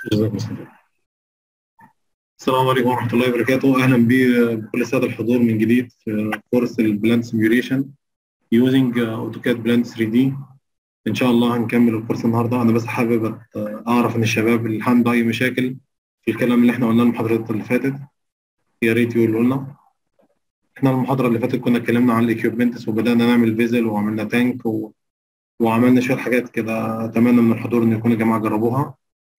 جزاك الله خير. السلام عليكم ورحمة الله وبركاته. أهلا بكل السادة الحضور من جديد في كورس البلاند سيميوليشن يوزنج أوتوكاد بلاند 3 دي. إن شاء الله هنكمل الكورس النهاردة. أنا بس حابب أعرف إن الشباب اللي عنده أي مشاكل في الكلام اللي إحنا قلناه المحاضرات اللي فاتت يا ريت يقولوا لنا. إحنا المحاضرة اللي فاتت كنا اتكلمنا عن الإكيوبمنتس وبدأنا نعمل فيزل وعملنا تانك وعملنا شوية حاجات كده. أتمنى من الحضور إن يكون الجماعة جربوها.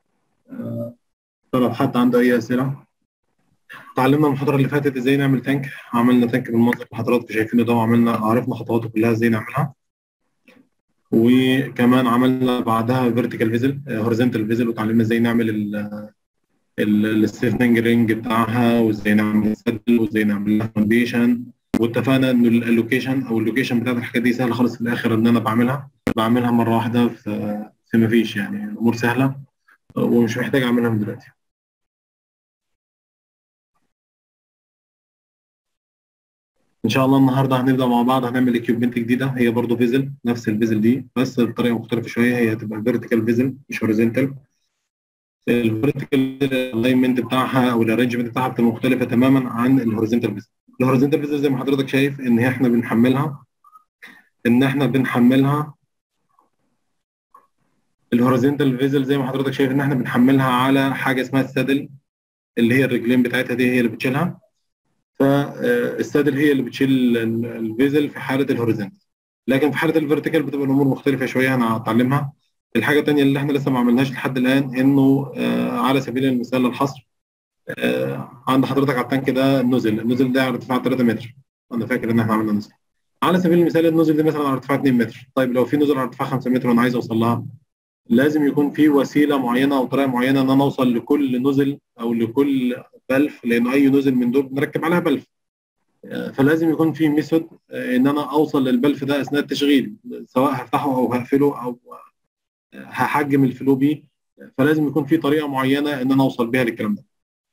طب حد عنده أي أسئلة؟ اتعلمنا المحاضرة اللي فاتت ازاي نعمل تانك. عملنا تانك بالمنظر اللي حضراتكم شايفينه ده، وعملنا عرفنا خطواته كلها ازاي نعملها. وكمان عملنا بعدها فيرتيكال فيزل هوريزونتال فيزل، وتعلمنا ازاي نعمل الستيفننج رينج بتاعها، وازاي نعمل السدل، وازاي نعمل لها فاونديشن. واتفقنا ان اللوكيشن بتاعت الحاجات دي سهله خالص في الاخر، ان انا بعملها مره واحده في ما فيش، يعني الامور سهله ومش محتاج اعملها من دلوقتي. ان شاء الله النهارده هنبدا مع بعض، هنعمل اكيوبمنت جديده هي برضو فيزل، نفس الفيزل دي بس بطريقه مختلفه شويه. هي هتبقى فيرتيكال فيزل مش هوريزونتال. الفيرتيكال الاينمنت بتاعها او الارينجمنت بتاعها بتبقى مختلفه تماما عن الهوريزونتال فيزل. الهوريزونتال فيزل زي ما حضرتك شايف ان احنا بنحملها الهوريزونتال فيزل زي ما حضرتك شايف ان احنا بنحملها على حاجه اسمها السادل، اللي هي الرجلين بتاعتها دي هي اللي بتشيلها. فالسادل هي اللي بتشيل الفيزل في حاله الهوريزونتال. لكن في حاله الفيرتيكال بتبقى الامور مختلفه شويه، انا هتعلمها. الحاجه الثانيه اللي احنا لسه ما عملناش لحد الان انه على سبيل المثال للحصر، عند حضرتك على التانك ده النزل ده على ارتفاع 3 متر. انا فاكر ان احنا عملنا نزل على سبيل المثال. النزل ده مثلا على ارتفاع 2 متر. طيب لو في نزل على ارتفاع 5 متر وانا عايز اوصل لها، لازم يكون في وسيله معينه او طريقه معينه ان انا اوصل لكل نزل او لكل بلف، لان اي نزل من دول بنركب عليها بلف. فلازم يكون في ميثود ان انا اوصل للبلف ده اثناء التشغيل، سواء هفتحه او هقفله او هحجم الفلو بيه. فلازم يكون في طريقه معينه ان انا اوصل بيها للكلام ده.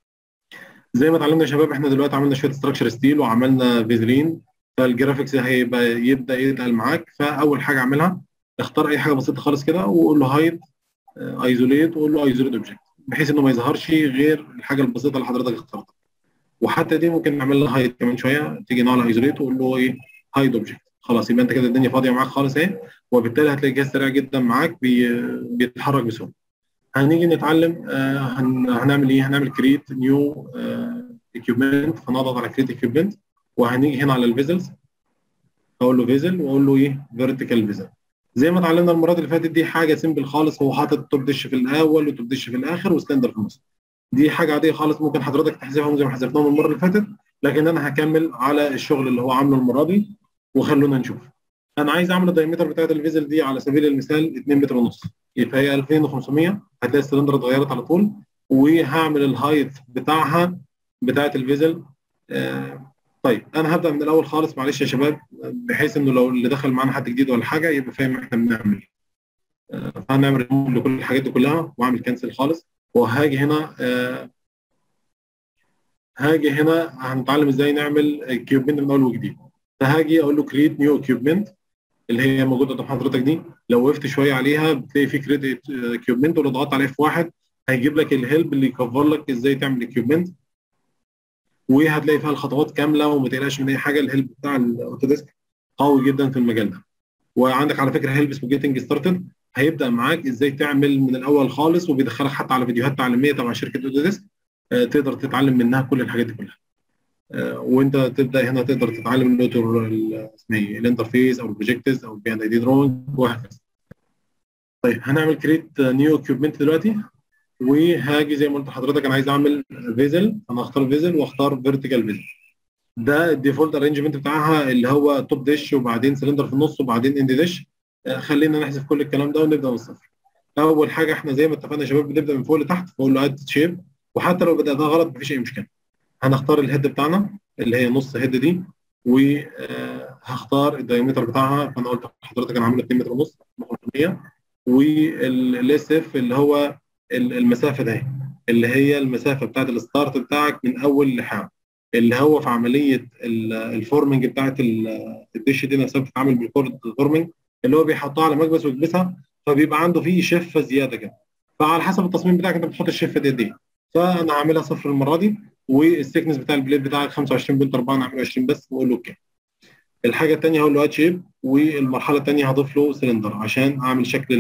زي ما اتعلمنا يا شباب، احنا دلوقتي عملنا شويه ستراكشر ستيل وعملنا فيزلين، فالجرافيكس يبدا يتقل معاك. فاول حاجه اعملها، اختار اي حاجه بسيطه خالص كده وقول له هايد ايزوليت، وقول له ايزوليت اوبجكت، بحيث انه ما يظهرش غير الحاجه البسيطه اللي حضرتك اخترتها. وحتى دي ممكن نعمل لها هايد كمان شويه، تيجي نعمل ايزوليت وقول له ايه، هايد اوبجكت. خلاص يبقى انت كده الدنيا فاضيه معاك خالص اهي، وبالتالي هتلاقي الجهاز سريع جدا معاك بيتحرك بسهوله. هنيجي نتعلم هنعمل ايه؟ هنعمل كريت نيو اكيوبمنت، فنضغط على كريت اكيوبمنت وهنيجي هنا على الفيزلز، اقول له فيزل واقول له ايه، فيرتيكال فيزل. زي ما اتعلمنا المرات اللي فاتت، دي حاجه سيمبل خالص. هو حاطط توب ديش في الاول وتوب ديش في الاخر وستاندر في النص. دي حاجه عاديه خالص، ممكن حضرتك تحذفهم زي ما حذفناهم المره اللي فاتت، لكن انا هكمل على الشغل اللي هو عامله المره دي. وخلونا نشوف. انا عايز اعمل الدايمتر بتاعت الفيزل دي على سبيل المثال 2 متر ونص، يبقى هي 2500. هتلاقي السلندر اتغيرت على طول. وهعمل الهايت بتاعها بتاعت الفيزل. طيب انا هبدا من الاول خالص، معلش يا شباب، بحيث انه لو اللي دخل معانا حد جديد ولا حاجه يبقى فاهم احنا بنعمل ايه. فهنعمل ريموف لكل الحاجات دي كلها واعمل كانسل خالص. وهاجي هنا هنتعلم ازاي نعمل كيوبمنت من اول وجديد. فهاجي اقول له كريت نيو كيوبمنت اللي هي موجوده قدام حضرتك دي. لو وقفت شويه عليها بتلاقي في كريت كيوبمنت، ولو ضغطت عليه في واحد هيجيب لك الهيلب اللي يكفر لك ازاي تعمل الكيوبمنت. وهتلاقي فيها الخطوات كامله، وما تقلقش من اي حاجه. الهيلب بتاع الاوتوديسك قوي جدا في المجال ده. وعندك على فكره هيلب اسمه جيتنج ستارتد، هيبدا معاك ازاي تعمل من الاول خالص، وبيدخلك حتى على فيديوهات تعليميه تبع شركه اوتوديسك تقدر تتعلم منها كل الحاجات دي كلها. وانت تبدا هنا تقدر تتعلم اسمها ايه، الانترفيس او البروجكتس او البي ان اي دي دروينج وهكذا. طيب هنعمل كريت نيو اكيوبمنت دلوقتي. وهاجي زي ما قلت لحضرتك انا عايز اعمل فيزل، انا هختار فيزل واختار فيرتيكال فيزل. ده الديفولت ارينجمنت بتاعها اللي هو توب ديش وبعدين سلندر في النص وبعدين اند ديش. خلينا نحذف كل الكلام ده ونبدا من الصفر. اول حاجه احنا زي ما اتفقنا يا شباب بنبدا من فوق لتحت، بقول له اد شيب. وحتى لو بدأ ده غلط مفيش اي مشكله. هنختار الهيد بتاعنا اللي هي نص هيد دي، وهختار الدايمتر بتاعها. فانا قلت لحضرتك انا عامل 2 متر ونص 500. والاس اف اللي هو المسافه ده، اللي هي المسافه بتاعت الستارت بتاعك من اول لحام، اللي هو في عمليه الفورمنج بتاعت الدش دي نفسها بتتعمل بالفورمنج، اللي هو بيحطها على مكبس ويكبسها، فبيبقى عنده فيه شفه زياده كده. فعلى حسب التصميم بتاعك انت بتحط الشفه دي قد ايه. فانا هعملها صفر المره دي، والثيكنس بتاع البليد بتاعك 25.4 نعمله 20 بس واقول له اوكي. الحاجه الثانيه هقول له هات شيب، والمرحله الثانيه هضيف له سلندر عشان اعمل شكل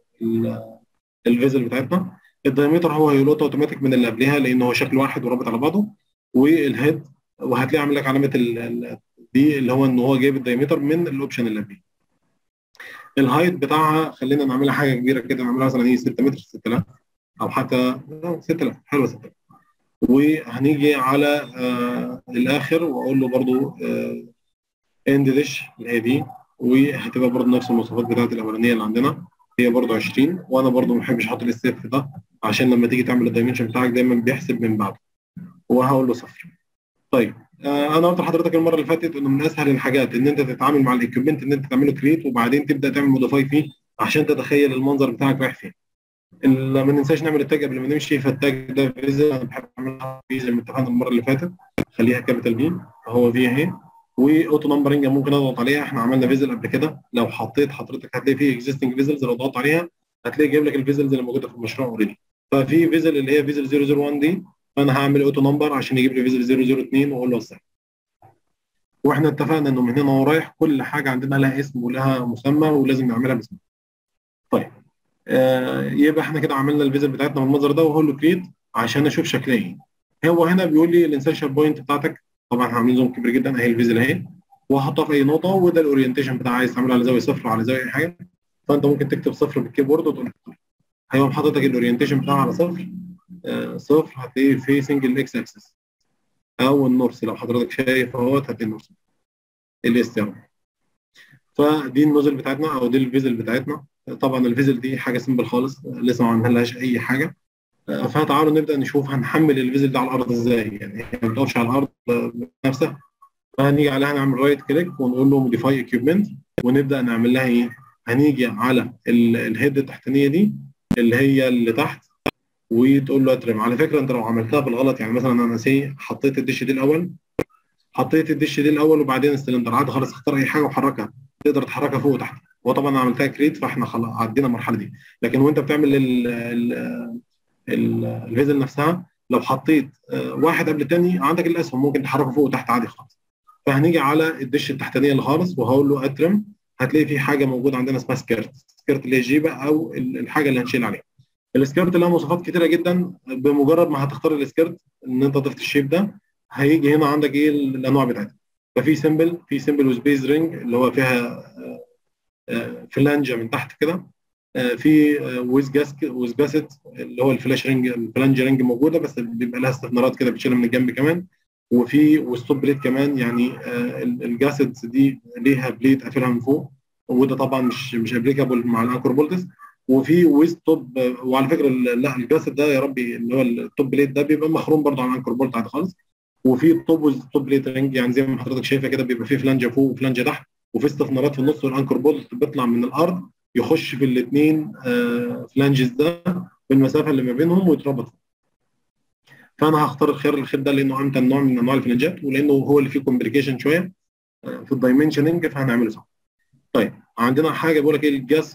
الفيزل بتاعتنا. الدايمتر هو هيلقط اوتوماتيك من اللي قبلها لان هو شكل واحد ورابط على بعضه. والهيد، وهتلاقي عامل لك علامه دي اللي هو ان هو جايب الدايمتر من الاوبشن اللي قبليه. الهايت بتاعها خلينا نعملها حاجه كبيره كده، نعملها مثلا ايه 6 متر 6000 او حتى 6000 حلوه 6000. وهنيجي على الاخر واقول له برضو اند ديش اللي هي دي، وهتبقى برضو نفس المواصفات بتاعت الاولانيه اللي عندنا، هي برضو 20. وانا برضو ما بحبش احط الاستيف ده عشان لما تيجي تعمل الدايمنشن بتاعك دايما بيحسب من بعده، وهقول له صفر. طيب انا قلت لحضرتك المره اللي فاتت انه من اسهل الحاجات ان انت تتعامل مع الاكيوبمنت ان انت تعمله كريت وبعدين تبدا تعمل موديفاي فيه عشان تتخيل المنظر بتاعك رايح فين. ما ننساش نعمل التاج قبل ما نمشي. فالتاج ده فيزا انا بحب اعملها في زي ما اتفقنا المره اللي فاتت، خليها كابيتال بي اهو في اهي. واوتو نمبرنج ممكن اضغط عليها، احنا عملنا فيزل قبل كده، لو حطيت حضرتك هتلاقي فيه اكزيستنج فيزلز، لو ضغطت عليها هتلاقي جايب لك الفيزلز اللي موجوده في المشروع اوريدي. ففي فيزل اللي هي فيزل 001 دي، فانا هعمل اوتو نمبر عشان يجيب لي فيزل 002 واقول له وسع. واحنا اتفقنا انه من هنا ورايح كل حاجه عندنا لها اسم ولها مسمى ولازم نعملها باسمها. طيب يبقى احنا كده عملنا الفيزل بتاعتنا بالمنظر ده وهقول له كريت عشان اشوف شكلها ايه. هو هنا بيقول لي الانسرشن بوينت بتاعتك، طبعا هعمل زوم كبير جدا اهي الفيزل اهي، وهحطها في اي نقطه، وده الاورينتيشن بتاع عايز تعمله على زاويه صفر وعلى زاويه اي حاجه. فانت ممكن تكتب صفر بالكيبورد وتقول هيقوم حاططك الاورينتيشن بتاعها على صفر. صفر هتلاقيه فيسنج الاكس اكسس او النورث، لو حضرتك شايف اهوت هتلاقي النورث الاستيرن. فدي النوزل بتاعتنا او دي الفيزل بتاعتنا. طبعا الفيزل دي حاجه سمبل خالص لسه ما عملناش اي حاجه. فتعالوا نبدا نشوف هنحمل الفيزل ده على الارض ازاي، يعني هي ما بتقفش على الارض نفسها. فهنيجي عليها نعمل رايت كليك ونقول له موديفاي اكيوبمنت ونبدا نعمل لها ايه. هنيجي على الهيد التحتانيه دي اللي هي اللي تحت، وتقول له اترم. على فكره انت لو عملتها بالغلط، يعني مثلا انا حطيت الدش دي الاول، وبعدين السلندر عادي خلاص، اختار اي حاجه وحركها، تقدر تحركها فوق وتحت. وطبعا انا عملتها كريت فاحنا خلاص عدينا المرحله دي. لكن وانت بتعمل الفيزل نفسها لو حطيت واحد قبل الثاني عندك الاسهم ممكن تحركه فوق وتحت عادي خالص. فهنيجي على الدش التحتانيه اللي خالص وهقول له اترم. هتلاقي في حاجه موجوده عندنا اسمها سكيرت. سكيرت اللي هي الجيبه او الحاجه اللي هنشيل عليها. السكيرت لها مواصفات كتيره جدا، بمجرد ما هتختار السكيرت ان انت ضفت الشيب ده هيجي هنا عندك ايه الانواع بتاعتها. ففي سمبل وسبيس رينج اللي هو فيها فلانجه من تحت كده. في ويز جاسيت اللي هو الفلاش رينج، الفلانج رينج موجوده بس بيبقى لها استثمارات كده بتشيلها من الجنب كمان. والستوب بليت كمان، يعني الجاسيت دي ليها بليت قافلها من فوق، وده طبعا مش ابليكابل مع الانكر بولتس. وفي ويز توب، وعلى فكره لا الجاسيت ده يا ربي اللي هو التوب بليت ده بيبقى مخروم برضه على الانكر بولت عادي خالص. وفي توب بليت رينج، يعني زي ما حضرتك شايفه كده بيبقى فيه فلانجه فوق وفلانجه تحت، وفي استثمارات في النص، والانكر بولت بيطلع من الارض يخش في الاثنين فلانجز ده بالمسافه اللي ما بينهم ويتربط. فانا هختار الخير ده لانه امتن نوع من انواع الفلانجات، ولانه هو اللي فيه كومبليكيشن شويه في الدايمنشننج، فهنعمله صح. طيب عندنا حاجه بقول لك ايه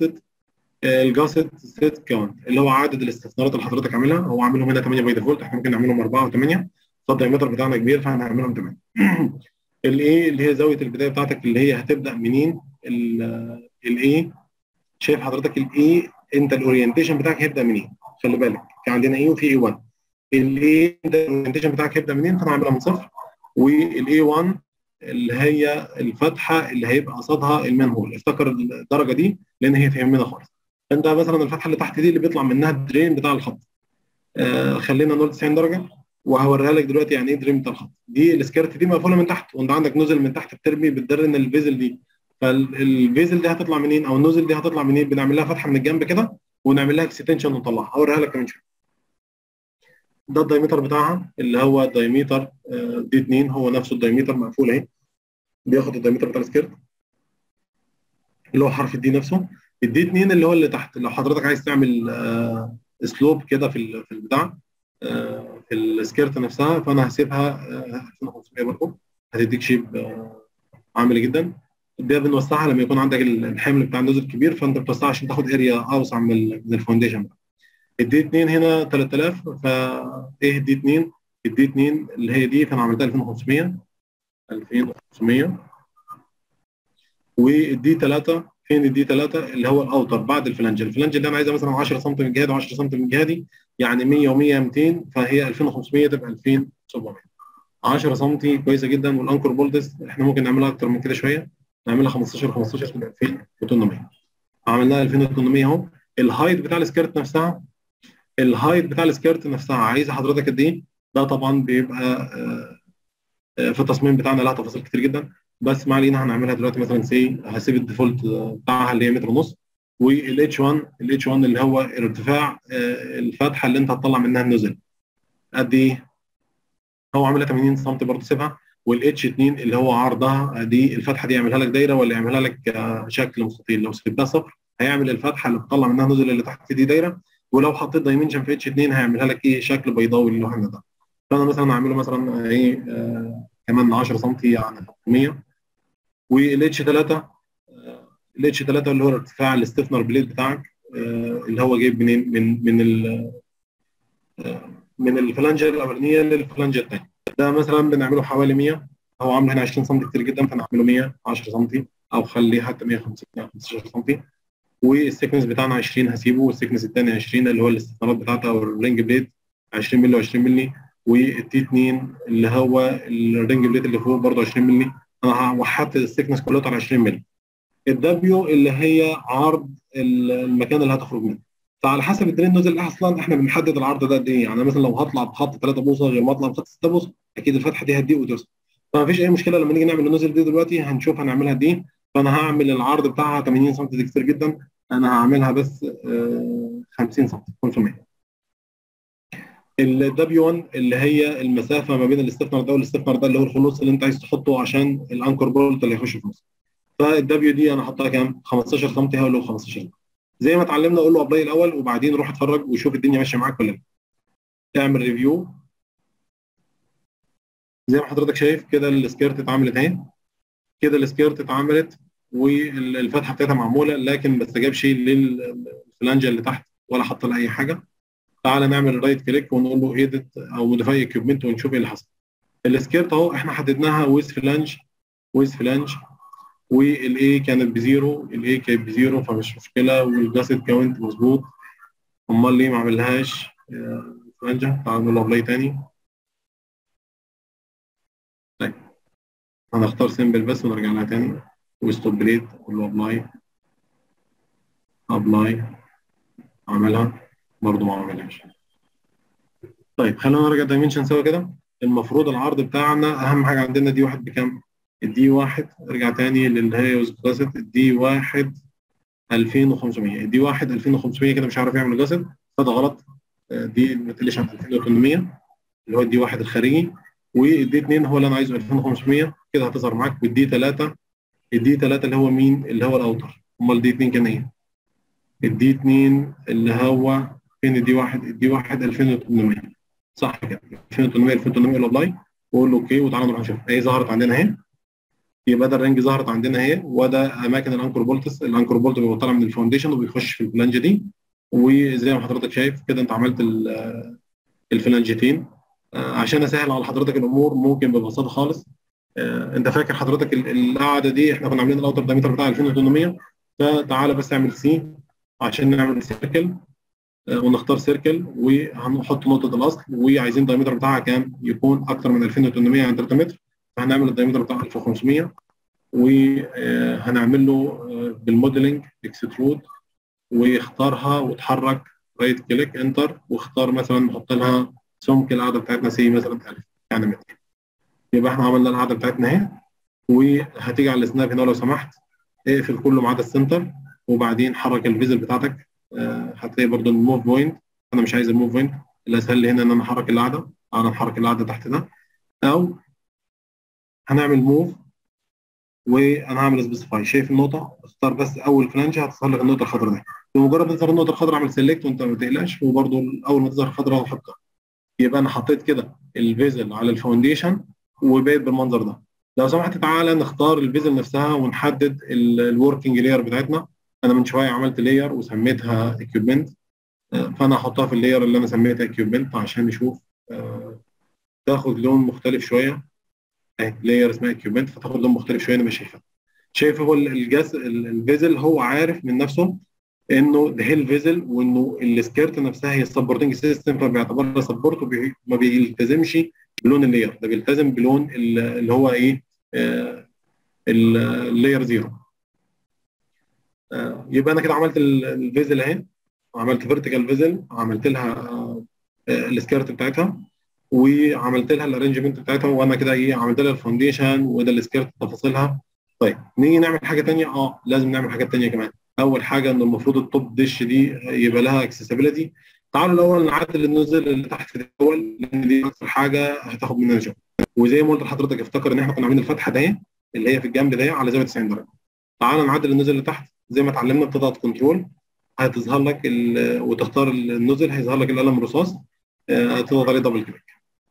الجاسد سيت كاونت اللي هو عدد الاستثمارات اللي حضرتك عاملها. هو عاملهم هنا 8 باي ديفولت، احنا ممكن نعملهم 4 و8، فالدايمتر بتاعنا كبير فهنعملهم 8. الايه اللي هي زاويه البدايه بتاعتك اللي هي هتبدا منين. الايه شايف حضرتك الاي انت الاورينتيشن بتاعك هيبدا منين. خلي بالك في عندنا اي وفي اي 1. الاي انت الاورينتيشن بتاعك هيبدا منين، فانا هعملها من صفر. والاي 1 اللي هي الفتحه اللي هيبقى قصادها المان هول، افتكر الدرجه دي لان هي تهمنا خالص. انت مثلا الفتحه اللي تحت دي اللي بيطلع منها الدرين بتاع الخط، خلينا نقول 90 درجه، وهوريها لك دلوقتي يعني ايه درين بتاع الخط. دي السكيرت دي مقفوله من تحت، وانت عندك نزل من تحت بترمي بتدرن الفيزل دي. فالفيزل دي هتطلع منين او النوزل دي هتطلع منين؟ بنعمل لها فتحه من الجنب كده ونعمل لها اكستنشن ونطلعها، هوريها لك كمان شويه. ده الدايمتر بتاعها اللي هو الدايمتر دي 2، هو نفسه الدايمتر مقفول اهي، بياخد الدايمتر بتاع السكيرت اللي هو حرف الدي نفسه. الدي 2 اللي هو اللي تحت، لو حضرتك عايز تعمل سلوب كده في البتاع في السكيرت نفسها، فانا هسيبها 2500 برضه، هتديك شيب عامل جدا. ده بنوسعها لما يكون عندك الحمل بتاع النوزل كبير، فانت بتوسعها عشان تاخد اريا اوسع من الفاونديشن. الدي 2 هنا 3000، فايه الدي 2؟ الدي 2 اللي هي دي، فانا عملتها 2500. 2500. والدي 3 فين؟ الدي 3 اللي هو الاوتر بعد الفلانج. الفلانج اللي انا عايزها مثلا 10 سم من جهه و10 سم من جهه، يعني 100 و100 200، فهي 2500 تبقى 2700. 10 سم كويسه جدا. والانكر بولتس احنا ممكن نعملها اكتر من كده شويه، نعملها 15 15 تبقى 2800. عملناها 2800 اهو. الهايت بتاع السكيرت نفسها، عايزه حضرتك قد ايه؟ ده طبعا بيبقى في التصميم بتاعنا لها تفاصيل كتير جدا، بس ما علينا. هنعملها دلوقتي مثلا هسيب الديفولت بتاعها اللي هي متر ونص. والاتش 1، اللي هو ارتفاع الفتحه اللي انت هتطلع منها النزل قد ايه؟ هو عاملها 80 سم برضه سيبها. والاتش 2 اللي هو عرضها دي، الفتحه دي يعملها لك دايره ولا يعملها لك شكل مستطيل؟ لو سبتها صفر هيعمل الفتحه اللي بتطلع منها النزل اللي تحت دي دايره، ولو حطيت دايمنشن في اتش 2 هيعملها لك ايه؟ شكل بيضاوي اللي هو ده. فانا مثلا هعمله مثلا ايه كمان 10 سم يعني 600. والاتش 3، اللي هو ارتفاع الاستثنر بليد بتاعك اللي هو جايب منين؟ من الفلانجه الاولانيه للفلانجه الثانيه. ده مثلا بنعمله حوالي 100. هو عامل هنا 20 سم كتير جدا، فنعمله 110 سم، او خليه حتى 150 15 سم. والسكنس بتاعنا 20 هسيبه، والسكنس الثاني 20 اللي هو الاستثمارات بتاعته او الرينج بليد 20 مللي و20 مللي. والتي 2 اللي هو الرينج بليد اللي فوق برضه 20 مللي. انا وحدت السكنس كله على 20 مللي. الدبليو اللي هي عرض المكان اللي هتخرج منه. فعلى حسب الدرين نوزل اصلا احنا بنحدد العرض ده قد ايه. يعني مثلا لو هطلع بخط 3 بوصه غير ما اطلع بخط 6 بوصه، اكيد الفتحه دي هتضيق وترسم. فما فيش اي مشكله لما نيجي نعمل النوزل دي دلوقتي هنشوف هنعملها قد ايه. فانا هعمل العرض بتاعها 80 سم، دي كتير جدا. انا هعملها بس 50 سم 500. الدبليو 1 اللي هي المسافه ما بين الاستثمار ده والاستثمار ده، اللي هو الخلوص اللي انت عايز تحطه عشان الانكر بولت اللي هيخش في النص. فالدبليو دي انا حطها كام؟ 15 سم. هقول له 15 سم زي ما اتعلمنا. اقول له ابلاي الاول، وبعدين روح اتفرج وشوف الدنيا ماشيه معاك ولا لا. تعمل ريفيو. زي ما حضرتك شايف كده السكيرت اتعملت اهي. كده السكيرت اتعملت والفتحه بتاعتها معموله، لكن ما استجابش للفلانجه اللي تحت ولا حط لها اي حاجه. تعالى نعمل رايت كليك ونقول له ايديت او موديفاي اكيوبمنت ونشوف ايه اللي حصل. السكيرت اهو احنا حددناها ويز فلانج. والاي كانت بزيرو، فمش مشكله. والجاسد كاونت مظبوط. امال ليه ما عملهاش فرنجة؟ تعال نقول له ابلاي تاني. طيب هنختار سيمبل بس ونرجع لها تاني. وستوب بليت اقول له ابلاي. عملها برضه ما عملهاش. طيب خلينا نرجع دايمنشن سوا كده. المفروض العرض بتاعنا اهم حاجه عندنا دي واحد بكام؟ الدي واحد. ارجع تاني للي هي ويز جاسد. الدي واحد 2500. الدي واحد 2500 كده مش عارف يعمل جاسد، فده غلط. دي ما تقلش عن 2800 اللي هو الدي واحد الخارجي. والدي 2 هو اللي انا عايزه 2500 كده هتظهر معاك. والدي 3، اللي هو مين؟ اللي هو الاوتر. امال الدي 2 كان ايه؟ الدي 2 اللي هو فين؟ الدي واحد. 2800 صح كده. 2800 الابلاي. واقول له اوكي وتعالى نروح نشوف. اهي ظهرت عندنا اهي. يبقى ده الرنج ظهرت عندنا اهي، وده اماكن الانكر بولتس. الانكر بولت بيبقى طالع من الفاونديشن وبيخش في الفلانجه دي. وزي ما حضرتك شايف كده انت عملت الفلانجتين. عشان اسهل على حضرتك الامور ممكن ببساطه خالص. انت فاكر حضرتك القاعده دي احنا كنا عاملين الاوتر دايمتر بتاع 2800. فتعالى بس اعمل سي عشان نعمل سيركل. ونختار سيركل وهنحط نقطه الاصل، وعايزين الدايمتر بتاعها كام؟ يكون اكتر من 2800 يعني 3 متر. فهنعمل الدايمتر بتاع 1500. وهنعمل له بالموديلنج اكسترود. واختارها وتحرك رايت كليك انتر، واختار مثلا نحط لها سمك القاعده بتاعتنا سي مثلا 1000 يعني متر. يبقى احنا عملنا القاعده بتاعتنا اهي. وهتيجي على السناب هنا لو سمحت اقفل كله ما عدا السنتر، وبعدين حرك الفيزل بتاعتك. هتلاقي برضو الموف بوينت. انا مش عايز الموف بوينت. اللي اسهل لي هنا ان انا احرك القاعده. انا نحرك القاعده تحت ده، او هنعمل موف. وانا هعمل سبيسيفاي. شايف النقطه؟ اختار بس اول فلانج هتظهر لك النقطه الخضراء دي. بمجرد ما تظهر النقطه الخضراء اعمل سيلكت وانت ما تقلقش. وبرضو اول ما تظهر خضراء حطها. يبقى انا حطيت كده الفيزل على الفاونديشن وبقيت بالمنظر ده. لو سمحت تعالى نختار الفيزل نفسها ونحدد الوركينج لاير بتاعتنا. انا من شويه عملت لاير وسميتها اكيوبمنت. فانا هحطها في اللاير اللي انا سميتها كيوبنت عشان نشوف تاخد لون مختلف شويه. اهي لاير اسمها كيوبنت فتاخد لون مختلف شويه. انا مش شايفها. شايف هو الفيزل هو عارف من نفسه انه ده هي الفيزل، وانه السكيرت نفسها هي السبورتنج سيستم، فبيعتبرها سبورت وما بيلتزمش بلون اللاير ده، بيلتزم بلون اللي هو ايه، اللاير زيرو. يبقى انا كده عملت الفيزل اهي، وعملت فيرتيكال فيزل، وعملت لها السكيرت بتاعتها، وعملت لها الارينجمنت بتاعتها، وانا كده ايه عملت لها الفاونديشن وده السكيرت تفاصيلها. طيب نيجي نعمل حاجه ثانيه. لازم نعمل حاجات ثانيه كمان. اول حاجه ان المفروض التوب ديش دي يبقى لها اكسسبيلتي. تعالوا الاول نعدل النزل اللي تحت في الاول، لان دي اكثر حاجه هتاخد مننا شغل. وزي ما قلت لحضرتك افتكر ان احنا كنا عاملين الفتحه دي اللي هي في الجنب دي على زاويه 90 درجه. تعالى نعدل النزل اللي تحت زي ما اتعلمنا. بتضغط كنترول هتظهر لك وتختار النزل، هيظهر لك القلم الرصاص. تضغط عليه دبل كليك.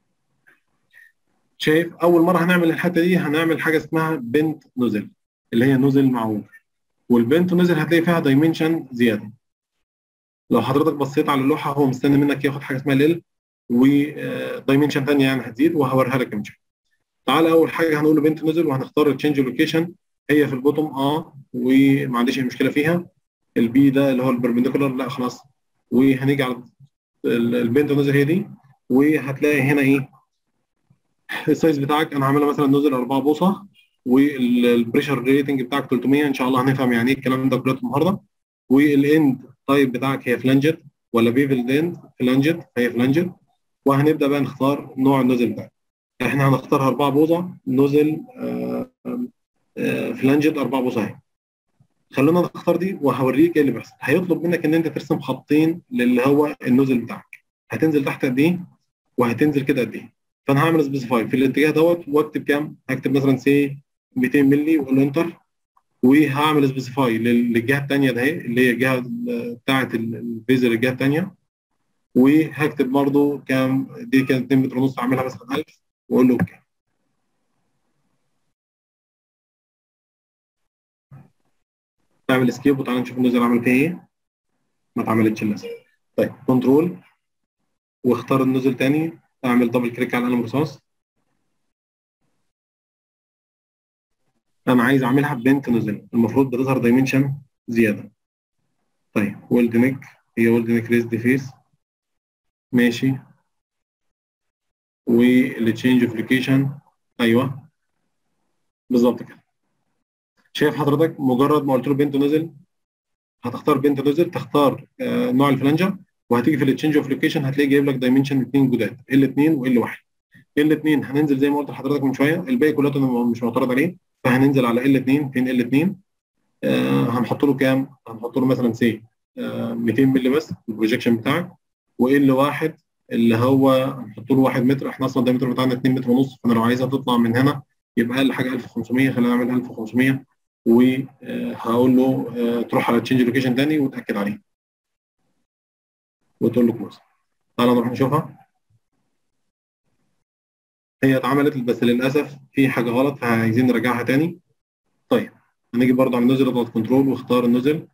شايف اول مره هنعمل الحته دي هنعمل حاجه اسمها بنت نزل، اللي هي نزل معوج. والبنت نزل هتلاقي فيها دايمنشن زياده. لو حضرتك بصيت على اللوحه هو مستني منك ياخد حاجه اسمها ليل ودايمنشن ثانيه يعني هتزيد، وهوريها لك كمان شويه. تعالى اول حاجه هنقول له بنت نزل، وهنختار تشينج لوكيشن. هي في البوتوم وما عنديش اي مشكله فيها. البي ده اللي هو البربنديكولار لا خلاص. وهنيجي على البنت نزل هي دي، وهتلاقي هنا ايه السايز بتاعك. انا عاملها مثلا نزل 4 بوصه، والبريشر ريتنج بتاعك 300. ان شاء الله هنفهم يعني ايه الكلام ده كله النهارده. والاند تايب بتاعك هي فلانجت ولا بيفل اند. فلانجت هي فلانجت. وهنبدا بقى نختار نوع النزل ده. احنا هنختار 4 بوصه نزل فلانجت 4 بوصه اهي. خلونا نختار دي وهوريك ايه اللي بيحصل. هيطلب منك ان انت ترسم خطين للي هو النزل بتاعك. هتنزل تحت قد ايه وهتنزل كده قد ايه. فانا هعمل سبيسيفاي في الاتجاه دوت واكتب كام. هكتب مثلا سي 200 مللي واقول له انتر. وهعمل سبيسيفاي للجهه الثانيه ده اللي هي الجهه بتاعه الفيزر الجهه الثانيه. وهكتب برضو كام دي كانت 2 متر ونص اعملها مثلا 1000 واقول له اوكي. اعمل اسكيب وتعالى نشوف النزل عمل فيها ايه. ما اتعملتش للاسف. طيب كنترول واختار النزل تاني. اعمل دبل كليك على القلم الرصاص. انا عايز اعملها ببنت نزل، المفروض بتظهر دايمنشن زياده. طيب ويلد نيك، هي ويلد نيك ريزد فيس. ماشي. والتشينج اوف لوكيشن. ايوه بالظبط كده. شايف حضرتك مجرد ما قلت له بنت نزل هتختار بنت نزل، تختار نوع الفلانجر، وهتيجي في التشينج اوف لوكيشن هتلاقي جايب لك دايمنشن اثنين جداد ال 2 وال 1. ال 2 هننزل زي ما قلت لحضرتك من شويه، الباقي كله انا مش معترض عليه. فهننزل على ال 2. فين ال 2؟ هنحط له كام؟ هنحط له مثلا سي 200 مللي بس البروجيكشن بتاعك. وال 1 اللي هو هنحط له 1 متر. احنا اصلا الدايمتر بتاعنا 2 متر ونص، فانا لو عايزها تطلع من هنا يبقى اقل حاجه 1500. خلينا نعمل 1500. وهقول له تروح على تشينج لوكيشن تاني وتاكد عليه وتقول له كلوز. تعالى نروح نشوفها. هي اتعملت بس للاسف في حاجه غلط فعايزين نرجعها تاني. طيب هنيجي برضه على النزل اضغط كنترول واختار النزل.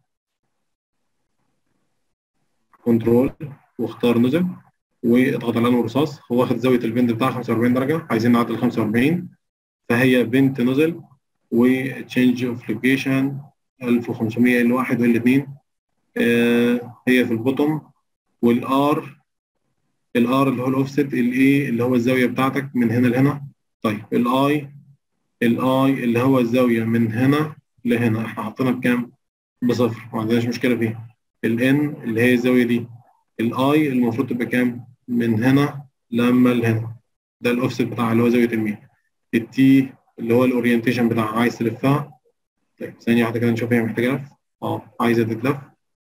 كنترول واختار نزل واضغط على القلم الرصاص. هو واخد زاويه البند بتاعها 45 درجه، عايزين نعدل 45. فهي بنت نزل وتشينج اوف لوكيشن 1500 ال 1 وال 2. هي في البوتوم. والار الار اللي هو الاوفست الاي اللي هو الزاويه بتاعتك من هنا لهنا. طيب الاي اللي هو الزاويه من هنا لهنا احنا حاطينها بكام؟ بصفر، ما عندناش مشكله فيها. الان اللي هي الزاويه دي. الاي المفروض تبقى كام؟ من هنا لما لهنا. ده الاوفست بتاعها اللي هو زاويه الميل. التي اللي هو الاورينتيشن بتاعها عايز تلفها. طيب ثانيه واحده كده نشوف هي محتاجه لف. عايزه تتلف.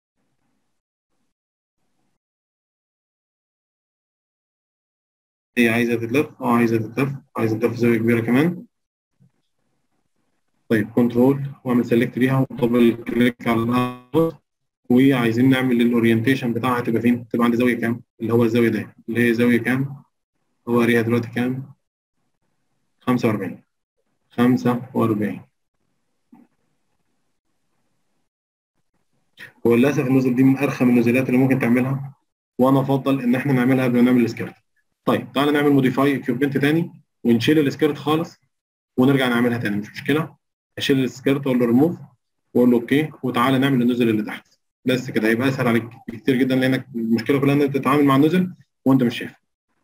هي عايزه تتلف. عايزه تتلف. عايزه تتلف زاويه كبيره كمان. طيب كنترول واعمل سيلكت ليها ودبل كليك على الأرض. وعايزين نعمل الاورينتيشن بتاعها تبقى فين؟ تبقى عند زاويه كام؟ اللي هو الزاويه دي اللي هي زاويه كام؟ هو قاريها دلوقتي كام؟ 45. 45. هو للاسف النزل دي من ارخم النزلات اللي ممكن تعملها، وانا افضل ان احنا نعملها قبل ما نعمل السكيرت. طيب تعالى نعمل موديفاي اكيوبمنت تاني ونشيل السكيرت خالص ونرجع نعملها تاني، مش مشكله. اشيل السكيرت واقول له ريموف واقول له اوكي، وتعالى نعمل النزل اللي تحت. بس كده هيبقى اسهل عليك كتير جدا، لانك المشكله كلها انك تتعامل مع النزل وانت مش شايف.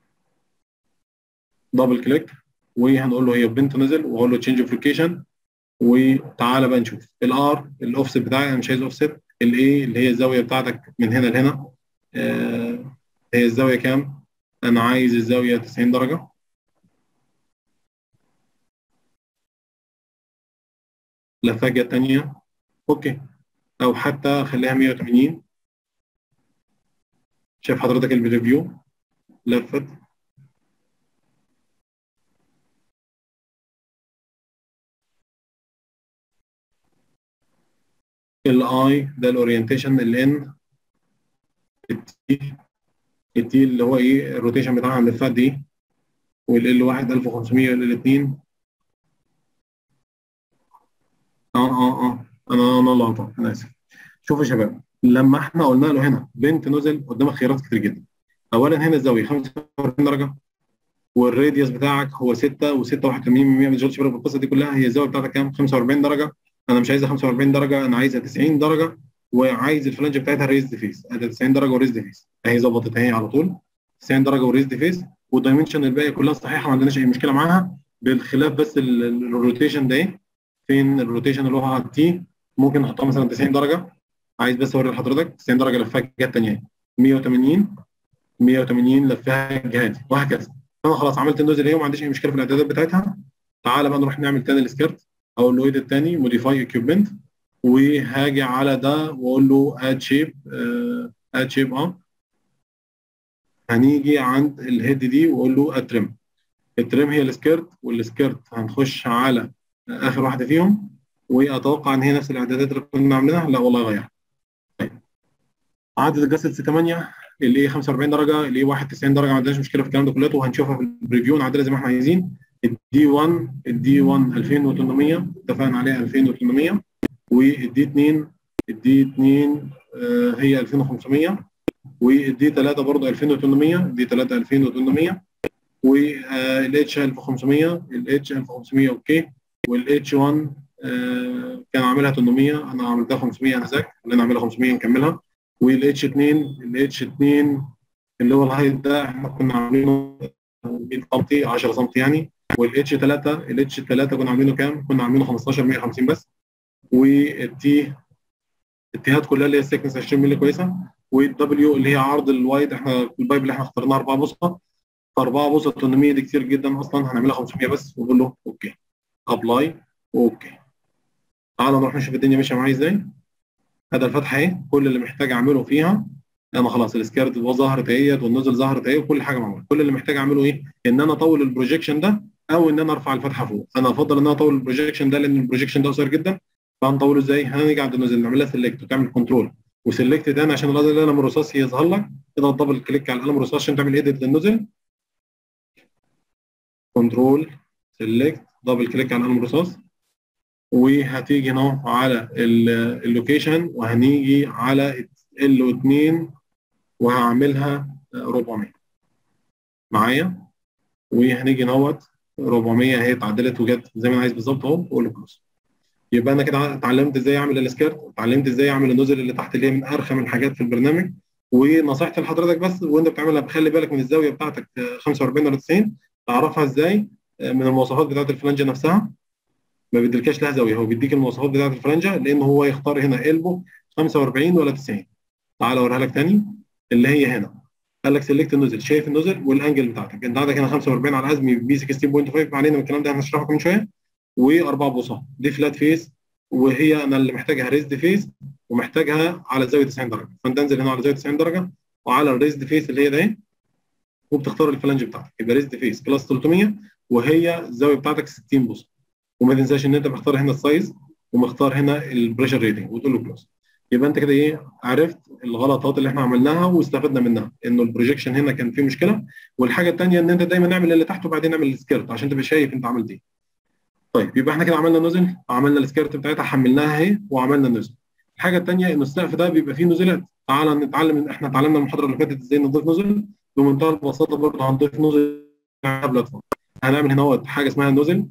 دبل كليك وهنقول له هي بنت نزل، وهقول له تشينج اوف لوكيشن. وتعالى بقى نشوف الار الاوفست بتاعي، انا مش عايز اوفست. الاي اللي هي الزاويه بتاعتك من هنا لهنا، هي الزاويه كام؟ انا عايز الزاويه 90 درجه. لفاجه تانيه اوكي، او حتى خليها 180. شايف حضرتك الريفيو لفت. الاي ده الاورينتيشن، الان التي، التي اللي هو ايه الروتيشن بتاعها من الفات دي، والال 1 1500 والال 2. انا اللي غلطان، انا اسف. شوفوا يا شباب، لما احنا قلنا له هنا بنت نزل قدامك خيارات كتير جدا. اولا هنا الزاويه 45 درجه، والراديوس بتاعك هو 6 و6 81 ما تشغلش بالك بالقصه دي كلها. هي الزاويه بتاعتك كام؟ 45 درجه. انا مش عايزها 45 درجه، انا عايزها 90 درجه، وعايز الفلانج بتاعتها ريزد فيس. ادي 90 درجه وريزد فيس اهي، ظبطت اهي على طول 90 درجه وريزد فيس. والدايمنشن الباقيه كلها صحيحه، ما عندناش اي مشكله معاها، بالخلاف بس الروتيشن ده ايه. فين الروتيشن اللي هو على التي؟ ممكن نحطها مثلا 90 درجه. عايز بس اوري لحضرتك 90 درجه لفها الجهه الثانيه، 180 180 لفها الجهه دي، وهكذا. انا خلاص عملت النوزل اهي وما عنديش اي مشكله في الاعدادات بتاعتها. تعالى بقى نروح نعمل تاني السكيرت. اقول له ايه التاني؟ موديفاي اكيوبمنت، وهاجي على ده واقول له اد شيب. اد شيب هنيجي عند الهيد دي واقول له اد تريم. التريم هي السكيرت، والسكيرت هنخش على اخر واحده فيهم. واتوقع ان هي نفس الاعدادات اللي كنا عاملينها. لا والله غير. طيب عدد الجسد 8، اللي هي 45 درجه، اللي هي 91 درجه، ما عندناش مشكله في الكلام ده كله، وهنشوفها في البريفيو نعدلها زي ما احنا عايزين. الدي 1 2800 اتفقنا عليها 2800. والدي 2 هي 2500. والدي 3 برضه 2800. دي 3 2800. والاتش 1500. الاتش 1500 اوكي. والاتش 1 كان عاملها 800، انا عملتها 500 انذاك، خلينا نعملها 500 نكملها. الاتش 2 اللي هو الهايت ده احنا كنا عاملينه 100 سم 10 سم يعني. الاتش 3 كنا عاملينه كام؟ كنا عاملينه 15 150 بس. والتي التيهات كلها اللي هي السكنس 20 مللي كويسه. والدبليو اللي هي عرض الوايد، احنا البايب اللي احنا اخترناه 4 بوصه، ف 4 بوصه 800 دي كتير جدا اصلا، هنعملها 500 بس ونقول له اوكي. ابلاي اوكي. تعال نروح نشوف الدنيا ماشيه معايا ازاي. هذا الفتحه اهي، كل اللي محتاج اعمله فيها انا خلاص السكيرت ظهرت اهيت والنزل ظهرت اهي وكل حاجه معموله. كل اللي محتاج اعمله ايه؟ ان انا اطول البروجيكشن ده، او ان انا ارفع الفتحه فوق. انا افضل ان انا اطول البروجيكشن ده لان البروجيكشن ده قصير جدا. فهنطوله ازاي؟ هنيجي عند النزل نعمل لها سيلكت وتعمل كنترول وسيلكت تاني عشان القلم الرصاصي يظهر لك. اضغط دبل كليك على القلم الرصاصي عشان تعمل ايديت للنزل. كنترول سيلكت دبل كليك على القلم الرصاص، وهتيجي هنا على اللوكيشن، وهنيجي على ال2 وهعملها 400 معايا. وهنيجي نوت 400 اهي اتعدلت وجت زي ما انا عايز بالظبط اهو، واقول له كلوز. يبقى انا كده اتعلمت ازاي اعمل السكيرت، اتعلمت ازاي اعمل النزل اللي تحت اللي هي من ارخم الحاجات في البرنامج. ونصيحتي لحضرتك بس وانت بتعملها بخلي بالك من الزاويه بتاعتك 45 ولا 90. تعرفها ازاي؟ من المواصفات بتاعت الفلانجه نفسها. ما بيديلكاش لها زاويه، هو بيديك المواصفات بتاعت الفلانجه، لان هو يختار هنا قلبه 45 ولا 90. تعال اوريها لك تاني. اللي هي هنا قال لك سيلكت النزل، شايف النزل والانجل بتاعتك انت عندك هنا 45 على ازمي بي 16.5 علينا من الكلام ده هنشرحه كمان شويه. واربع بوصات دي فلات فيس، وهي انا اللي محتاجها ريزد فيس، ومحتاجها على زاويه 90 درجه. فانت انزل هنا على زاويه 90 درجه وعلى الريزد فيس اللي هي ده، وبتختار الفلانج بتاعتك يبقى ريزد فيس بلس 300، وهي الزاويه بتاعتك 60 بوصه. وما تنساش ان انت مختار هنا السايز ومختار هنا البريشر ريتنج وتقول له كلوز. يبقى انت كده ايه عرفت الغلطات اللي احنا عملناها واستفدنا منها، انه البروجيكشن هنا كان فيه مشكله. والحاجه الثانيه ان انت دايما نعمل اللي تحت وبعدين نعمل السكيرت عشان تبقى شايف انت عملت ايه. طيب يبقى احنا كده عملنا نزل، عملنا السكيرت بتاعتها، حملناها اهي وعملنا النزل. الحاجه الثانيه ان السقف ده بيبقى فيه نزلات. تعالى نتعلم، احنا اتعلمنا المحاضره اللي فاتت ازاي نضيف نزل. بمنتهى البساطه برضه هنضيف نزل على بلاتفورم. هنعمل هنا حاجه اسمها نزل،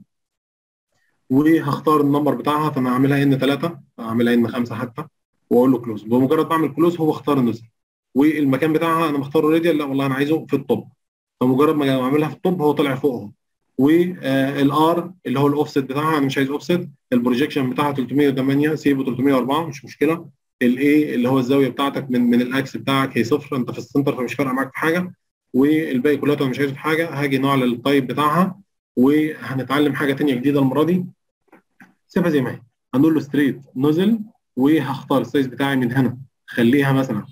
وهختار النمبر بتاعها، فانا هعملها ان 3، هعملها ان 5 حتى، واقول له كلوز. بمجرد ما اعمل كلوز هو اختار النزل، والمكان بتاعها انا مختاره راديال، لا والله انا عايزه في الطب. فمجرد ما اعملها في الطب هو طلع فوق اهو. والار اللي هو الاوفست بتاعها انا مش عايز اوفست. البروجيكشن بتاعها 308، سيبه 304 مش مشكله. الاي اللي هو الزاويه بتاعتك من الاكس بتاعك هي صفر، انت في السنتر فمش فارقه معاك في حاجه. والباقي كلها انا مش عايزه في حاجه. هاجي نوع للتايب بتاعها، وهنتعلم حاجه ثانيه جديده المره دي. سيبها زي ما هي، هنقول له ستريت نوزل، وهختار السايز بتاعي من هنا، خليها مثلا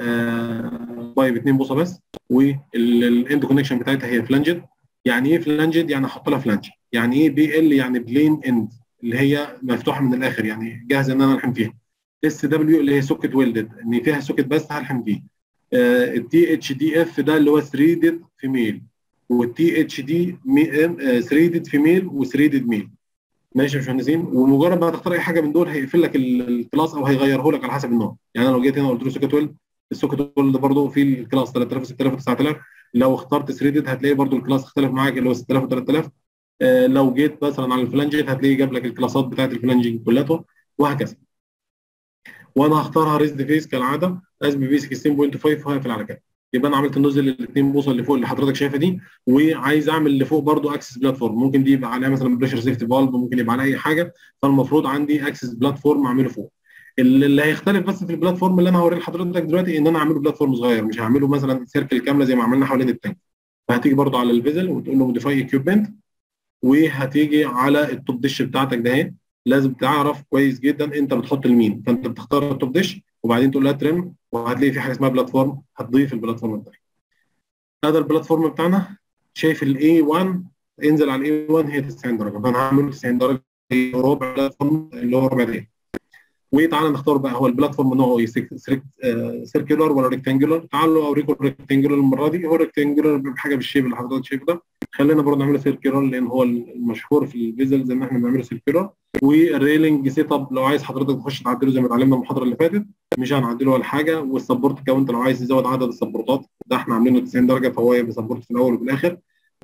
بايب 2 بوصه بس. والاند كونكشن بتاعتها هي فلانجد. يعني ايه فلانجد؟ يعني احط لها فلانج. يعني ايه بي ال؟ يعني بلين اند، اللي هي مفتوحه من الاخر، يعني جاهزه ان انا الحم فيها. اس دبليو اللي هي سوكت ويلدد، ان فيها سوكت بس هلحم فيه. التي اتش دي اف ده اللي هو ثريدد فيميل، والتي اتش دي ثريدد فيميل وثريدد ميل. ماشي يا باشمهندسين. ومجرد ما هتختار اي حاجه من دول هيقفل لك الكلاس او هيغيره لك على حسب النوع. يعني انا لو جيت هنا قلت له سوكت ويل، السوكت ويل ده برضه في الكلاس 3000 و6000 و9000. لو اخترت ثريدد هتلاقي برضه الكلاس اختلف معاك اللي هو 6000 و3000. لو جيت مثلا على الفلانجيت هتلاقي جاب لك الكلاسات بتاعت الفلانجيت كلها، وهكذا. وانا هختارها ريزد فيس كالعاده اس بي بي 16.5 وهقفل على كده. يبقى انا عملت النزل الاثنين بوصه اللي فوق اللي حضرتك شايفها دي. وعايز اعمل اللي فوق برضو اكسس بلاتفورم، ممكن دي يبقى عليها مثلا بريشر سيفتي فالف، ممكن يبقى عليها اي حاجه. فالمفروض عندي اكسس بلاتفورم اعمله فوق. اللي هيختلف بس في البلاتفورم اللي انا هوريه لحضرتك دلوقتي ان انا اعمله بلاتفورم صغير، مش هعمله مثلا سيركل كامله زي ما عملنا حوالين التانك. فهتيجي برضو على الفيزل وتقول له موديفاي اكيوبمنت، وهتيجي على التوب ديش بتاعتك ده اهي. لازم تعرف كويس جدا انت بتحط لمين، فانت بتختار التوب ديش وبعدين تقول لها ترم، وهتلاقي في حاجه اسمها بلاتفورم، هتضيف البلاتفورم بتاعك. هذا البلاتفورم بتاعنا. شايف الاي 1؟ انزل على الاي 1 هي 90 درجه، فانا هعمل 90 درجه ربع بلاتفورم اللي هو ربع دقيقه. وتعالى نختار بقى هو البلاتفورم نوعه ايه، سيركيولار ولا ريكتانجولار. تعالوا اوريكم الريكتانجولار المره دي. هو الريكتانجولار بحاجه بالشيب اللي حضرتك شايفه ده. خلينا برضه نعمله سيركيولار لان هو المشهور في الفيزلز ان احنا بنعمله سيركيولار. والريلنج سيت اب لو عايز حضرتك تخش تعدله زي ما اتعلمنا المحاضره اللي فاتت، مش هنعدله ولا حاجه. والسبورت كاونت لو عايز تزود عدد السبورتات ده احنا عاملينه 90 درجه، فهو يبقى سبورت في الاول وفي الاخر.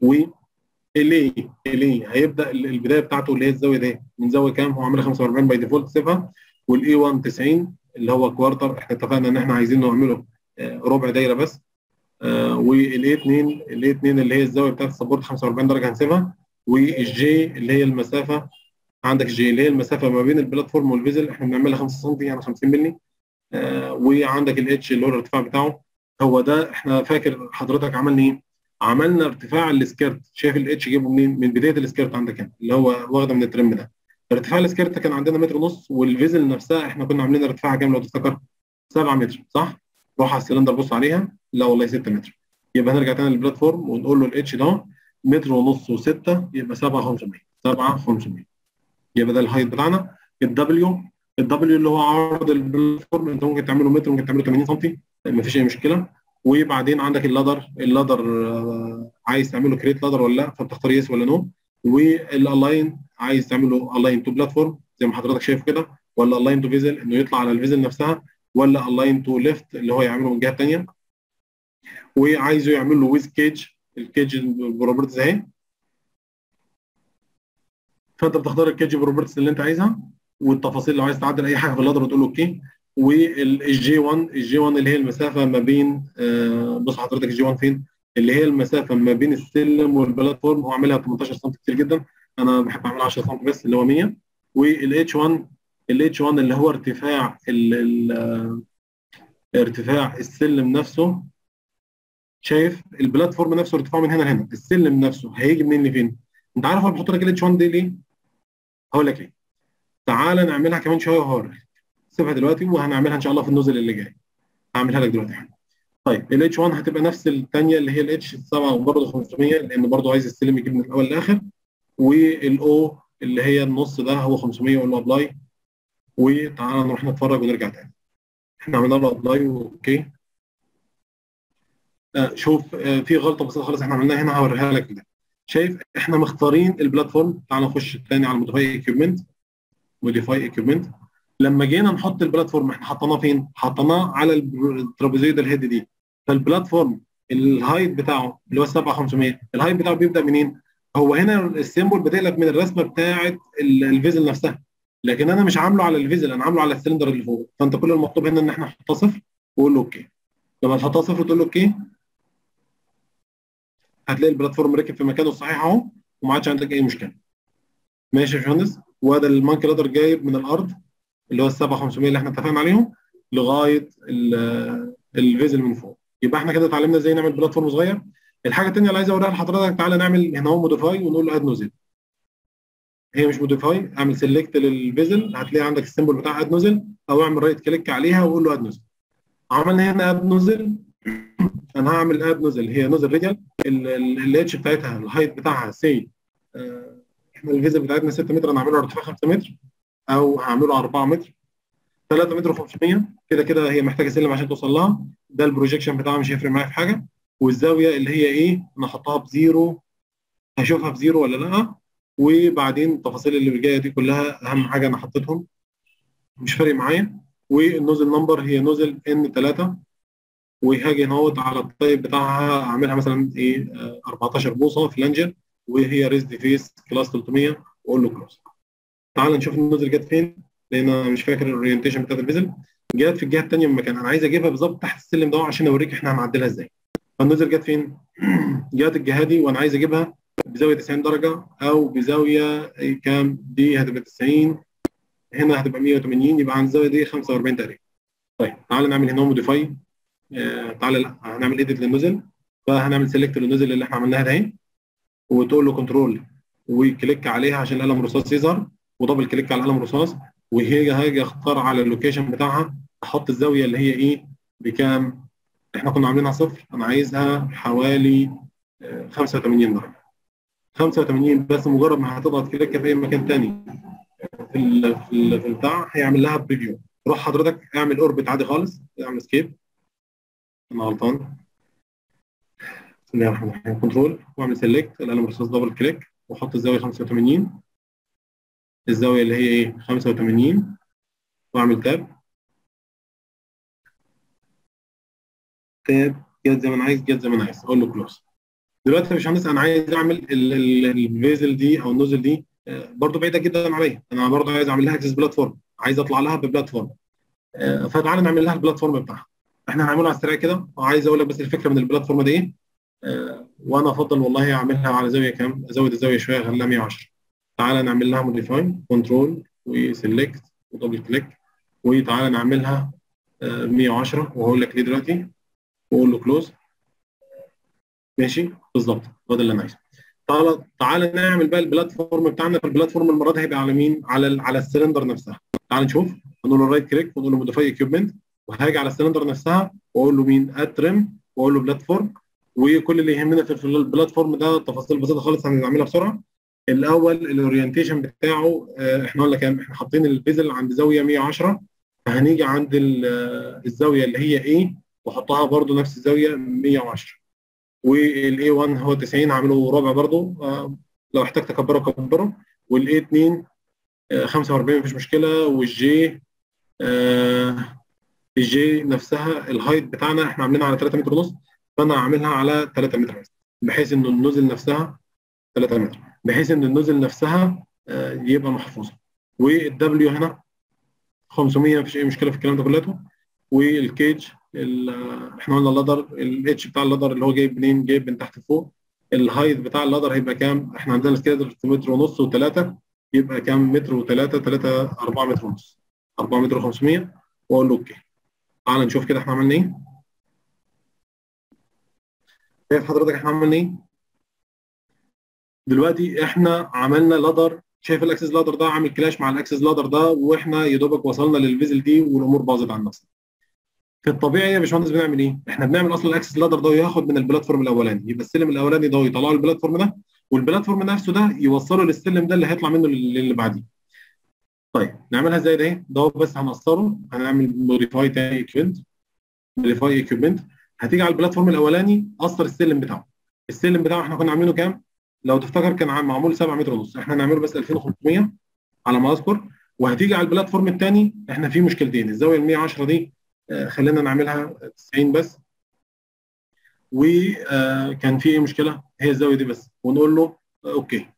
اللي هيبدا البدايه بتاعته اللي هي الزاويه دي من زاويه كام؟ هو عاملها 45 باي ديفولت، سيبها. والاي 1 90 اللي هو كوارتر، احنا اتفقنا ان احنا عايزين نعمله ربع دايره بس. والاي 2، اللي هي الزاويه بتاعت السبورت 45 درجه هنسيبها. والجي اللي هي المسافه، عندك الجي اللي هي المسافه ما بين البلاتفورم والفيزل، احنا بنعملها 5 سم يعني 50 مللي. وعندك الاتش اللي هو الارتفاع بتاعه. هو ده احنا فاكر حضرتك عملنا ايه؟ عملنا ارتفاع السكيرت. شايف الاتش جيبه منين؟ من بدايه السكيرت عندك هنا اللي هو واخده من الترم ده. ارتفاع السكيرت كان عندنا متر ونص، والفيزل نفسها احنا كنا عاملين ارتفاعها كام لو تفتكر؟ 7 متر صح؟ روح على السلندر بص عليها، لا والله 6 متر. يبقى هنرجع تاني للبلاتفورم ونقول له الاتش ده متر ونص و6 يبقى 7500. 7500 يبقى ده الهايت بتاعنا. الدبليو اللي هو عرض البلاتفورم، انت ممكن تعمله متر، ممكن تعمله 80 سم، مفيش اي مشكله. وبعدين عندك اللادر عايز تعمله كريت لادر ولا لا، فبتختار يس ولا نو. والالاين عايز تعمله الاين تو بلاتفورم زي ما حضرتك شايف كده، ولا الاين تو فيزل انه يطلع على الفيزل نفسها، ولا الاين تو ليفت اللي هو يعمله من الجهه الثانيه. وعايزه يعمل له ويز كيج، الكيج البروبرتيز اهي. فانت بتختار الكيج بروبرتيز اللي انت عايزها والتفاصيل. لو عايز تعدل اي حاجه في اللادر بتقول له اوكي. والجي 1، اللي هي المسافه ما بين بص حضرتك الجي 1 فين؟ اللي هي المسافه ما بين السلم والبلاتفورم. هو عاملها 18 سم كتير جدا، انا بحب اعملها 10 سم بس اللي هو 100. والاتش 1، اللي هو ارتفاع ارتفاع السلم نفسه. شايف البلاتفورم نفسه ارتفاعه من هنا لهنا، السلم نفسه هيجي منين لفين؟ انت عارف انا بحط لك الاتش 1 دي ليه؟ هقول لك ليه. تعالى نعملها كمان شويه وهوريك. سيبها دلوقتي وهنعملها ان شاء الله في النزل اللي جاي. هعملها لك دلوقتي. طيب الاتش 1 هتبقى نفس الثانيه اللي هي الاتش 7 وبرضه 500 لان برضه عايز السلم يجيب من الاول للاخر. والاو اللي هي النص ده هو 500 وقول له ابلاي. وتعالى نروح نتفرج ونرجع تاني. احنا عملنا له ابلاي اوكي. شوف في غلطه بسيطه خالص احنا عملناها هنا هوريها لك ده. شايف احنا مختارين البلاتفورم. تعالى نخش تاني على موديفاي ايكيوبمنت. لما جينا نحط البلاتفورم احنا حطيناه فين؟ حطيناه على الترابيزويد الهيد دي. فالبلاتفورم الهايت بتاعه اللي هو 7500 الهايت بتاعه بيبدا منين؟ هو هنا السيمبل بتقلب من الرسمه بتاعه الفيزل نفسها، لكن انا مش عامله على الفيزل، انا عامله على السلندر اللي فوق. فانت كل المطلوب هنا ان احنا نحطها صفر وقول له اوكي. لما تحطها صفر وتقول له اوكي هتلاقي البلاتفورم ركب في مكانه الصحيح اهو، وما عادش عندك اي مشكله. ماشي يا باشمهندس؟ وده المانكي لادر جايب من الارض اللي هو ال 7500 اللي احنا اتفقنا عليهم لغايه الفيزل من فوق. يبقى احنا كده اتعلمنا ازاي نعمل بلاتفورم صغير. الحاجه الثانيه اللي عايز اوريها لحضرتك، تعالى نعمل هنا هو موديفاي ونقول له اد نوزل. هي مش موديفاي، اعمل سيلكت للفيزل هتلاقي عندك السيمبل بتاع اد نوزل، او اعمل رايت كليك عليها وقول له اد نوزل. عملنا هنا اد نوزل. انا هعمل اد نوزل، هي نوزل ريديال الاتش بتاعتها الهايت بتاعها سي احنا الفيزل بتاعتنا 6 متر، انا هعمله ارتفاع 5 متر او هعمله 4 متر. 3 متر و500 كده كده هي محتاجه سلم عشان توصل لها. ده البروجيكشن بتاعها مش هيفرق معايا في حاجه. والزاويه اللي هي ايه انا احطها بزيرو، هشوفها بزيرو ولا لا. وبعدين التفاصيل اللي جايه دي كلها اهم حاجه انا حطيتهم مش فارق معايا. والنوزل نمبر هي نوزل ان 3، وهاجي نوت على الطيب بتاعها اعملها مثلا ايه 14 بوصه فلانجر، وهي ريزد فيس كلاس 300 واقول له كلوز. تعال نشوف النوزل جت فين، لان انا مش فاكر الاورينتيشن بتاعت الفيزل. جت في الجهه الثانيه من المكان، انا عايز اجيبها بالظبط تحت السلم ده عشان اوريك احنا هنعدلها ازاي. فالنوزل جت فين؟ جت الجهه دي، وانا عايز اجيبها بزاويه 90 درجه او بزاويه كام؟ دي هتبقى 90، هنا هتبقى 180، يبقى عن الزاويه دي 45 تقريبا. طيب تعالى نعمل هنا موديفاي. تعالى لا هنعمل ايديت للنوزل. فهنعمل سيلكت للنوزل اللي احنا عملناها ده اهي، وتقول له كنترول وكليك عليها عشان القلم الرصاص يظهر، ودبل كليك على القلم الرصاص. وهاجي اختار على اللوكيشن بتاعها، احط الزاويه اللي هي ايه بكام؟ احنا كنا عاملينها صفر، انا عايزها حوالي 85 درجه. 85 بس، مجرد ما هتضغط كليك في اي مكان ثاني في البتاع هيعمل لها بريفيو. روح حضرتك اعمل اوربت عادي خالص، اعمل سكيب. انا غلطان. بسم الله الرحمن الرحيم. كنترول واعمل سيلكت القلم الرصاص، دبل كليك وحط الزاويه 85، الزاويه اللي هي ايه 85، واعمل تاب. تاب جت زي ما انا عايز، جت زي ما انا عايز، اقول له كلوز. دلوقتي يا باشمهندس انا عايز اعمل الفيزل دي او النوزل دي برضه بعيده جدا عليا، انا برضه عايز اعمل لها اكسس بلاتفورم، عايز اطلع لها ببلاتفورم. فتعالى نعمل لها البلاتفورم بتاعها. احنا هنعمله على السريع كده، وعايز اقول لك بس الفكره من البلاتفورم دي ايه. وانا افضل والله اعملها على زاويه كام؟ ازود الزاويه شويه اخليها 110. تعالى نعمل لها موديفاي، كنترول وسيلكت ودبل كليك، وتعالى نعملها 110، وهقول لك ليه دلوقتي. واقول له كلوز. ماشي بالظبط هو ده اللي انا عايزه. تعالى نعمل بقى البلاتفورم بتاعنا. البلاتفورم المره دي هيبقى على مين؟ على السلندر نفسها. تعال نشوف. هنقول له رايت كليك ونقول له موديفاي ايكويبمنت، وهاجي على السلندر نفسها واقول له مين؟ اد تريم، واقول له بلاتفورم. وكل اللي يهمنا في البلاتفورم ده تفاصيل بسيطه خالص هنعملها بسرعه. الاول الاورينتيشن بتاعه احنا قلنا كام؟ احنا حاطين الفيزل عند زاويه 110، فهنيجي عند الزاويه اللي هي ايه واحطها برده نفس الزاويه 110. والاي 1 هو 90 هعمله ربع برضه، لو احتجت اكبره اكبره. والاي 2 45 مفيش مشكله. والجي الجي نفسها الهايت بتاعنا احنا عاملينها على 3 متر ونص، فانا هعملها على 3 متر بس، بحيث ان النوزل نفسها 3 متر، بحيث ان النوزل نفسها يبقى محفوظه. والدبليو هنا 500 مفيش اي مشكله في الكلام ده كله. والكيج احنا قلنا اللادر الاتش بتاع اللادر اللي هو جايب منين؟ جايب من تحت لفوق. الهايت بتاع اللادر هيبقى كام؟ احنا عندنا سكيدر في متر ونص و3، يبقى كام؟ متر و3 3 4 متر ونص، 4 متر و500. واقول له اوكي. تعال نشوف كده احنا عملنا ايه. شايف حضرتك احنا عملنا ايه؟ دلوقتي احنا عملنا لادر، شايف الاكسس لادر ده عامل كلاش مع الاكسس لادر ده، واحنا يا دوبك وصلنا للفيزل دي والامور باظت عن نفسها. في الطبيعي يا باشمهندس بنعمل ايه؟ احنا بنعمل اصلا الاكسس لادر ده ياخد من البلاتفورم الاولاني، يبقى السلم الاولاني ده يطلعه البلاتفورم ده، والبلاتفورم نفسه ده يوصله للسلم ده اللي هيطلع منه اللي بعديه. طيب نعملها ازاي ده بس هنقصره، هنعمل موديفاي تاني ايكويبمنت، موديفاي ايكويبمنت. هتيجي على البلاتفورم الاولاني قصر السلم بتاعه. السلم بتاعه احنا كنا عاملينه كام؟ لو تفتكر كان معمول 7 متر ونص، احنا هنعمله بس 2500 على ما اذكر. وهتيجي على البلاتفورم الثاني احنا في مشكلتين، الزاويه ال 110 دي خلينا نعملها 90 بس، وكان في مشكله هي الزاويه دي بس، ونقول له اوكي.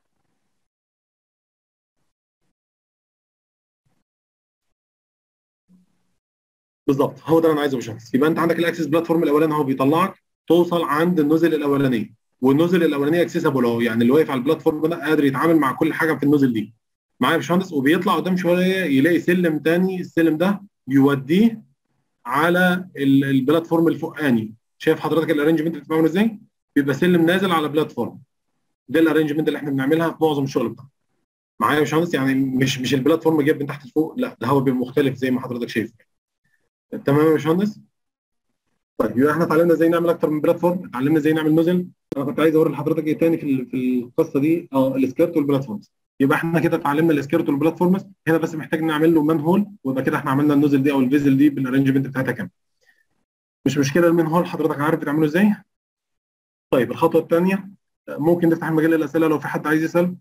بالظبط، هو ده اللي انا عايزه يا باشمهندس. يبقى انت عندك الاكسس بلاتفورم الاولاني هو بيطلعك توصل عند النزل الاولانيه، والنزل الاولانيه اكسسبل اهو، يعني اللي واقف على البلاتفورم ده قادر يتعامل مع كل حاجه في النزل دي معايا يا باشمهندس. وبيطلع قدام شويه يلاقي سلم تاني، السلم ده يوديه على البلاتفورم الفوقاني. شايف حضرتك الارينجمنت بتبقى عامل ازاي؟ بيبقى سلم نازل على بلاتفورم. ده الارينجمنت اللي احنا بنعملها في معظم الشغل بتاعنا معايا يا باشمهندس. يعني مش البلاتفورم جايب من تحت لفوق، لا ده هو بيبقى مختلف زي ما حضرتك شايف. تمام يا باشمهندس. طيب يبقى احنا اتعلمنا ازاي نعمل اكتر من بلاتفورم، اتعلمنا ازاي نعمل نزل. انا كنت عايز اوري لحضرتك ايه تاني في القصه دي، السكيرت والبلاتفورمز. يبقى احنا كده اتعلمنا السكيرت والبلاتفورمز، هنا بس محتاج نعمل له مان هول، ويبقى كده احنا عملنا النزل دي او الفيزل دي بالارنجمنت بتاعتها كام. مش مشكله المان هول، حضرتك عارف بتعمله ازاي. طيب الخطوه الثانيه، ممكن نفتح المجال للاسئله لو في حد عايز يسال.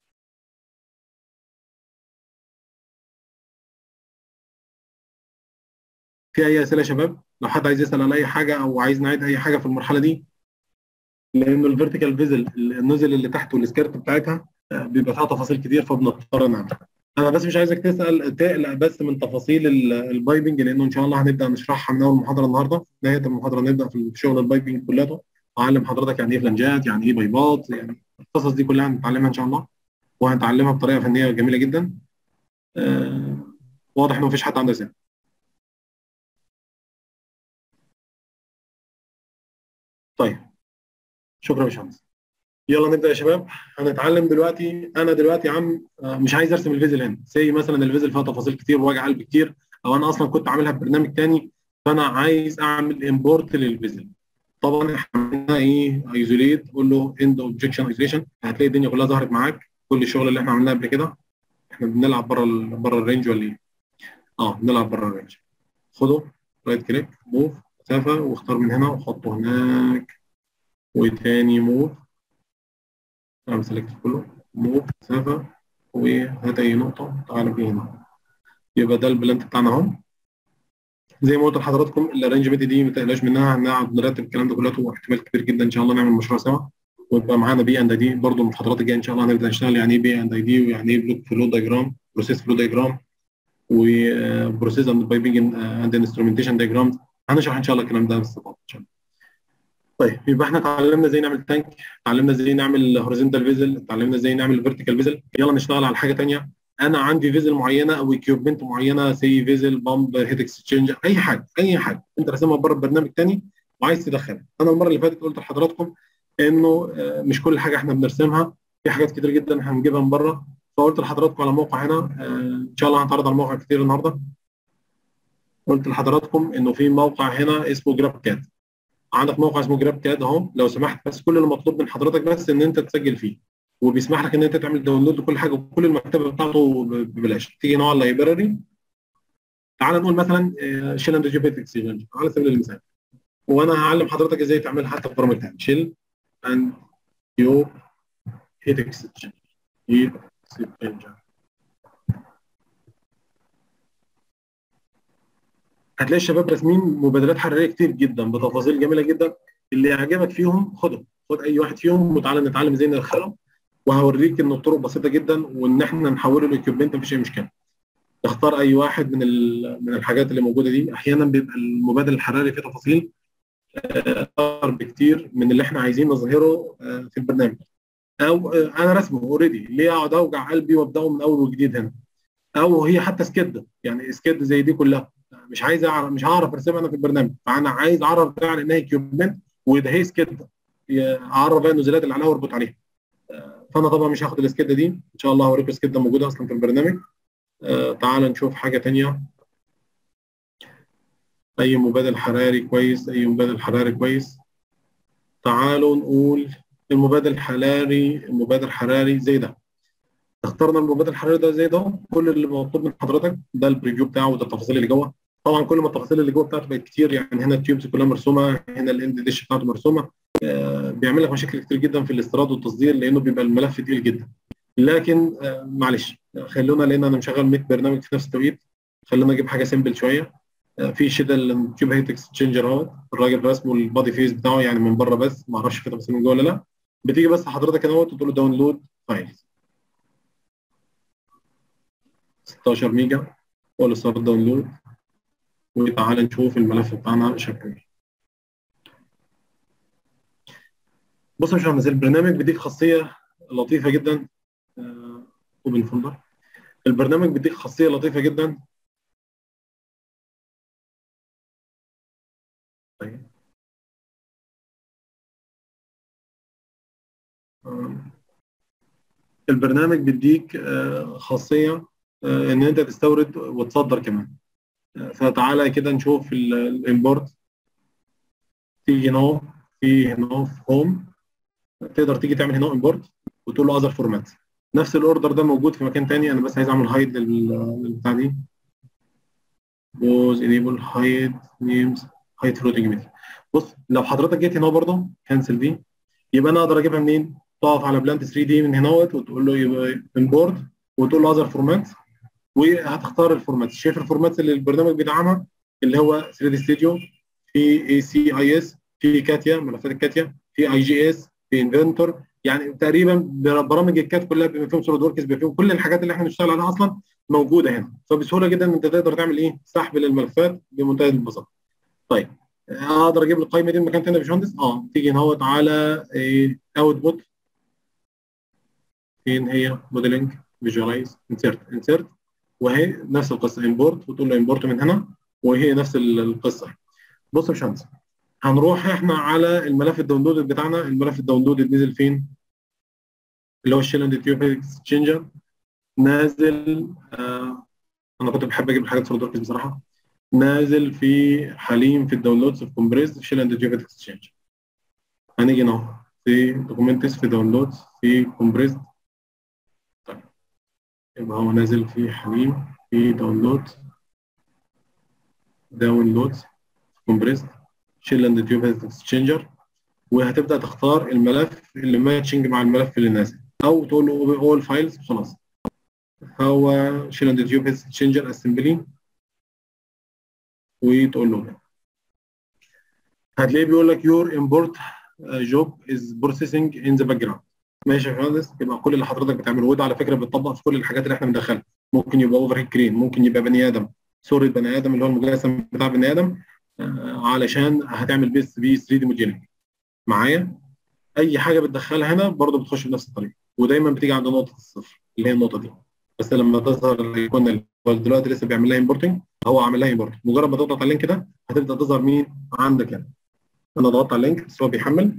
في اي اسئله يا شباب؟ لو حد عايز يسال على اي حاجه او عايز نعيد اي حاجه في المرحله دي، لانه الفيرتيكال فيزل النزل اللي تحت والسكيرت بتاعتها بيبقى فيها تفاصيل كتير فبنضطر نعمل. انا بس مش عايزك تقلق بس من تفاصيل البايبنج، لانه ان شاء الله هنبدا نشرحها من اول محاضره النهارده. في نهايه المحاضره نبدا في شغل البايبنج كلها، اعلم حضرتك يعني ايه فلنجات، يعني ايه بايبات، يعني القصص دي كلها هنتعلمها ان شاء الله، وهنتعلمها بطريقه فنيه جميله جدا. آه واضح انه مفيش حد عنده اسئله. طيب شكرا يا باشمهندس. يلا نبدا يا شباب. هنتعلم دلوقتي. انا دلوقتي يا عم مش عايز ارسم الفيزل هنا، زي مثلا الفيزل فيها تفاصيل كتير ووجع قلب كتير، او انا اصلا كنت عاملها ببرنامج تاني، فانا عايز اعمل امبورت للفيزل. طبعا احنا عملنا ايه؟ ايزوليت، قول له اند اوبجكشن ايزوليشن، هتلاقي الدنيا كلها ظهرت معاك، كل الشغل اللي احنا عملناه قبل كده. احنا بنلعب بره الرينج ولا ايه؟ بنلعب بره الرينج. خده رايت كليك موف مسافه، واختار من هنا وحطه هناك، وتاني موف، اعمل سيلكت كله، موف مسافه، وهات اي نقطه تعالى بيه هنا. يبقى ده البلانت بتاعنا اهو. زي ما قلت لحضراتكم الارينجمنت دي ما تقلقش منها، هنقعد نرتب الكلام ده كله، واحتمال كبير جدا ان شاء الله نعمل مشروع سوا، ويبقى معانا بي اند اي دي برضه. المحاضرات الجايه ان شاء الله هنبدا نشتغل يعني ايه بي اند اي دي، ويعني ايه بلوك فلو دايجرام، بروسيس فلو دايجرام، وبروسيس اند بايبنج اند انسترومنتيشن دايجرام. هنشرح ان شاء الله الكلام ده باستفاضه ان شاء الله. طيب يبقى احنا اتعلمنا ازاي نعمل تانك، اتعلمنا ازاي نعمل هوريزونتال فيزل، اتعلمنا ازاي نعمل فيرتيكال فيزل. يلا نشتغل على حاجه ثانيه. انا عندي فيزل معينه او اكيوبمنت معينه، سي فيزل بامب هيت اكسشينج، اي حاجه اي حاجه انت راسمها بره برنامج ثاني وعايز تدخلها. انا المره اللي فاتت قلت لحضراتكم انه مش كل حاجه احنا بنرسمها، في حاجات كتير جدا هنجيبها من بره. فقلت لحضراتكم على موقع هنا، ان شاء الله هنتعرض على موقع كتير النهارده. قلت لحضراتكم انه في موقع هنا اسمه جراب كات. عندك موقع اسمه جراب كاد اهو، لو سمحت بس كل اللي مطلوب من حضرتك بس ان انت تسجل فيه، وبيسمح لك ان انت تعمل داونلود لكل حاجه، وكل المكتبه بتاعته ببلاش. تيجي نوع اللايبراري، تعال نقول مثلا شيل اند جي اكسشينج على سبيل المثال، وانا هعلم حضرتك ازاي تعملها حتى في برامج ثانيه. شيل اند يو هيت اكسشينج، هيت اكسشينج. هتلاقي الشباب راسمين مبادرات حراريه كتير جدا بتفاصيل جميله جدا. اللي يعجبك فيهم خده، خد اي واحد فيهم وتعالى نتعلم ازاي ندخلهم، وهوريك ان الطرق بسيطه جدا، وان احنا نحوله لاكيوبمنت مفيش اي مشكله. اختار اي واحد من الحاجات اللي موجوده دي. احيانا بيبقى المبادل الحراري فيه تفاصيل اكتر بكتير من اللي احنا عايزين نظهره في البرنامج، او انا رسمه اوريدي، ليه اقعد اوجع قلبي وابداه من اول وجديد هنا؟ او هي حتى سكيد، يعني سكيد زي دي كلها مش عايز اعرف، مش هعرف ارسمها انا في البرنامج، فانا عايز اعرف ده على انها كيوبمنت، وده هي سكيد، اعرف بقى النزولات اللي عليها واربط عليها. فانا طبعا مش هاخد السكيده دي، ان شاء الله هوريك السكيده موجوده اصلا في البرنامج. تعال نشوف حاجه ثانيه. اي مبادل حراري كويس، اي مبادل حراري كويس. تعالوا نقول المبادل الحراري، المبادل الحراري زي ده. اخترنا المبادل الحراري ده زي ده. كل اللي مطلوب من حضرتك ده البريفيو بتاعه وده التفاصيل اللي جوه. طبعا كل ما التفاصيل اللي جوه بتاعته بقت كتير، يعني هنا التيوبس كلها مرسومه، هنا الاند ديش بتاعته مرسومه. بيعمل لك مشاكل كتير جدا في الاستيراد والتصدير، لانه بيبقى الملف تقيل جدا. لكن معلش، خلونا، لان انا مشغل 100 برنامج في نفس التوقيت، خلونا اجيب حاجه سيمبل شويه. في شده التيوب هيت اكسشينجر اهوت، الراجل رسمه البادي فيس بتاعه يعني من بره بس، ما اعرفش في تفاصيل من جوه ولا لا. بتيجي بس حضرتك اهوت وتقول له داونلود فايلز 16 ميجا، قول له ستارت داونلود، وتعالى نشوف الملف بتاعنا شكله ايه. بص يا باشمهندس، البرنامج بيديك خاصيه لطيفه جدا. اوبن فولدر. البرنامج بيديك خاصيه لطيفه جدا. طيب. البرنامج بيديك خاصيه ان انت تستورد وتصدر كمان. فتعالى كده نشوف الامبورت. تيجي هنا، هنا في هوم، تقدر تيجي تعمل هنا امبورت وتقول له اذر فورمات. نفس الاوردر ده موجود في مكان تاني، انا بس عايز اعمل هايد للبتاع دي. بوز انيبل هايد نيمز هايد فلوتنج ميديا. بص لو حضرتك جيت هنا برضه كانسل دي، يبقى انا اقدر اجيبها منين؟ تقف على بلانت 3 دي من هنا وتقول له يبقى امبورت، وتقول له اذر فورمات، وهتختار الفورمات. شايف الفورمات اللي البرنامج بيدعمها؟ اللي هو 3 دي ستوديو، في اي سي اي اس، في كاتيا ملفات الكاتيا، في اي جي اس، في انفنتور. يعني تقريبا برامج الكات كلها بما فيهم سوليد وركس، بما فيهم كل الحاجات اللي احنا بنشتغل عليها اصلا موجوده هنا. فبسهوله جدا انت تقدر تعمل ايه؟ سحب للملفات بمنتهى البساطه. طيب اقدر اجيب القائمه دي من مكان تاني يا باشمهندس؟ تيجي هنا على اوت بوت. فين هي؟ موديلنج، فيجوالايز، انسيرت. وهي نفس القصه امبورت، وتقول له امبورت من هنا، وهي نفس القصه. بص يا باشمهندس، هنروح احنا على الملف الداونلود بتاعنا. الملف الداونلود نزل فين؟ اللي هو الشيل اند تيوب اكسشينجر. نازل انا كنت بحب اجيب الحاجات في الدوركس بصراحه. نازل في حليم في الداونلودز في كومبريس شيل اند تيوب اكسشينجر. هنيجي اهو في دوكيومنتس، في داونلودز، في كومبريس. طيب يبقى هو نازل في حليم في داونلودز كومبريس شيل اند تيوب اكسشينجر. وهتبدا تختار الملف اللي ماتشنج مع الملف اللي نازل، او تقول له اول فايلز خلاص. هو شيل اند تيوب اكسشينجر اسمبلي، وتقول له ده. هتلاقيه بيقول لك يور امبورت جوب از بروسيسنج ان ذا باك جراوند. ماشي يا باشمهندس، يبقى كل اللي حضرتك بتعمله، وده على فكره بيتطبق في كل الحاجات اللي احنا بندخلها. ممكن يبقى اوفر هيد كرين، ممكن يبقى بني ادم، صوره بني ادم اللي هو المجسم بتاع بني ادم، علشان هتعمل بي 3 دي موديلنج معايا. اي حاجه بتدخلها هنا برضه بتخش بنفس الطريقه، ودايما بتيجي عند نقطه الصفر اللي هي النقطه دي. بس لما تظهر الايقونه اللي هو دلوقتي لسه بيعمل لها امبورتنج، هو عامل لها امبورت، مجرد ما تضغط على اللينك ده هتبدا تظهر مين عندك هنا. انا ضغطت على اللينك بس هو بيحمل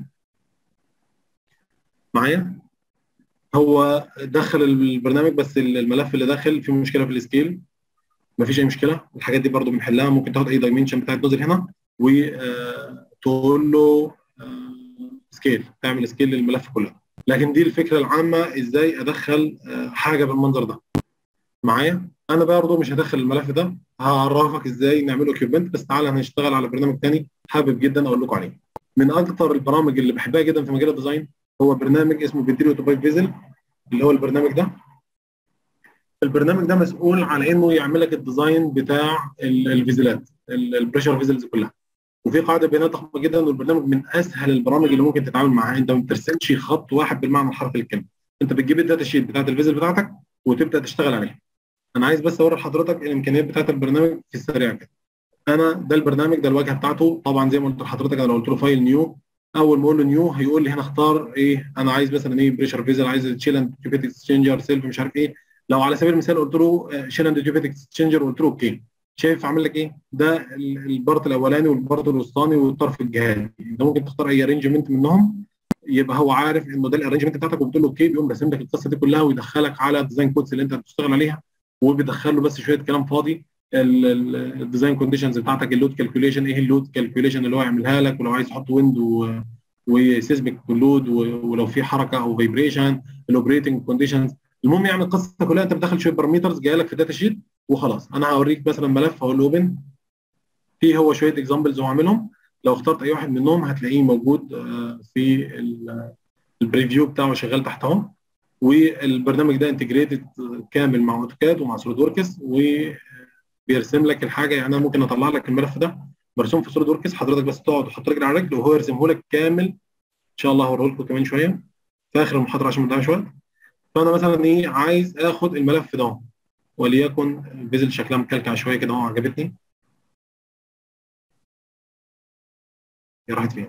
معايا. هو دخل البرنامج، بس الملف اللي داخل فيه مشكله في السكيل. مفيش اي مشكله، الحاجات دي برضو بنحلها. ممكن تاخد اي دايمنشن بتاعت نوزل هنا وتقول له سكيل، تعمل سكيل للملف كله. لكن دي الفكره العامه، ازاي ادخل حاجه بالمنظر ده معايا. انا برضو مش هدخل الملف ده، هعرفك ازاي نعمله كيوبنت. بس تعالى هنشتغل على برنامج تاني حابب جدا اقول لكم عليه. من اكثر البرامج اللي بحبها جدا في مجال الديزاين هو برنامج اسمه فيديو اوتوبايك فيزل. اللي هو البرنامج ده، البرنامج ده مسؤول على انه يعمل لك الديزاين بتاع الفيزلات، البريشر فيزلز كلها. وفي قاعده بيانات ضخمه جدا، والبرنامج من اسهل البرامج اللي ممكن تتعامل معاها. انت ما بترسمش خط واحد بالمعنى الحرفي للكلمه، انت بتجيب الداتا شيت بتاعت الفيزل بتاعتك وتبدا تشتغل عليها. انا عايز بس اوري لحضرتك الامكانيات بتاعت البرنامج في السريع كده. انا ده البرنامج، ده الواجهه بتاعته. طبعا زي ما قلت لحضرتك، انا لو قلت له فايل نيو، اول ما اقول له نيو هيقول لي هنا اختار ايه. انا عايز مثلا ايه؟ بريشر فيزل، عايز تشيل اند تيوبيت اكسشينجر سيلف مش عارف ايه. لو على سبيل المثال قلت له شيل اند تيوبيت اكسشينجر وقلت له اوكي، شايف عامل لك ايه؟ ده البارت الاولاني والبارت الوسطاني والطرف الجهادي. انت ممكن تختار اي ارينجمنت منهم، يبقى هو عارف انه ده الارينجمنت بتاعتك، وبتقول له اوكي بيقوم راسم لك القصه دي كلها ويدخلك على الديزاين كودز اللي انت بتشتغل عليها. وبيدخل له بس شويه كلام فاضي، الديزاين كونديشنز بتاعتك، اللود كالكوليشن، ايه اللود كالكوليشن اللي هو يعملها لك، ولو عايز تحط ويند وسيزميك لود، ولو في حركه او فايبريشن، الاوبريتنج كونديشنز. المهم يعني القصه كلها انت بتدخل شويه بارامترز جايه لك في الداتا شيت وخلاص. انا هوريك مثلا ملف، هقول له اوبن، فيه هو شويه اكزامبلز هو عاملهم. لو اخترت اي واحد منهم هتلاقيه موجود في البريفيو بتاعه شغال تحت اهو. والبرنامج ده انتجريتد كامل مع اوتوكاد ومع سوليد وركس، وبيرسم لك الحاجه. يعني انا ممكن اطلع لك الملف ده مرسوم في سوليد وركس، حضرتك بس تقعد وتحط رجل على رجل وهو يرسمه لك كامل. ان شاء الله هوريه لكم كمان شويه في اخر المحاضره عشان ما نضيعش وقت. فانا مثلا ايه عايز اخد الملف ده، وليكن الفيزل شكلها مكلكع شويه كده اهو، عجبتني. هي راحت فين؟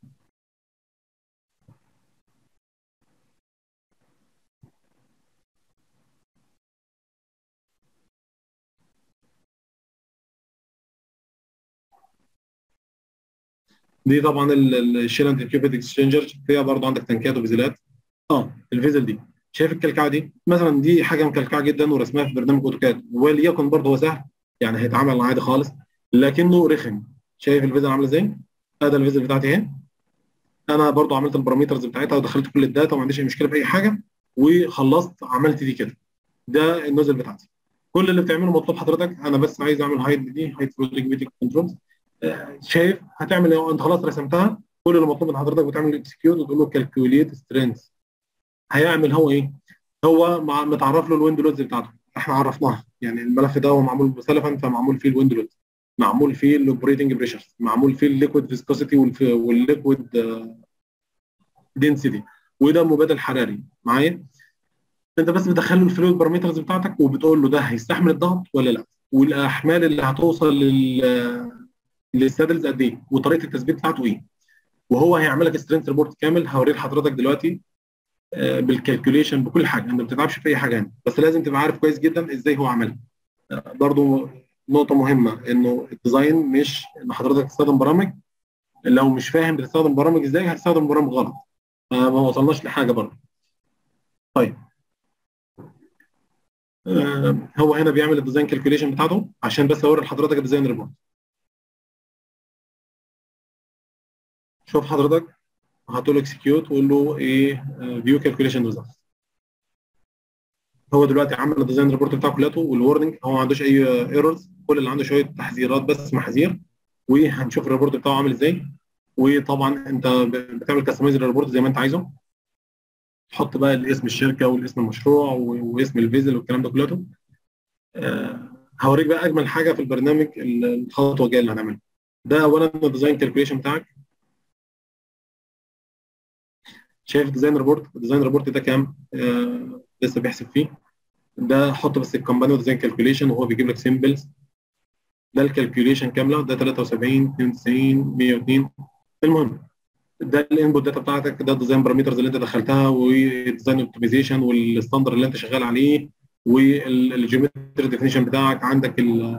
دي طبعا الشيل اند كيوبيد اكسشينجر، فيها برضه عندك تنكات وفيزلات. اه الفيزل دي، شايف الكلكعه دي مثلا؟ دي حاجه مكلكعه جدا ورسمها في برنامج اوتوكاد، وليكن برضه هو سهل يعني هيتعمل عادي خالص، لكنه رخم. شايف الفيزل عامله ازاي؟ ادي الفيزل بتاعتي اهي. انا برضه عملت البارامترز بتاعتها ودخلت كل الداتا وما عنديش اي مشكله في اي حاجه، وخلصت عملت دي كده. ده النوزل بتاعتي. كل اللي بتعمله مطلوب حضرتك، انا بس عايز اعمل هايد دي هايد فلويد كنترول. شايف هتعمل ايه؟ انت خلاص رسمتها. كل اللي مطلوب من حضرتك بتعمل اكسكيوت وتقول له كالكوليت سترينث. هيعمل هو ايه؟ هو متعرف له الويند لودز بتاعته، احنا عرفناها. يعني الملف ده هو معمول مسلفا، فمعمول فيه الويند لودز، معمول فيه الاوبريتنج بريشرز، معمول فيه الليكويد فيسكوسيتي والليكويد دنسيتي، وده مبادل حراري معايا. انت بس بتدخل له الفلويد بارامترز بتاعتك وبتقول له ده هيستحمل الضغط ولا لا، والاحمال اللي هتوصل للسادلز قد ايه، وطريقه التثبيت بتاعته ايه. وهو هيعمل لك سترينث ريبورت كامل، هوريه لحضرتك دلوقتي بالكالكوليشن بكل حاجه. انت ما بتتعبش في اي حاجه يعني، بس لازم تبقى عارف كويس جدا ازاي هو عملها. برضو نقطه مهمه، انه الديزاين مش ان حضرتك تستخدم برامج لو مش فاهم بتستخدم برامج ازاي هتستخدم برامج غلط. ما وصلناش لحاجه برضه. طيب هو هنا بيعمل الديزاين كالكوليشن بتاعته عشان بس اوري لحضرتك الديزاين ريبورت. شوف حضرتك، هتقول له اكسكيوت وقول له ايه فيو كالكوليشن ريزلتس. هو دلوقتي عمل الديزاين ريبورت بتاعه كلته والورنينج، هو ما عندوش اي ايرورز، كل اللي عنده شويه تحذيرات بس محاذير. وهنشوف الريبورت بتاعه عامل ازاي. وطبعا انت بتعمل كاستمايز للريبورت زي ما انت عايزه، تحط بقى اسم الشركه والاسم المشروع واسم الفيزل والكلام ده كلته. هوريك بقى اجمل حاجه في البرنامج، الخطوه الجايه اللي هنعملها. ده اولا الديزاين كالكوليشن بتاعك. شايف الديزاين ريبورت ده كام؟ لسه بيحسب فيه. ده حط بس الكومباني ديزاين كالكوليشن وهو بيجيب لك سيمبلز. ده الكالكوليشن كامله، ده 73 92 102. المهم ده الانبوت داتا بتاعتك، ده الديزاين بارامترز اللي انت دخلتها، والديزاين اوبتمايزيشن والستاندر اللي انت شغال عليه، والجيومتري ديفينيشن بتاعك. عندك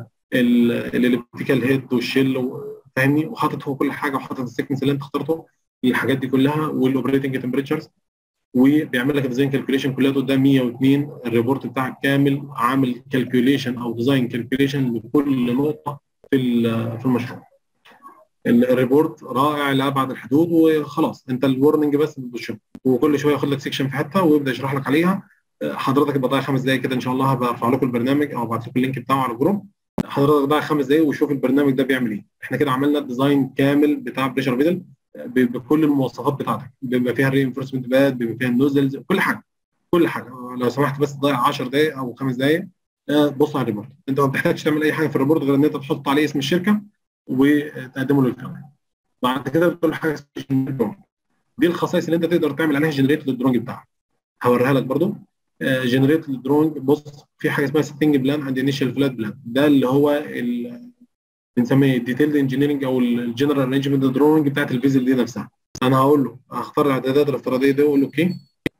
الاليبتيكال هيد والشيل فاهمني، وحاطط هو كل حاجه، وحاطط السيكنس اللي انت اخترته الحاجات دي كلها، والاوبريتنج تمبريتشرز. وبيعمل لك الديزاين كالكوليشن كلها قدام 102. الريبورت بتاعك كامل عامل كالكوليشن او ديزاين كالكوليشن لكل نقطه في المشروع. الريبورت رائع لابعد الحدود. وخلاص انت الورنينج بس بتشوف، وكل شويه ياخد لك سيكشن في حته ويبدا يشرح لك عليها. حضرتك يبقى ضايع 5 دقائق كده ان شاء الله، هبقى ارفع لكم البرنامج او ابعت لكم اللينك بتاعه على الجروب. حضرتك ضايع 5 دقائق وشوف البرنامج ده بيعمل ايه. احنا كده عملنا الديزاين كامل بتاع بريشر فيدل بكل المواصفات بتاعتك، بما فيها الرينفورسمنت باد، بما فيها النوزلز، كل حاجه. كل حاجه. لو سمحت بس ضايع 10 دقائق او 5 دقائق، بص على الريبورت. انت ما بتحتاجش تعمل اي حاجه في الريبورت غير ان انت تحط عليه اسم الشركه وتقدمه للكلاينت. بعد كده بتقول حاجه اسمها درونج. دي الخصائص اللي انت تقدر تعمل عليها جنريت للدرونج بتاعك. هوريها لك برضو. جنريت للدرونج، بص في حاجه اسمها سيتنج بلان اند انيشال فلات بلان. ده اللي هو بنسميه الديتيلد انجينيرنج او الجنرال ارينجمنت دروينج بتاعت الفيزل دي نفسها. انا هقول له هختار الاعدادات الافتراضيه دي واقول له اوكي.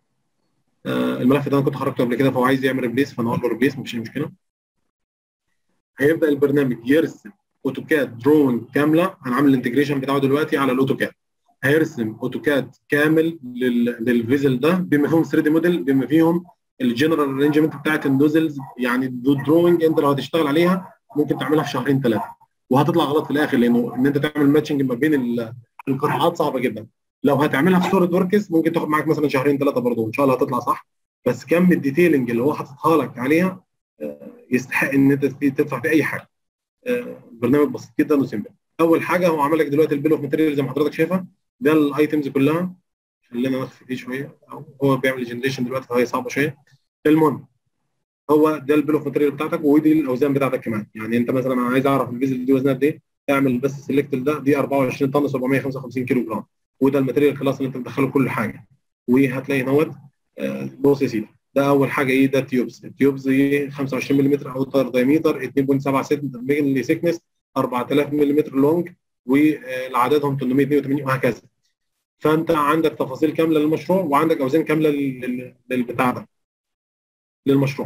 الملف ده انا كنت خرجته قبل كده، فهو عايز يعمل ريبليس، فانا هقول له ريبليس مفيش مشكله. هيبدا البرنامج يرسم اوتوكاد دروينج كامله. انا عامل الانتجريشن بتاعه دلوقتي على الاوتوكاد. هيرسم اوتوكاد كامل للفيزل ده بما فيهم 3 دي موديل، بما فيهم الجنرال ارينجمنت بتاعت النوزلز. يعني الدروينج انت لو هتشتغل عليها ممكن تعملها في شهرين 3، وهتطلع غلط في الاخر، لانه ان انت تعمل ماتشنج ما بين القطاعات صعبه جدا. لو هتعملها في صوره وركس ممكن تاخد معاك مثلا شهرين 3 برضه، ان شاء الله هتطلع صح. بس كم الديتيلنج اللي هو حاططها لك عليها يستحق ان انت تدفع في اي حاجه. برنامج بسيط جدا وسيمبل. اول حاجه هو عمل لك دلوقتي البيل اوف ماتيريال زي ما حضرتك شايفها. ده الايتمز كلها. خلينا نخفي فيه شويه، أو هو بيعمل جنريشن دلوقتي فهي صعبه شويه. المهم، هو ده البيل اوف ماتيريال بتاعتك، ودي الاوزان بتاعتك كمان. يعني انت مثلا انا عايز اعرف الفيزل دي وزنها قد ايه، اعمل بس سيلكت ده، دي 24 طن 755 كيلو جرام، وده الماتيريال كلاس اللي انت مدخله كل حاجه. وهتلاقي نوت. بص يا سيدي، ده اول حاجه ايه؟ ده التيوبز. التيوبز ايه؟ 25 ملم اوتر دايمتر، 2.76 ملي سيكنس، 4000 ملم لونج، وعددهم 882 وهكذا. فانت عندك تفاصيل كامله للمشروع، وعندك اوزان كامله للبتاع ده، للمشروع.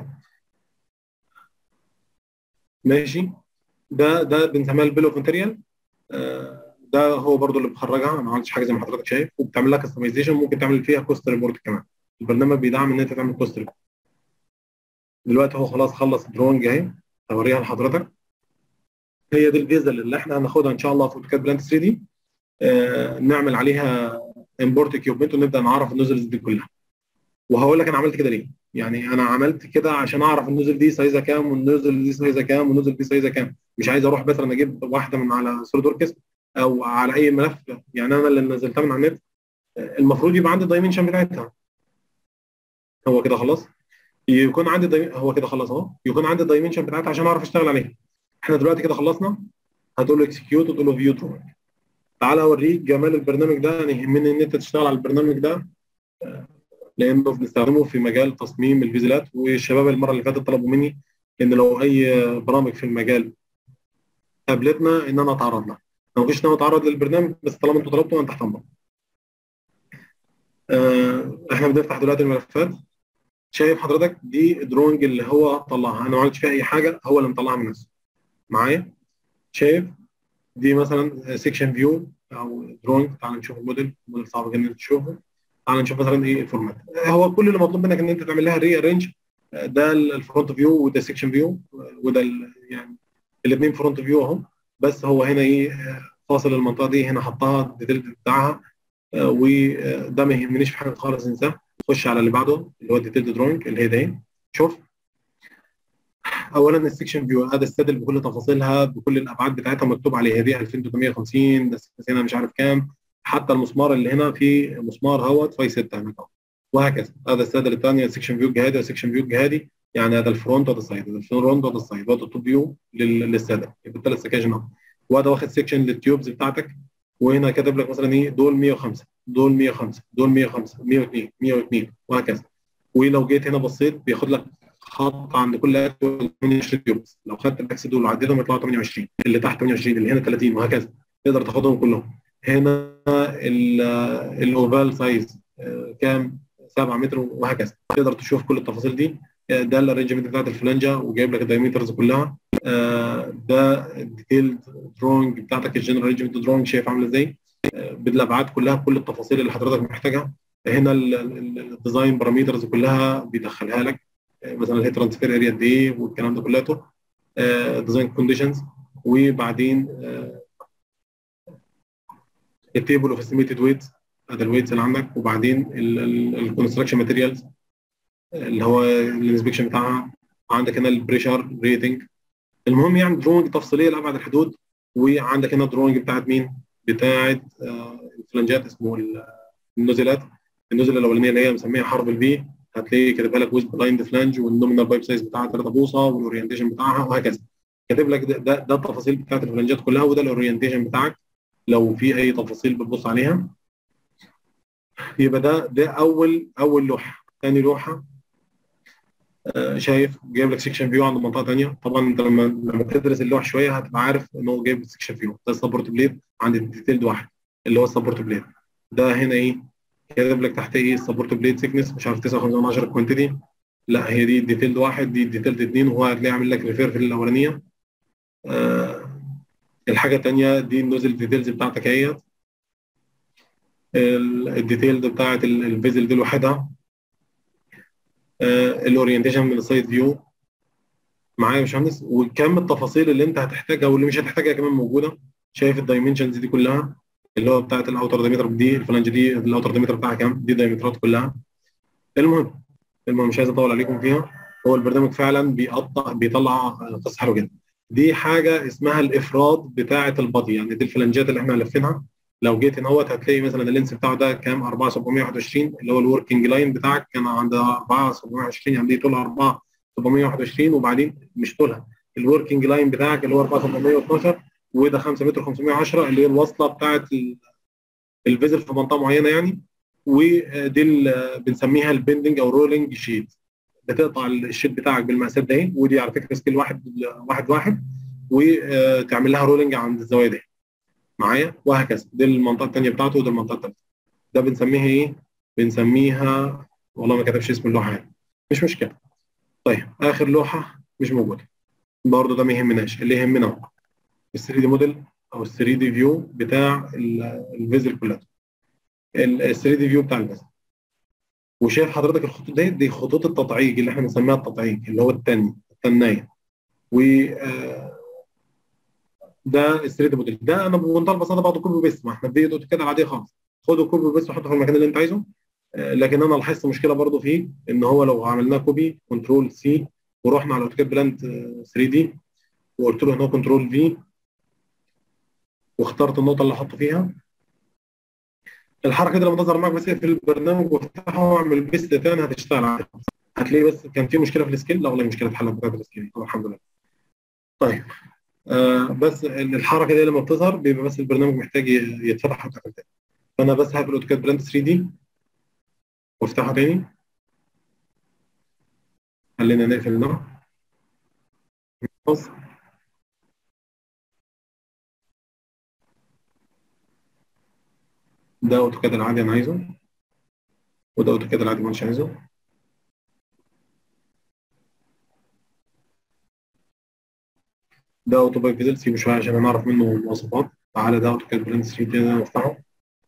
ماشي. ده بنسميها البيل اوف ماتيريال. ده هو برضو اللي بخرجها. انا ما عملتش حاجه زي ما حضرتك شايف، وبتعمل لها كستمايزيشن، ممكن تعمل فيها كوست ريبورت كمان. البرنامج بيدعم ان انت تعمل كوست ريبورت. دلوقتي هو خلاص خلص الدرونج اهي، هوريها لحضرتك. هي دي الفيزل اللي احنا هناخدها ان شاء الله في اوتوكاد بلانت 3 دي. نعمل عليها امبورت كيوبمنت ونبدا نعرف النوزلز دي كلها. وهقول لك انا عملت كده ليه. يعني انا عملت كده عشان اعرف النوزل دي سايزها كام، والنوزل دي سايزها كام، والنوزل دي سايزها كام. مش عايز اروح مثلا اجيب واحده من على سوليد وركس او على اي ملف. يعني انا اللي نزلتها من على النت، المفروض يبقى عندي الدايمنشن بتاعتها. هو كده خلاص. يكون عندي هو كده خلاص اهو، يكون عندي الدايمنشن بتاعتها عشان اعرف اشتغل عليها. احنا دلوقتي كده خلصنا. هتقول له اكسكيوت وتقول له فيو دروينج. تعالى اوريك جمال البرنامج ده. انا يهمني ان انت تشتغل على البرنامج ده، لانه بنستخدمه في مجال تصميم الفيزلات. والشباب المره اللي فاتت طلبوا مني ان لو اي برامج في المجال قابلتنا ان انا اتعرض لها. ما كنتش ناوي اتعرض للبرنامج، بس طالما انتوا طلبتوا انا تحت امرك. احنا بنفتح دلوقتي الملفات. شايف حضرتك دي درونج اللي هو طلعها، انا ما عملتش فيها اي حاجه، هو اللي مطلعها من نفسه معايا. شايف دي مثلا سيكشن فيو او درونج. تعال نشوف الموديل صعب جدا تشوفه. تعال نشوف مثلا ايه الفورمات. هو كل اللي مطلوب منك ان انت تعمل لها ري ارينج. ده الفرونت فيو وده سيكشن فيو، وده يعني الاثنين فرونت فيو اهو. بس هو هنا ايه؟ فاصل المنطقه دي هنا، حطها الديتيل بتاعها. وده ما يهمنيش في حاجه خالص، انساه. خش على اللي بعده اللي هو الديتيل درونج اللي هي ده اهي. شوف، اولا السكشن فيو هذا السادل بكل تفاصيلها، بكل الابعاد بتاعتها مكتوب عليها. دي 2350، بس هنا مش عارف كام. حتى المسمار اللي هنا في مسمار اهوت فاي 6 هناك اهو. وهكذا. هذا السادل الثانيه السكشن فيو الجهادي والسكشن فيو الجهادي. يعني هذا الفرونت وهذا السايد، هذا الفرونت وهذا السايد، وهذا التوب فيو للسادل. يبقى الثلاث سكاشن اهو. وهذا واخد سكشن للتيوبز بتاعتك. وهنا كاتب لك مثلا ايه؟ دول 105، دول 105، دول 105، 102، 102 وهكذا. ولو جيت هنا بصيت بياخد لك خط عند كل اكس 28 يورو. لو خدت الاكس دول وعديتهم يطلعوا 28، اللي تحت 28، اللي هنا 30 وهكذا. تقدر تاخدهم كلهم. هنا الاوفال سايز كام؟ 7 متر وهكذا. تقدر تشوف كل التفاصيل دي. ده الارينجمنت بتاعت الفلانجه، وجايب لك الدايمترز كلها. ده الديتيل درونج بتاعتك، الجنرال ارينجمنت درونج. شايف عامله ازاي؟ بالابعاد كلها، بكل التفاصيل اللي حضرتك محتاجها. هنا الديزاين بارامترز كلها بيدخلها لك. مثلا هي ترانسفير اريا قد ايه والكلام ده كله. ديزاين كونديشنز. وبعدين التيبل اوف استيميتد ويتس. هذا الويتس اللي عندك. وبعدين الكونستراكشن ماتيريالز اللي هو الانسبكشن بتاعها. عندك هنا البريشر ريتنج. المهم يعني دروينج تفصيليه لابعد الحدود. وعندك هنا دروينج بتاعت مين؟ بتاعت الفلنجات، اسمه النزلات. النزله الاولانيه اللي هي مسميها حرف البي، هتلاقيه كاتبها لك ويز بلايند فلانج، والنومينال بايب سايز بتاعها 3 بوصه، والاورينتيشن بتاعها وهكذا. كاتب لك ده التفاصيل بتاعت الفلانجات كلها، وده الاورينتيشن بتاعك. لو في اي تفاصيل بتبص عليها. يبقى ده اول لوحه. ثاني لوحه شايف جايب لك سيكشن فيو عند منطقه ثانيه. طبعا انت لما تدرس اللوح شويه هتبقى عارف ان هو جايب سيكشن فيو. ده السبورت بليد عند الديتيلد واحد اللي هو السبورت بليد. ده هنا ايه؟ كاتب لك تحت ايه؟ السبورت بليد سيكنس مش عارف 9.5 كوانتيتي. لا، هي دي الديتيلد واحد، دي الديتيلد اثنين، وهو هتلاقي عامل لك ريفير في الاولانيه. الحاجه الثانيه دي النوزل ديتيلز بتاعتك اهي. الديتيلد بتاعت الفيزل دي لوحدها. الاورينتيشن من السايد فيو معايا يا باشمهندس. وكم التفاصيل اللي انت هتحتاجها واللي مش هتحتاجها كمان موجوده. شايف الدايمنشنز دي كلها اللي هو بتاعت الاوتر دايمتر. دي الفلانج دي الاوتر دايمتر بتاعها كام؟ دي دايمترات كلها. المهم مش عايز اطول عليكم فيها. هو البرنامج فعلا بيطلع قصه حلوه جدا. دي حاجه اسمها الافراد بتاعه البادي. يعني دي الفلانجات اللي احنا لفينها. لو جيت هنا هتلاقي مثلا اللينس بتاعه ده كام 4721 اللي هو الوركينج لاين بتاعك كان عند 4720 يعني دي طولها 4721 وبعدين مش طولها الوركينج لاين بتاعك اللي هو 4712 وده 5 متر 510 اللي هي الوصله بتاعت الفيزل في منطقه معينه يعني ودي بنسميها البندنج او رولينج شيت بتقطع الشيت بتاعك بالمقاسات ده ودي على فكره سكيل واحد وتعمل لها رولينج عند الزوايا دي معايا وهكذا دي المنطقه الثانيه بتاعته ودي المنطقه الثالثه ده بنسميها ايه؟ بنسميها والله ما كتبش اسم اللوحه يعني مش مشكله. طيب اخر لوحه مش موجوده برضه ده ما يهمناش اللي يهمنا هو ال 3 دي موديل او ال 3 دي فيو بتاع الفيزل كلها ال 3 دي فيو بتاع الفيزل وشايف حضرتك الخطوط دي خطوط التطعيج اللي احنا بنسميها التطعيج اللي هو التنايه و ده ال 3 دي موديل ده انا بمنتهى البساطه باخده كوبي بيست ما احنا في اوتوكاد العاديه خالص خده كوبي بيست وحطه في المكان اللي انت عايزه لكن انا لاحظت مشكله برضو فيه ان هو لو عملناه كوبي كنترول سي ورحنا على اوتوكاد بلانت 3 دي وقلت له هنا كنترول في واخترت النقطه اللي احطه فيها الحركه دي لما تظهر معاك بس في البرنامج وافتحه واعمل بيست تاني هتشتغل عادي هتلاقي بس كان في مشكله في السكيل لا والله مشكله اتحلت بتاعت السكيل الحمد لله. طيب بس الحركه دي لما بتظهر بيبقى بس البرنامج محتاج يتفتح ويتقفل تاني فانا بس هقفل اوتوكاد بلانت 3 دي وافتحه تاني خلينا نقفل ده بص ده اوتوكاد العادي انا عايزه وده اوتوكاد العادي مش عايزه ده اوتو باي فيزل سيبه شويه عشان انا اعرف منه المواصفات تعالى ده اوتوكاد بلانت 3 دي انا افتحه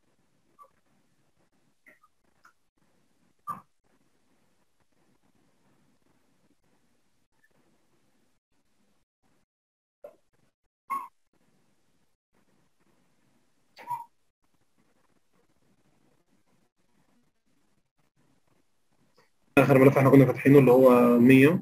اخر ملف احنا كنا فاتحينه اللي هو 100.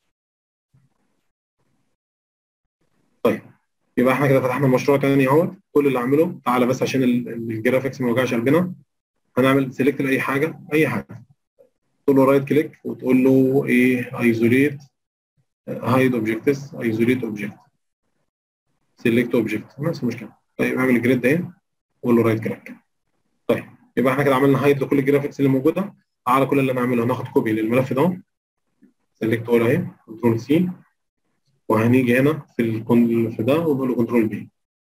طيب يبقى احنا كده فتحنا مشروع تاني اهوت كل اللي اعمله تعالى بس عشان الجرافيكس ما يوجعش قلبنا هنعمل سيلكت لاي حاجه اي حاجه تقول له رايت كليك وتقول له ايه ايزوليت هايد اوبجكتس ايزوليت اوبجكت سيلكت اوبجكت نفس المشكله طيب اعمل الجريد ده وقول له رايت كليك. طيب يبقى احنا كده عملنا هايد لكل الجرافيكس اللي موجوده تعالى كل اللي هنعمله هناخد كوبي للملف ده سيلكت اول اهي كنترول سي وهنيجي هنا في ده ونقول له كنترول بي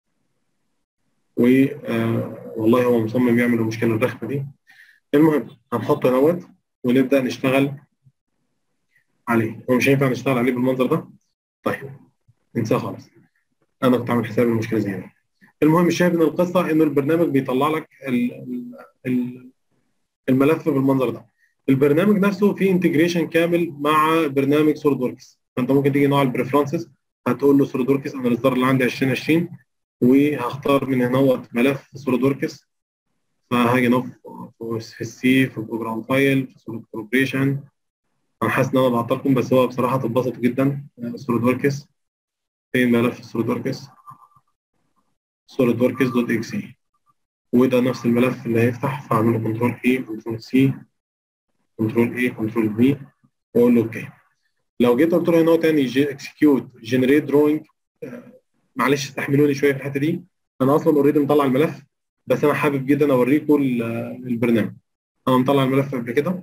و والله هو مصمم يعمل المشكله الرخمه دي المهم هنحطه دوت ونبدا نشتغل عليه هو مش هينفع نشتغل عليه بالمنظر ده طيب انساه خالص انا كنت عامل حساب المشكله زي دي المهم الشاهد من القصه انه البرنامج بيطلع لك ال- الملف بالمنظر ده البرنامج نفسه فيه انتجريشن كامل مع برنامج سوليد وركس فانت ممكن تيجي نوع البريفرنسز هتقول له سوليد وركس انا الاصدار اللي عندي 2020 وهختار من هنا ملف سوليد وركس فهاجي هنا في السي في البروجرام فايل في سوليد كوربريشن انا حاسس ان انا بعطلكم بس هو بصراحه اتبسطوا جدا سوليد وركس فين ملف سوليد وركس سوليد وركس دوت اكس اي وده نفس الملف اللي هيفتح فاعمل له كنترول اي كنترول سي كنترول اي كنترول في واقول له اوكي لو جيت قلت له هنا تاني اكسكيوت جنريت دروينج معلش استحملوني شويه في الحته دي انا اصلا اوريدي مطلع الملف بس انا حابب جدا اوريكم البرنامج انا مطلع الملف قبل كده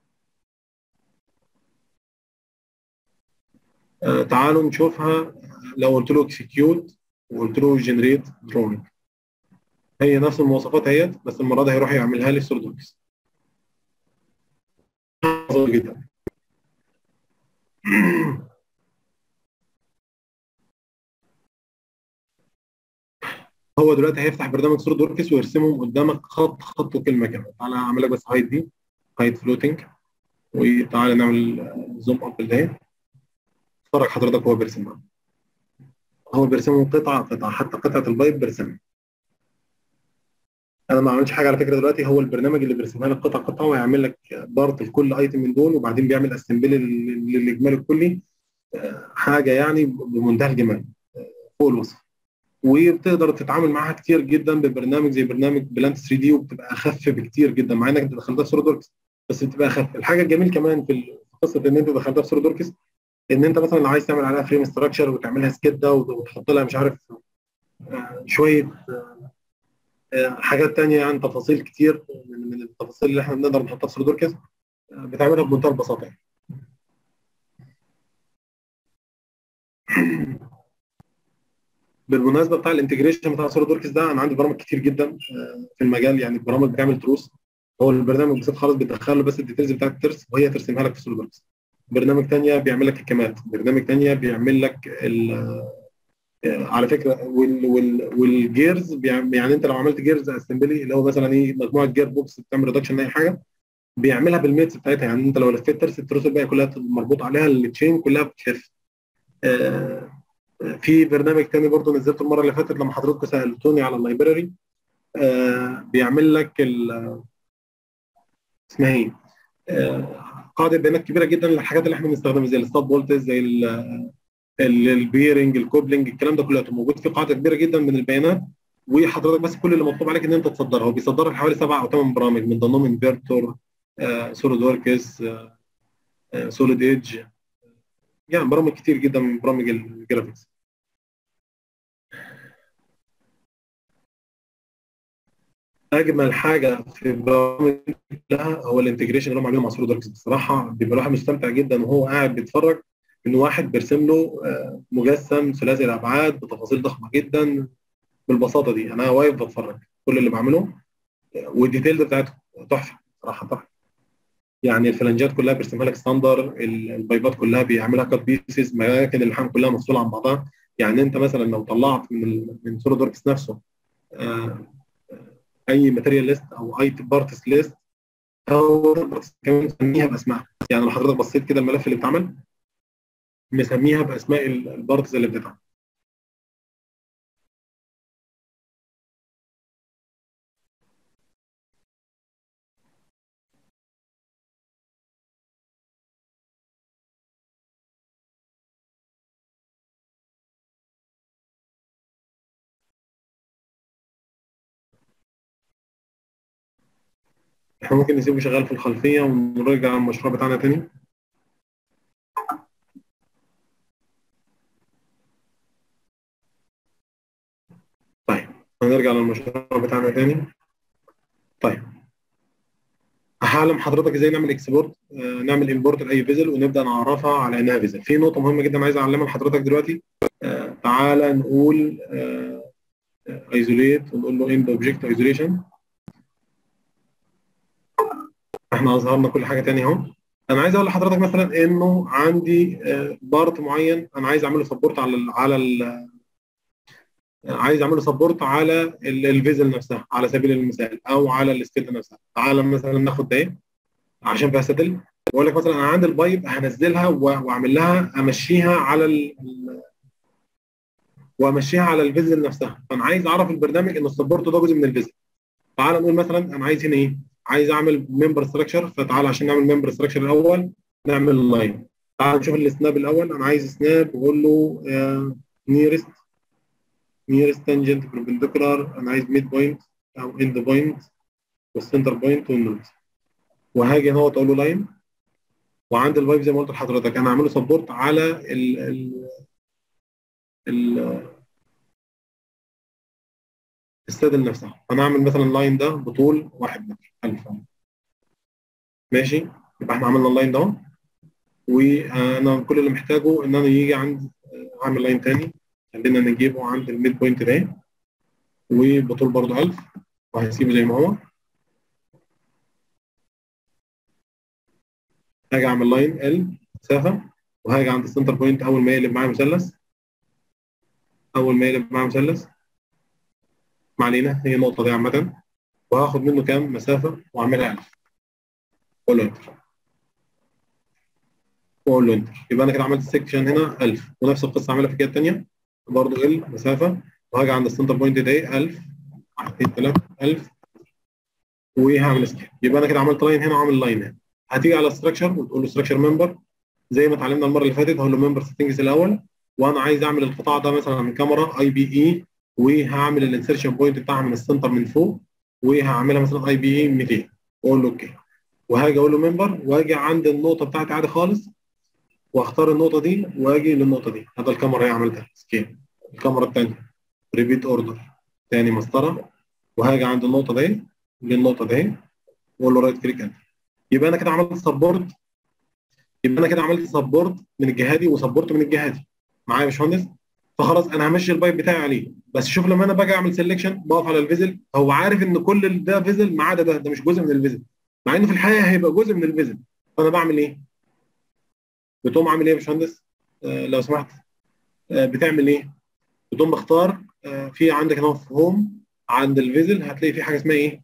تعالوا نشوفها لو قلت له اكسكيوت وقلت له جنريت دروينج هي نفس المواصفات اهيت بس المره دي هيروح يعملها لي سوليد وركس جدا هو دلوقتي هيفتح برنامج سوليد وركس ويرسمهم قدامك خط خط وكلمه كده تعالى اعمل لك بس هايد دي هايد فلوتنج وتعالى نعمل زوم اب ده اتفرج حضرتك هو بيرسمها هو بيرسمهم قطعه قطعه حتى قطعه البايب بيرسمها انا ما عملتش حاجه على فكره دلوقتي هو البرنامج اللي بيرسمها لك قطعه قطعه ويعمل لك بارت لكل ايتم من دول وبعدين بيعمل اسمبلي للاجمالي الكلي حاجه يعني بمنتهى الجمال فوق الوصف وبتقدر تتعامل معاها كتير جدا ببرنامج زي برنامج بلانت 3 دي، وبتبقى اخف بكتير جدا مع انك انت دخلتها في سوليد وركس، بس بتبقى اخف. الحاجه الجميل كمان في قصه ان انت دخلتها في سوليد وركس، ان انت مثلا لو عايز تعمل عليها فريم ستراكشر وتعملها سكيدا وتحط لها مش عارف شويه حاجات تانية، يعني تفاصيل كتير من التفاصيل اللي احنا بنقدر نحطها في سوليد وركس، بتعملها بمنتهى البساطه يعني. بالمناسبه بتاع الانتجريشن بتاع سوليد وركس ده، انا عندي برامج كتير جدا في المجال، يعني برامج بتعمل تروس. هو البرنامج بسيط خالص، بتدخل له بس الديتيلز بتاعت الترس وهي ترسمها لك في سوليد وركس. برنامج تانية بيعمل لك الكمات، برنامج تانية بيعمل لك على فكره والجيرز يعني انت لو عملت جيرز اسمبلي اللي هو مثلا ايه مجموعه جير بوكس بتعمل ريدكشن لاي حاجه، بيعملها بالميتس بتاعتها. يعني انت لو لفيت ترس، التروس الباقيه كلها مربوط عليها التشين كلها بتخف. آه، في برنامج تاني برضه نزلته المره اللي فاتت لما حضرتك سالتوني على اللايبراري، بيعمل لك اسمها ايه، قاعده بيانات كبيره جدا للحاجات اللي احنا بنستخدمها زي الستاب فولتج، زي البيرنج، الكوبلنج، الكلام ده كله موجود في قاعده كبيره جدا من البيانات. وحضرتك بس كل اللي مطلوب عليك ان انت تصدرها. هو بيصدرها حوالي 7 او 8 برامج، من ضمنهم انفرتور، سوليد وركس، سوليد ايدج، يعني برامج كتير جدا من برامج الجرافيكس. اجمل حاجه في البرامج كلها هو الانتجريشن اللي هم عاملينه مع سوليد وركس. بصراحه بيبقى الواحد مستمتع جدا وهو قاعد بيتفرج ان واحد بيرسم له مجسم ثلاثي الابعاد بتفاصيل ضخمه جدا بالبساطه دي. انا واقف بتفرج كل اللي بعمله، والديتيلز بتاعته تحفه صراحه تحفه. يعني الفلنجات كلها بيرسمها لك ستاندر، البايبات كلها بيعملها كات بيسز، مكان اللحام كلها مفصوله عن بعضها. يعني انت مثلا لو طلعت من سوليد وركس نفسه آه، اي ماتيريال ليست او اي بارتس ليست، او كمان مسميها باسمائها. يعني لو حضرتك بصيت كده الملف اللي اتعمل مسميها باسماء البارتس اللي بتتعمل. احنا ممكن نسيبه شغال في الخلفيه ونرجع المشروع بتاعنا تاني. طيب هنرجع للمشروع بتاعنا تاني. طيب هعلم حضرتك ازاي نعمل اكسبورت، نعمل امبورت لاي فيزل ونبدا نعرفها على انها فيزل. في نقطه مهمه جدا عايز اعلمها لحضرتك دلوقتي. تعالى نقول ايزوليت ونقول له اند اوبجكت ايزوليشن. احنا اظهرنا كل حاجه تاني اهو. انا عايز اقول لحضرتك مثلا انه عندي بارت معين انا عايز اعمله سبورت عايز اعمله سبورت على الفيزل نفسها على سبيل المثال، او على السكيل نفسها. تعالى مثلا ناخد ده عشان فيها سدل، واقول لك مثلا انا عندي البايب هنزلها واعمل لها امشيها على وامشيها على الفيزل نفسها. فانا عايز اعرف البرنامج ان السبورت ده جزء من الفيزل. تعال نقول مثلا انا عايز هنا ايه، عايز اعمل ممبر ستراكشر. فتعال عشان نعمل ممبر ستراكشر الاول نعمل لاين. تعال نشوف السناب الاول. انا عايز سناب واقول له نيرست تانجنت بربنديكولار. انا عايز ميد بوينت او اند بوينت والسنتر بوينت والنود. وهاجي هنا اقول له لاين. وعند الفايب زي ما قلت لحضرتك انا هعمله سبورت على ال السادل نفسها. انا هعمل مثلا اللاين ده بطول 1 متر 1000. ماشي، يبقى احنا عملنا اللاين ده، وانا كل اللي محتاجه ان انا يجي عند اعمل لاين تاني. خلينا نجيبه عند الميد بوينت ده وبطول برضه 1000، وهسيبه زي ما هو. هاجي اعمل لاين ال مسافه، وهاجي عند السنتر بوينت اول ما يقلب معايا مثلث. اول ما يقلب معايا مثلث ما علينا، هي النقطه دي عامه، وهاخد منه كام مسافه واعملها 1000. اقول له انتر، واقول له انتر. يبقى انا كده عملت السكشن هنا 1000. ونفس القصه اعملها في الجهه الثانيه برضه ال مسافه، وهاجي عند السنتر بوينت ده 1000 1 2 3 1000، وهعمل سكيب. يبقى انا كده عملت لاين هنا وعامل لاين هنا. هتيجي على ستراكشر وتقول له ستراكشر ممبر زي ما اتعلمنا المره اللي فاتت. هقول له ممبر سيتنجز الاول، وانا عايز اعمل القطاع ده مثلا من كاميرا اي بي اي وهعمل الانسرشن بوينت بتاعها من السنتر من فوق، وهعملها مثلا اي بي اي 200 واقول له اوكي، وهاجي اقول له ممبر، واجي عند النقطه بتاعتي عادي خالص واختار النقطه دي واجي للنقطه دي. هذا الكاميرا هي عملتها سكيل. الكاميرا الثانيه ريبيت اوردر، ثاني مسطره، وهاجي عند النقطه دي للنقطه دي واقول له رايت كليك انت. يبقى انا كده عملت سبورت، من الجهه دي وسبورت من الجهه دي معايا يا باشمهندس. فخلاص انا همشي البايب بتاعي عليه. بس شوف لما انا باجي اعمل سيلكشن بقف على الفيزل، هو عارف ان كل ده فيزل ما عدا ده مش جزء من الفيزل، مع انه في الحقيقه هيبقى جزء من الفيزل. فانا بعمل ايه؟ بتقوم عامل ايه يا باشمهندس؟ لو سمحت، بتعمل ايه؟ بتقوم بختار في عندك هنا في هوم عند الفيزل هتلاقي في حاجه اسمها ايه؟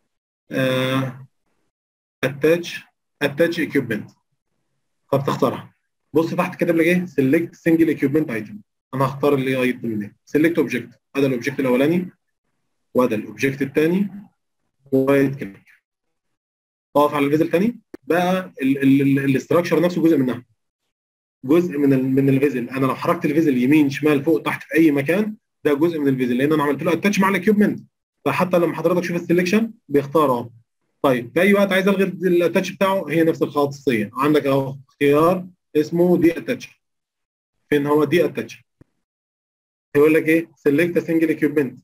اتاتش اكيوبمنت. فبتختارها. بص تحت كاتب لك ايه؟ سيلكت سنجل اكيوبمنت ايتم. انا هختار اللي ايتم ده. سيلكت اوبجكت، هذا الاوبجكت الاولاني وهذا الاوبجكت الثاني، ورايت كليك. اقف على الفيزل ثاني. بقى الاستراكشر نفسه جزء منها، جزء من الفيزل. انا لو حركت الفيزل يمين شمال فوق تحت في اي مكان ده جزء من الفيزل، لان انا عملت له اتاتش مع الاكيوبمنت. فحتى لما حضرتك تشوف السلكشن بيختار اهو. طيب في اي وقت عايز الغي الاتاتش بتاعه، هي نفس الخاصيه عندك اهو، خيار اسمه دي اتاتش. فين هو دي اتاتش؟ يقول لك ايه؟ سيلكت سنجل اكيوبمنت.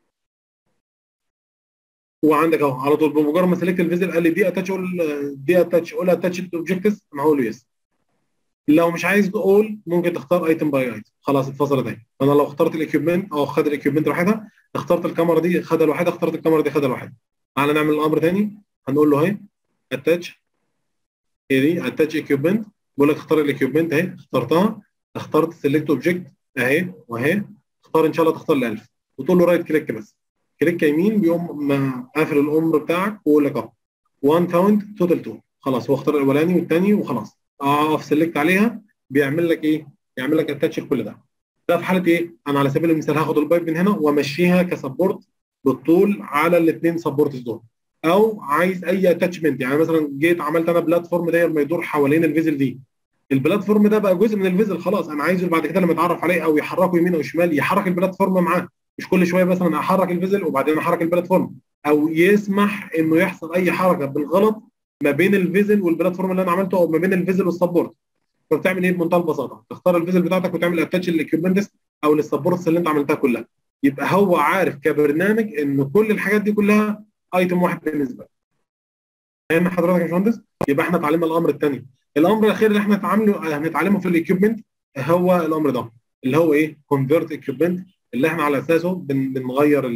وعندك اهو على طول بمجرد ما سيلكت الفيزل قال لي دي اتاتش، قول اتاتش اوبجكتس، انا هقول له يس. لو مش عايز تقول ممكن تختار ايتم باي ايتم. خلاص اتفصلت اهي. فانا لو اخترت الاكيوبمنت او خد الاكيوبمنت لوحدها، اخترت الكاميرا دي خدها لوحدها، اخترت الكاميرا دي خدها لوحدها. تعالى نعمل الامر تاني. هنقول له اهي اتاتش، هي دي اتاتش اكيوبمنت. بقول لك اختار الاكيوبمنت اهي، اخترتها. اخترت سيلكت اوبجكت اهي واهي. اختار ان شاء الله تختار ال1000 وتقول له رايت كليك بس. كليك يمين بيقوم قافل الامر بتاعك ويقول لك اهو 1 فاوند توتال 2. خلاص هو اختار الاولاني والثاني وخلاص. اقف سيلكت عليها بيعمل لك ايه؟ يعمل لك اتاتش كل ده. ده في حاله ايه؟ انا على سبيل المثال هاخد البايب من هنا وامشيها كسبورت بالطول على الاثنين سبورتس دول، او عايز اي اتاتشمنت. يعني مثلا جيت عملت انا بلاتفورم داير ما يدور حوالين الفيزل دي. البلاتفورم ده بقى جزء من الفيزل خلاص، انا عايزه بعد كده لما يتعرف عليه او يحركه يمين او شمال يحرك البلاتفورم معاه، مش كل شويه مثلا احرك الفيزل وبعدين احرك البلاتفورم، او يسمح انه يحصل اي حركه بالغلط ما بين الفيزل والبلاتفورم اللي انا عملته، او ما بين الفيزل والسبورت. فبتعمل ايه بمنتهى البساطه؟ تختار الفيزل بتاعتك وتعمل اتاتش للاكيوبمنتس او للسبورتس اللي انت عملتها كلها. يبقى هو عارف كبرنامج ان كل الحاجات دي كلها ايتم واحد بالنسبه له. فاهم حضرتك يا باشمهندس؟ يبقى احنا اتعلمنا الامر الثاني. الامر الاخير اللي احنا هنتعلمه في الاكيوبمنت هو الامر ده اللي هو ايه؟ كونفرت اكيوبمنت، اللي احنا على اساسه بنغير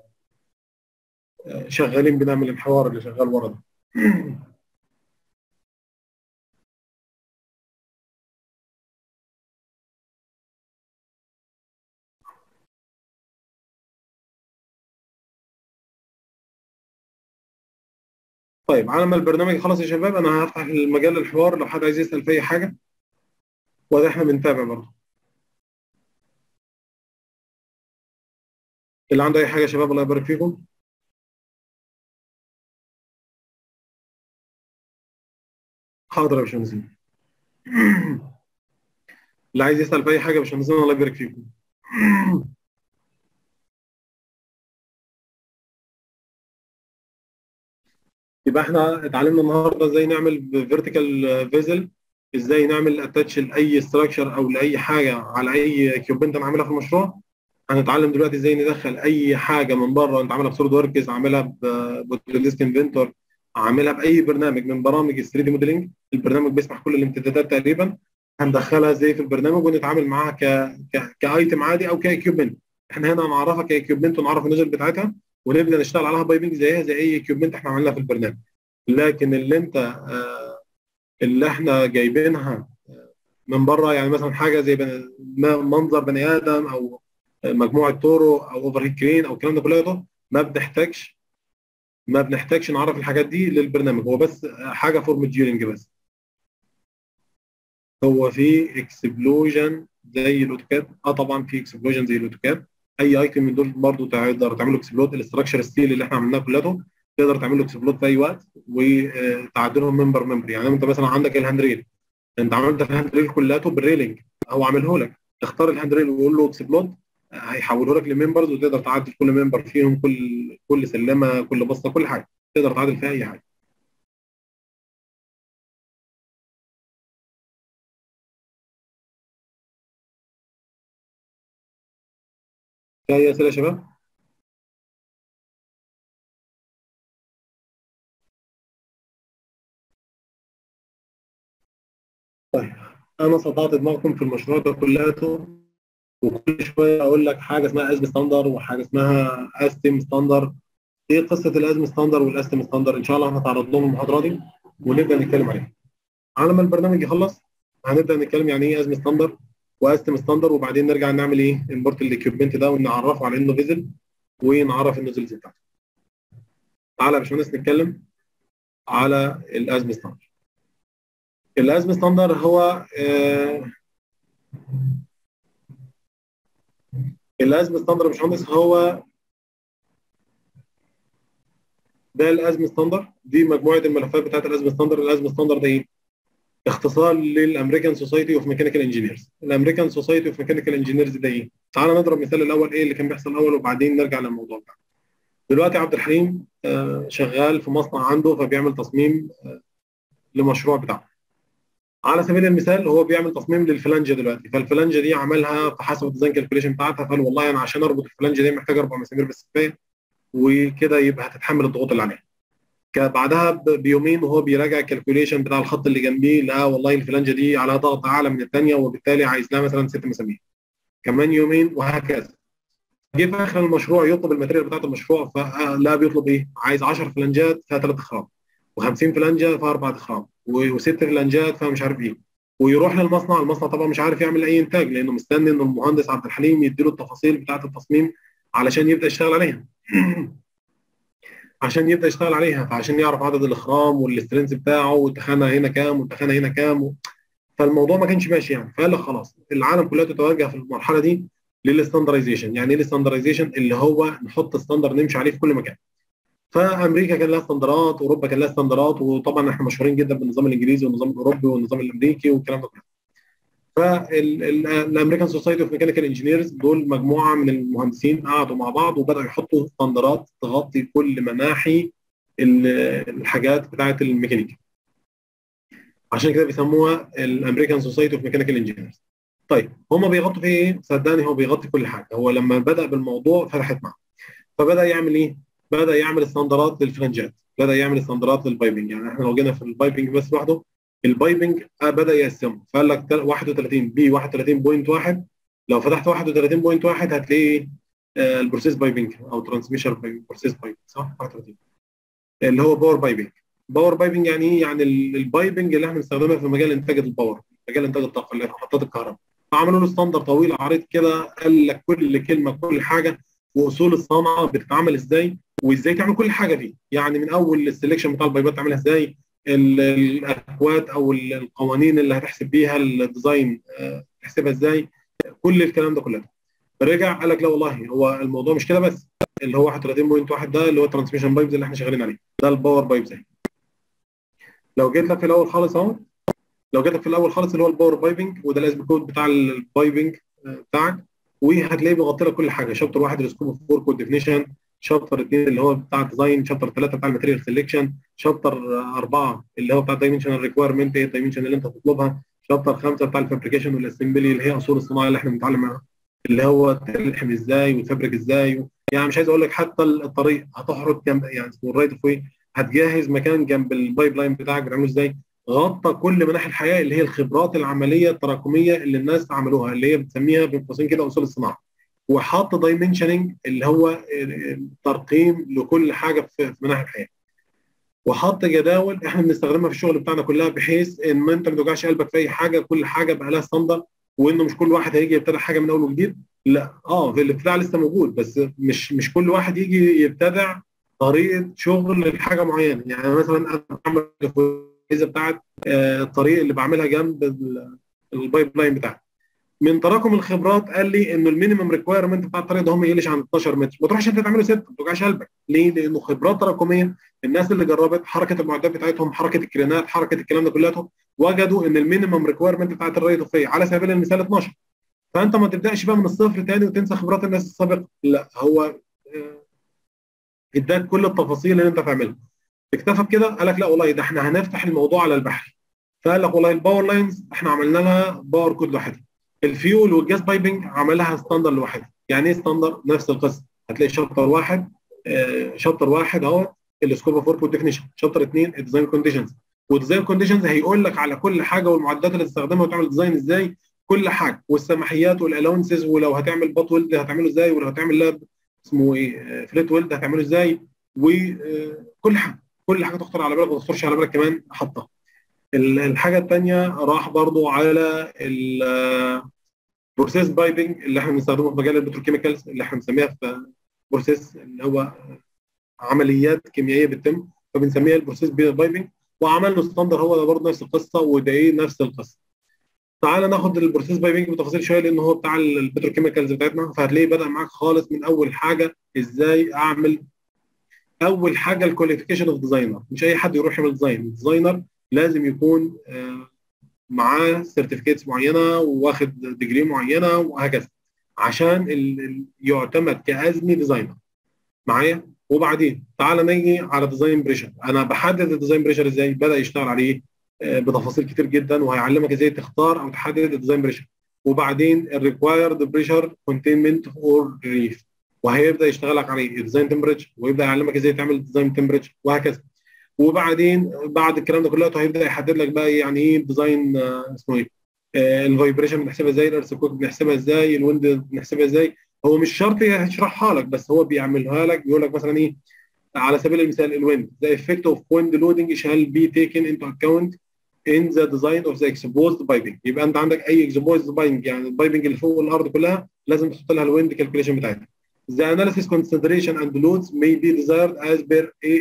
شغالين بنعمل الحوار اللي شغال ورا ده. طيب على ما البرنامج خلص يا شباب انا هفتح المجال للحوار لو حد عايز يسال في اي حاجه، وده احنا بنتابع برضه. اللي عنده اي حاجه يا شباب الله يبارك فيكم. حاضر يا باشمهندس. اللي عايز يسال في اي حاجه يا باشمهندس الله يبارك فيكم. يبقى احنا اتعلمنا النهارده ازاي نعمل فيرتيكال فيزل، ازاي نعمل اتاتش لاي ستراكشر او لاي حاجه على اي كيوبنت انا عاملها في المشروع. هنتعلم دلوقتي ازاي ندخل اي حاجه من بره انت عاملها بسوليد وركس، عاملها بوتوديسك انفنتور، عاملها باي برنامج من برامج ال 3 دي موديلنج. البرنامج بيسمح كل الامتدادات تقريبا. هندخلها ازاي في البرنامج ونتعامل معاها كايتم عادي او كايكيوبمنت. احنا هنا هنعرفها كايكيوبمنت ونعرف النزل بتاعتها ونبدا نشتغل عليها بايبنج زيها زي اي اكيوبمنت احنا عملناها في البرنامج. لكن اللي احنا جايبينها من بره، يعني مثلا حاجه زي منظر بني ادم او مجموعه طرق او اوفر هيد كرين او الكلام ده كله، ما بنحتاجش نعرف الحاجات دي للبرنامج. هو بس حاجه فورم تيورنج بس. هو في اكسبلوجن زي الاوتوكاد؟ طبعا في اكسبلوجن زي الاوتوكاد. اي ايتم من دول برضه تقدر تعمل له اكسبلود. الاستراكشر ستيل اللي احنا عملناه كلته تقدر تعمل له اكسبلود في اي وقت وتعدلهم ممبر. يعني انت مثلا عندك الهاند ريل، انت عملت الهاند ريل كلته بالريلنج، هو عامله لك. تختار الهاند ريل وقول له اكسبلود، هيحوله لك لممبرز، وتقدر تعدل كل ممبر فيهم، كل سلمه، كل بسطه، كل حاجه تقدر تعدل فيها اي حاجه. في اي اسئله يا شباب؟ طيب، انا صدعت دماغكم في المشروع ده كلياته، وكل شويه اقول لك حاجه اسمها ازم ستاندر وحاجه اسمها استم ستاندر. ايه قصه الازم ستاندر والاستم ستاندر؟ ان شاء الله هنتعرض لهم المحاضره دي ونبدا نتكلم عليها. على ما البرنامج يخلص هنبدا نتكلم يعني ايه ازم ستاندر واستم ستاندر، وبعدين نرجع نعمل ايه امبورت الاكيوبمنت ده ونعرفه على انه فيزل ونعرف النوزلز بتاعته. تعالى يا باشمهندس نتكلم على الازم ستاندر. الازم ستاندر هو الازم ستاندر يا باشمهندس هو ده الازم ستاندر، دي مجموعه الملفات بتاعت الازم ستاندر. الازم ستاندر ده ايه؟ اختصار للامريكان سوسايتي اوف ميكانيكال انجينيرز. الامريكان سوسايتي اوف ميكانيكال انجينيرز ده ايه؟ تعال نضرب مثال الاول ايه اللي كان بيحصل الاول وبعدين نرجع للموضوع ده. دلوقتي عبد الحليم شغال في مصنع عنده، فبيعمل تصميم لمشروع بتاعه. على سبيل المثال هو بيعمل تصميم للفلانجه دلوقتي، فالفلانجه دي عملها فحسب الديزاين كالكوليشن بتاعتها، فقال والله انا عشان اربط الفلانجه دي محتاج 4 مسامير بس كفايه، وكده يبقى هتتحمل الضغوط اللي عليها. بعدها بيومين وهو بيراجع الكالكوليشن بتاع الخط اللي جنبيه، لا والله الفلانجه دي على ضغط اعلى من الثانيه، وبالتالي عايز لها مثلا 6 مسامير. كمان يومين وهكذا. جه في اخر المشروع يطلب الماتيريال بتاعت المشروع، فلا بيطلب ايه؟ عايز 10 فلانجات فيها 3 اخرام، و50 فلانجه فيها 4 اخرام، وست فلانجات فيها مش عارف ايه. ويروح للمصنع، المصنع طبعا مش عارف يعمل اي انتاج لانه مستني ان المهندس عبد الحليم يديله التفاصيل بتاعت التصميم علشان يبدا يشتغل عليها. عشان يبدا يشتغل عليها، فعشان يعرف عدد الاخرام والسترينث بتاعه والتخانه هنا كام والتخانه هنا كام. فالموضوع ما كانش ماشي يعني، فقال لك خلاص العالم كلها تتوجه في المرحله دي للستاندرايزيشن. يعني ايه الستاندرايزيشن؟ اللي هو نحط ستاندر نمشي عليه في كل مكان. فامريكا كان لها ستاندرات، اوروبا كان لها ستاندرات، وطبعا احنا مشهورين جدا بالنظام الانجليزي والنظام الاوروبي والنظام الامريكي والكلام ده كله. فالامريكان سوسايتي اوف ميكانيكال انجينيرز دول مجموعه من المهندسين قعدوا مع بعض وبداوا يحطوا ستاندرات تغطي كل مناحي الحاجات بتاعه الميكانيكا. عشان كده بيسموها الامريكان سوسايتي اوف ميكانيكال انجينيرز. طيب هم بيغطوا في ايه؟ صدقني هو بيغطي كل حاجه. هو لما بدا بالموضوع فتحت معاه، فبدا يعمل ايه؟ بدا يعمل استندرات للفلنجات، بدا يعمل استندرات للبايبنج. يعني احنا لو جينا في البايبنج بس لوحده، البايبنج بدا يقسمه، فقال لك 31 بي 31.1. لو فتحت 31.1 هتلاقي البروسيس بايبنج او ترانسميشن بروسيس بايبنج، صح؟ 31 اللي هو باور بايبنج. باور بايبنج يعني ايه؟ يعني البايبنج اللي احنا بنستخدمها في مجال انتاج الباور، مجال انتاج الطاقه اللي هي محطات الكهرباء. فعملوا له ستاندر طويل عريض كده، قال لك كل كلمه كل حاجه واصول الصنعه بتتعمل ازاي، وازاي تعمل كل حاجه فيه. يعني من اول السلكشن بتاع البايبات تعملها ازاي، الاكواد او القوانين اللي هتحسب بيها الديزاين تحسبها ازاي، كل الكلام ده كله. رجع قال لك لا والله هو الموضوع مش كده بس. اللي هو 31.1 ده اللي هو الترانسميشن بايبز اللي احنا شغالين عليه، ده الباور بايبز اهي. لو جيت لك في الاول خالص اهو، لو جيت لك في الاول خالص اللي هو الباور بايبنج، وده الاسم كود بتاع البايبنج بتاعك، وهتلاقيه بيغطي لك كل حاجه. شابتر 1 السكوب اوف ورك والديفينيشن، شابتر 2 اللي هو بتاع الديزاين، شابتر 3 بتاع الماتيريال سelection، شابتر 4 اللي هو بتاع الدايمنشنال ريكويرمنت، ايه الدايمنشن اللي انت هتطلبها، شابتر 5 بتاع الفابريكيشن والاسمبلي اللي هي اصول الصناعه اللي احنا بنتعلم اللي هو تلحم ازاي وتفبرك ازاي. يعني مش عايز اقول لك حتى الطريق هتحرط جنب، يعني اسمه الرايت اوف واي، هتجهز مكان جنب البايب لاين بتاعك بتعمله ازاي. غطى كل مناحي الحياه اللي هي الخبرات العمليه التراكميه اللي الناس عملوها، اللي هي بتسميها بين قوسين كده اصول الصناعه. وحط دايمنشننج اللي هو ترقيم لكل حاجه في مناحي الحياه. وحط جداول احنا بنستخدمها في الشغل بتاعنا كلها، بحيث ان ما انت ما توجعش قلبك في اي حاجه، كل حاجه بقى لها ستاندر، وانه مش كل واحد هيجي يبتدع حاجه من اول وجديد. لا في الابتداع لسه موجود، بس مش كل واحد يجي يبتدع طريقه شغل لحاجه معينه. يعني مثلا انا بعمل الجهاز بتاعت الطريق اللي بعملها جنب البايب لاين بتاعتي. من تراكم الخبرات قال لي انه المينيمم ريكويرمنت بتاع الطريق ده ما يقلش عن 12 متر. ما تروحش انت تعمله 6، ما توجعش قلبك. ليه؟ لانه خبرات تراكميه. الناس اللي جربت حركه المعدات بتاعتهم، حركه الكرينات، حركه الكلام ده كلها، وجدوا ان المينيمم ريكويرمنت بتاعت الريت اوف على سبيل المثال 12. فانت ما تبداش بقى من الصفر تاني وتنسى خبرات الناس السابقه، لا هو اداك كل التفاصيل اللي انت تعملها. اكتفى بكده؟ قال لك لا والله ده احنا هنفتح الموضوع على البحري. فقال لك والله الباور لاينز احنا عملنا لها باور كود لوحدها، الفيول والجاز بايبنج عملها ستاندر لوحدها. يعني ايه ستاندر؟ نفس القصه، هتلاقي شابتر واحد شابتر واحد اهو السكوب اوف ورك والديفينيشن، شابتر اثنين الديزاين كونديشنز، والديزاين كونديشنز هيقول لك على كل حاجه والمعدات اللي تستخدمها وتعمل ديزاين ازاي، كل حاجه، والسماحيات والالاونسز، ولو هتعمل بات ويلد هتعمله ازاي، ولو هتعمل لاب اسمه ايه فليت ويلد هتعمله ازاي، وكل حاجه، كل حاجه تخطر على بالك وما تخطرش على بالك كمان حطها. الحاجه الثانيه راح برضو على البروسيس بايبنج اللي احنا بنستخدمه في مجال البتروكيميكالز، اللي احنا بنسميها في بروسيس اللي هو عمليات كيميائيه بتتم، فبنسميها البروسيس بايبنج. وعمل له ستاندر هو ده برضه نفس القصه، وده ايه نفس القصه. تعال ناخد البروسيس بايبنج بتفاصيل شويه لان هو بتاع البتروكيميكالز بتاعتنا، فهتلاقيه بدا معاك خالص من اول حاجه ازاي اعمل. اول حاجه الكواليفيكيشن اوف ديزاينر، مش اي حد يروح يعمل ديزاينر لازم يكون معاه سيرتيفيكيتس معينه واخد ديجري معينه وهكذا عشان يعتمد كازمي ديزاينر معايا. وبعدين تعال نيجي على ديزاين بريشر، انا بحدد الديزاين بريشر ازاي، بدا يشتغل عليه بتفاصيل كتير جدا، وهيعلمك ازاي تختار او تحدد الديزاين بريشر. وبعدين الريكوايرد بريشر كونتينمنت اور ريليف، وهيبدا يشتغل لك عليه الديزاين تمبريتشر، ويبدا يعلمك ازاي تعمل ديزاين تمبريتشر وهكذا. وبعدين بعد الكلام ده كله هيبدا يحدد لك بقى يعني ايه ديزاين اسمه ايه الفايبريشن بنحسبها ازاي، الارثكوك بنحسبها ازاي، الويند بنحسبها ازاي. هو مش شرط يشرحها لك، بس هو بيعملها لك، بيقول لك مثلا ايه على سبيل المثال الويند the effect of wind loading shall be taken into account in the design of the exposed piping. يبقى انت عندك اي exposed piping يعني البايبنج اللي فوق الارض كلها لازم تحط لها الويند كالكوليشن بتاعتها. The analysis consideration and loads may be desired as per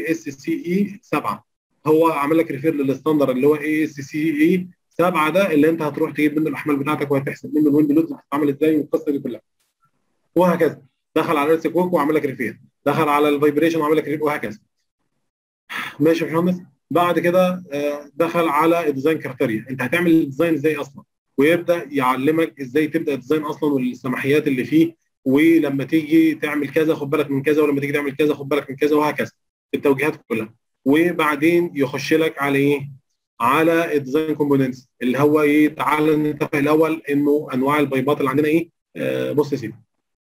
ASCE 7. هو عامل لك ريفير للستاندر اللي هو ASCE 7 ده اللي انت هتروح تجيب منه الاحمال بتاعتك وهتحسب منه الويند لودز هتتعمل ازاي والقصه دي كلها وهكذا. دخل على الارث كوك وعمل لك ريفير، دخل على الفايبريشن وعمل لك ريفير وهكذا. ماشي يا باشمهندس. بعد كده دخل على الديزاين كرايتيريا، انت هتعمل الديزاين ازاي اصلا، ويبدا يعلمك ازاي تبدا الديزاين اصلا والسماحيات اللي فيه، ولما تيجي تعمل كذا خد بالك من كذا، ولما تيجي تعمل كذا خد بالك من كذا وهكذا، التوجيهات كلها. وبعدين يخش لك على ايه؟ على الديزاين كومبوننتس اللي هو ايه، تعال نتفق الاول انه انواع البيبات اللي عندنا ايه. بص يا سيدي،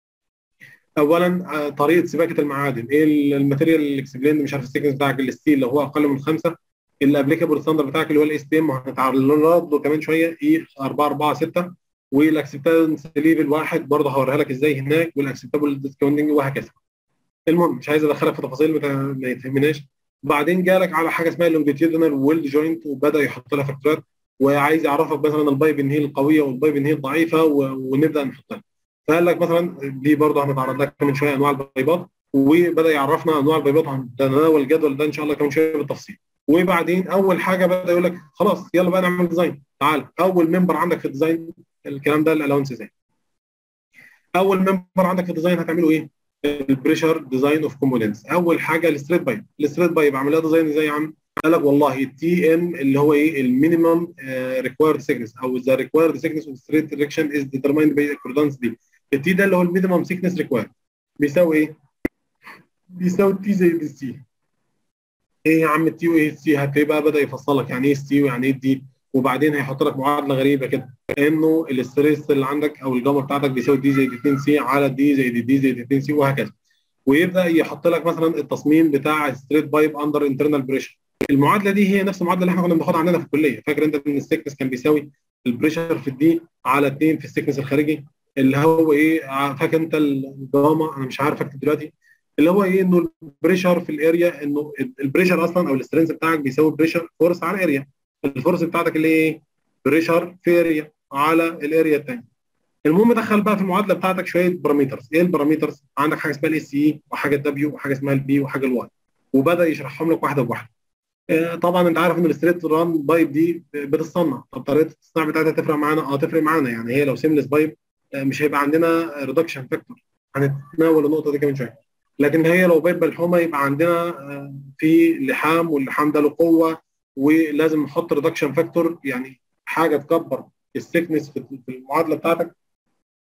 اولا طريقه سباكه المعادن، ايه الماتيريال اكسبلين مش عارف السيكنس بتاعك، الستيل لو هو اقل من 5، الابليكابل ستاندر بتاعك اللي هو الاس تي ام هنتعرض له كمان شويه ايه 4 4 6، والاكسبتانس ليفل 1 برضه هوريها لك ازاي هناك، والاكسبتابل ديسكاونتنج وهكذا. المهم مش عايز ادخلك في تفاصيل ما يتهمناش. بعدين جالك على حاجه اسمها اللونجيتيودنال ويلد جوينت، وبدا يحط لها فاكتورات، وعايز يعرفك مثلا البايب ان هي القويه والبايب ان هي الضعيفه ونبدا نحطها. فقال لك مثلا دي برضه هنتعرض لها كمان شويه انواع البايبات، وبدا يعرفنا انواع البايبات، هنتناول الجدول ده ان شاء الله كمان شويه بالتفصيل. وبعدين اول حاجه بدا يقول لك خلاص يلا بقى نعمل ديزاين. تعال اول ممبر عندك في الديزاين، الكلام ده الالاونس ازاي. اول ممبر عندك في الديزاين هتعمله ايه؟ البريشر ديزاين اوف كومبوننتس. اول حاجه الستريت بايب، الستريت بايب عامل لها ديزاين ازاي يا عم؟ قال لك والله التي ام اللي هو ايه المينيمم ريكوايرد سيكنس او ذا ريكوايرد سيكنس اوف ستريت دايركشن از ديترمايند باي الكوردانس دي. التي ده اللي هو المينيمم سيكنس ريكوايرد بيساوي ايه؟ بيساوي التي زي السي. ايه يا عم التي وايه السي؟ هتبقى بدا يفصل لك يعني ايه السي ويعني ايه الدي، وبعدين هيحط لك معادله غريبه كده انه الاستريس اللي عندك او الجاما بتاعتك بيساوي دي زائد 2 سي على دي زائد دي زائد 2 سي وهكذا. ويبدا يحط لك مثلا التصميم بتاع ستريت بايب اندر انترنال بريشر. المعادله دي هي نفس المعادله اللي احنا كنا بناخدها عندنا في الكليه، فاكر انت ان السكنس كان بيساوي البريشر في الدي على 2 في السكنس الخارجي، اللي هو ايه فاكر انت الجاما، انا مش عارف اكتب دلوقتي، اللي هو ايه انه البريشر في الاريا، انه البريشر اصلا او الاسترنس بتاعك بيساوي بريشر فورس على اريا. الفورس بتاعتك اللي ايه بريشر في اريا على الاريا الثانيه. المهم دخل بقى في المعادله بتاعتك شويه بارامترز. ايه البارامترز؟ عندك حاجه اسمها الاس اي وحاجه الدبليو وحاجه اسمها البي وحاجه الواي، وبدا يشرحهم لك واحده بواحده. طبعا انت عارف ان الستريت ران بايب دي بتتصنع، طب طريقه التصنيع بتاعتها تفرق معانا؟ تفرق معانا. يعني هي لو سيمليس بايب مش هيبقى عندنا ريدكشن فاكتور، هنتناول النقطه دي كمان شويه. لكن هي لو بايب ملحومه يبقى عندنا في لحام، واللحام ده له قوه، ولازم نحط ريدكشن فاكتور، يعني حاجه تكبر السكنس في المعادله بتاعتك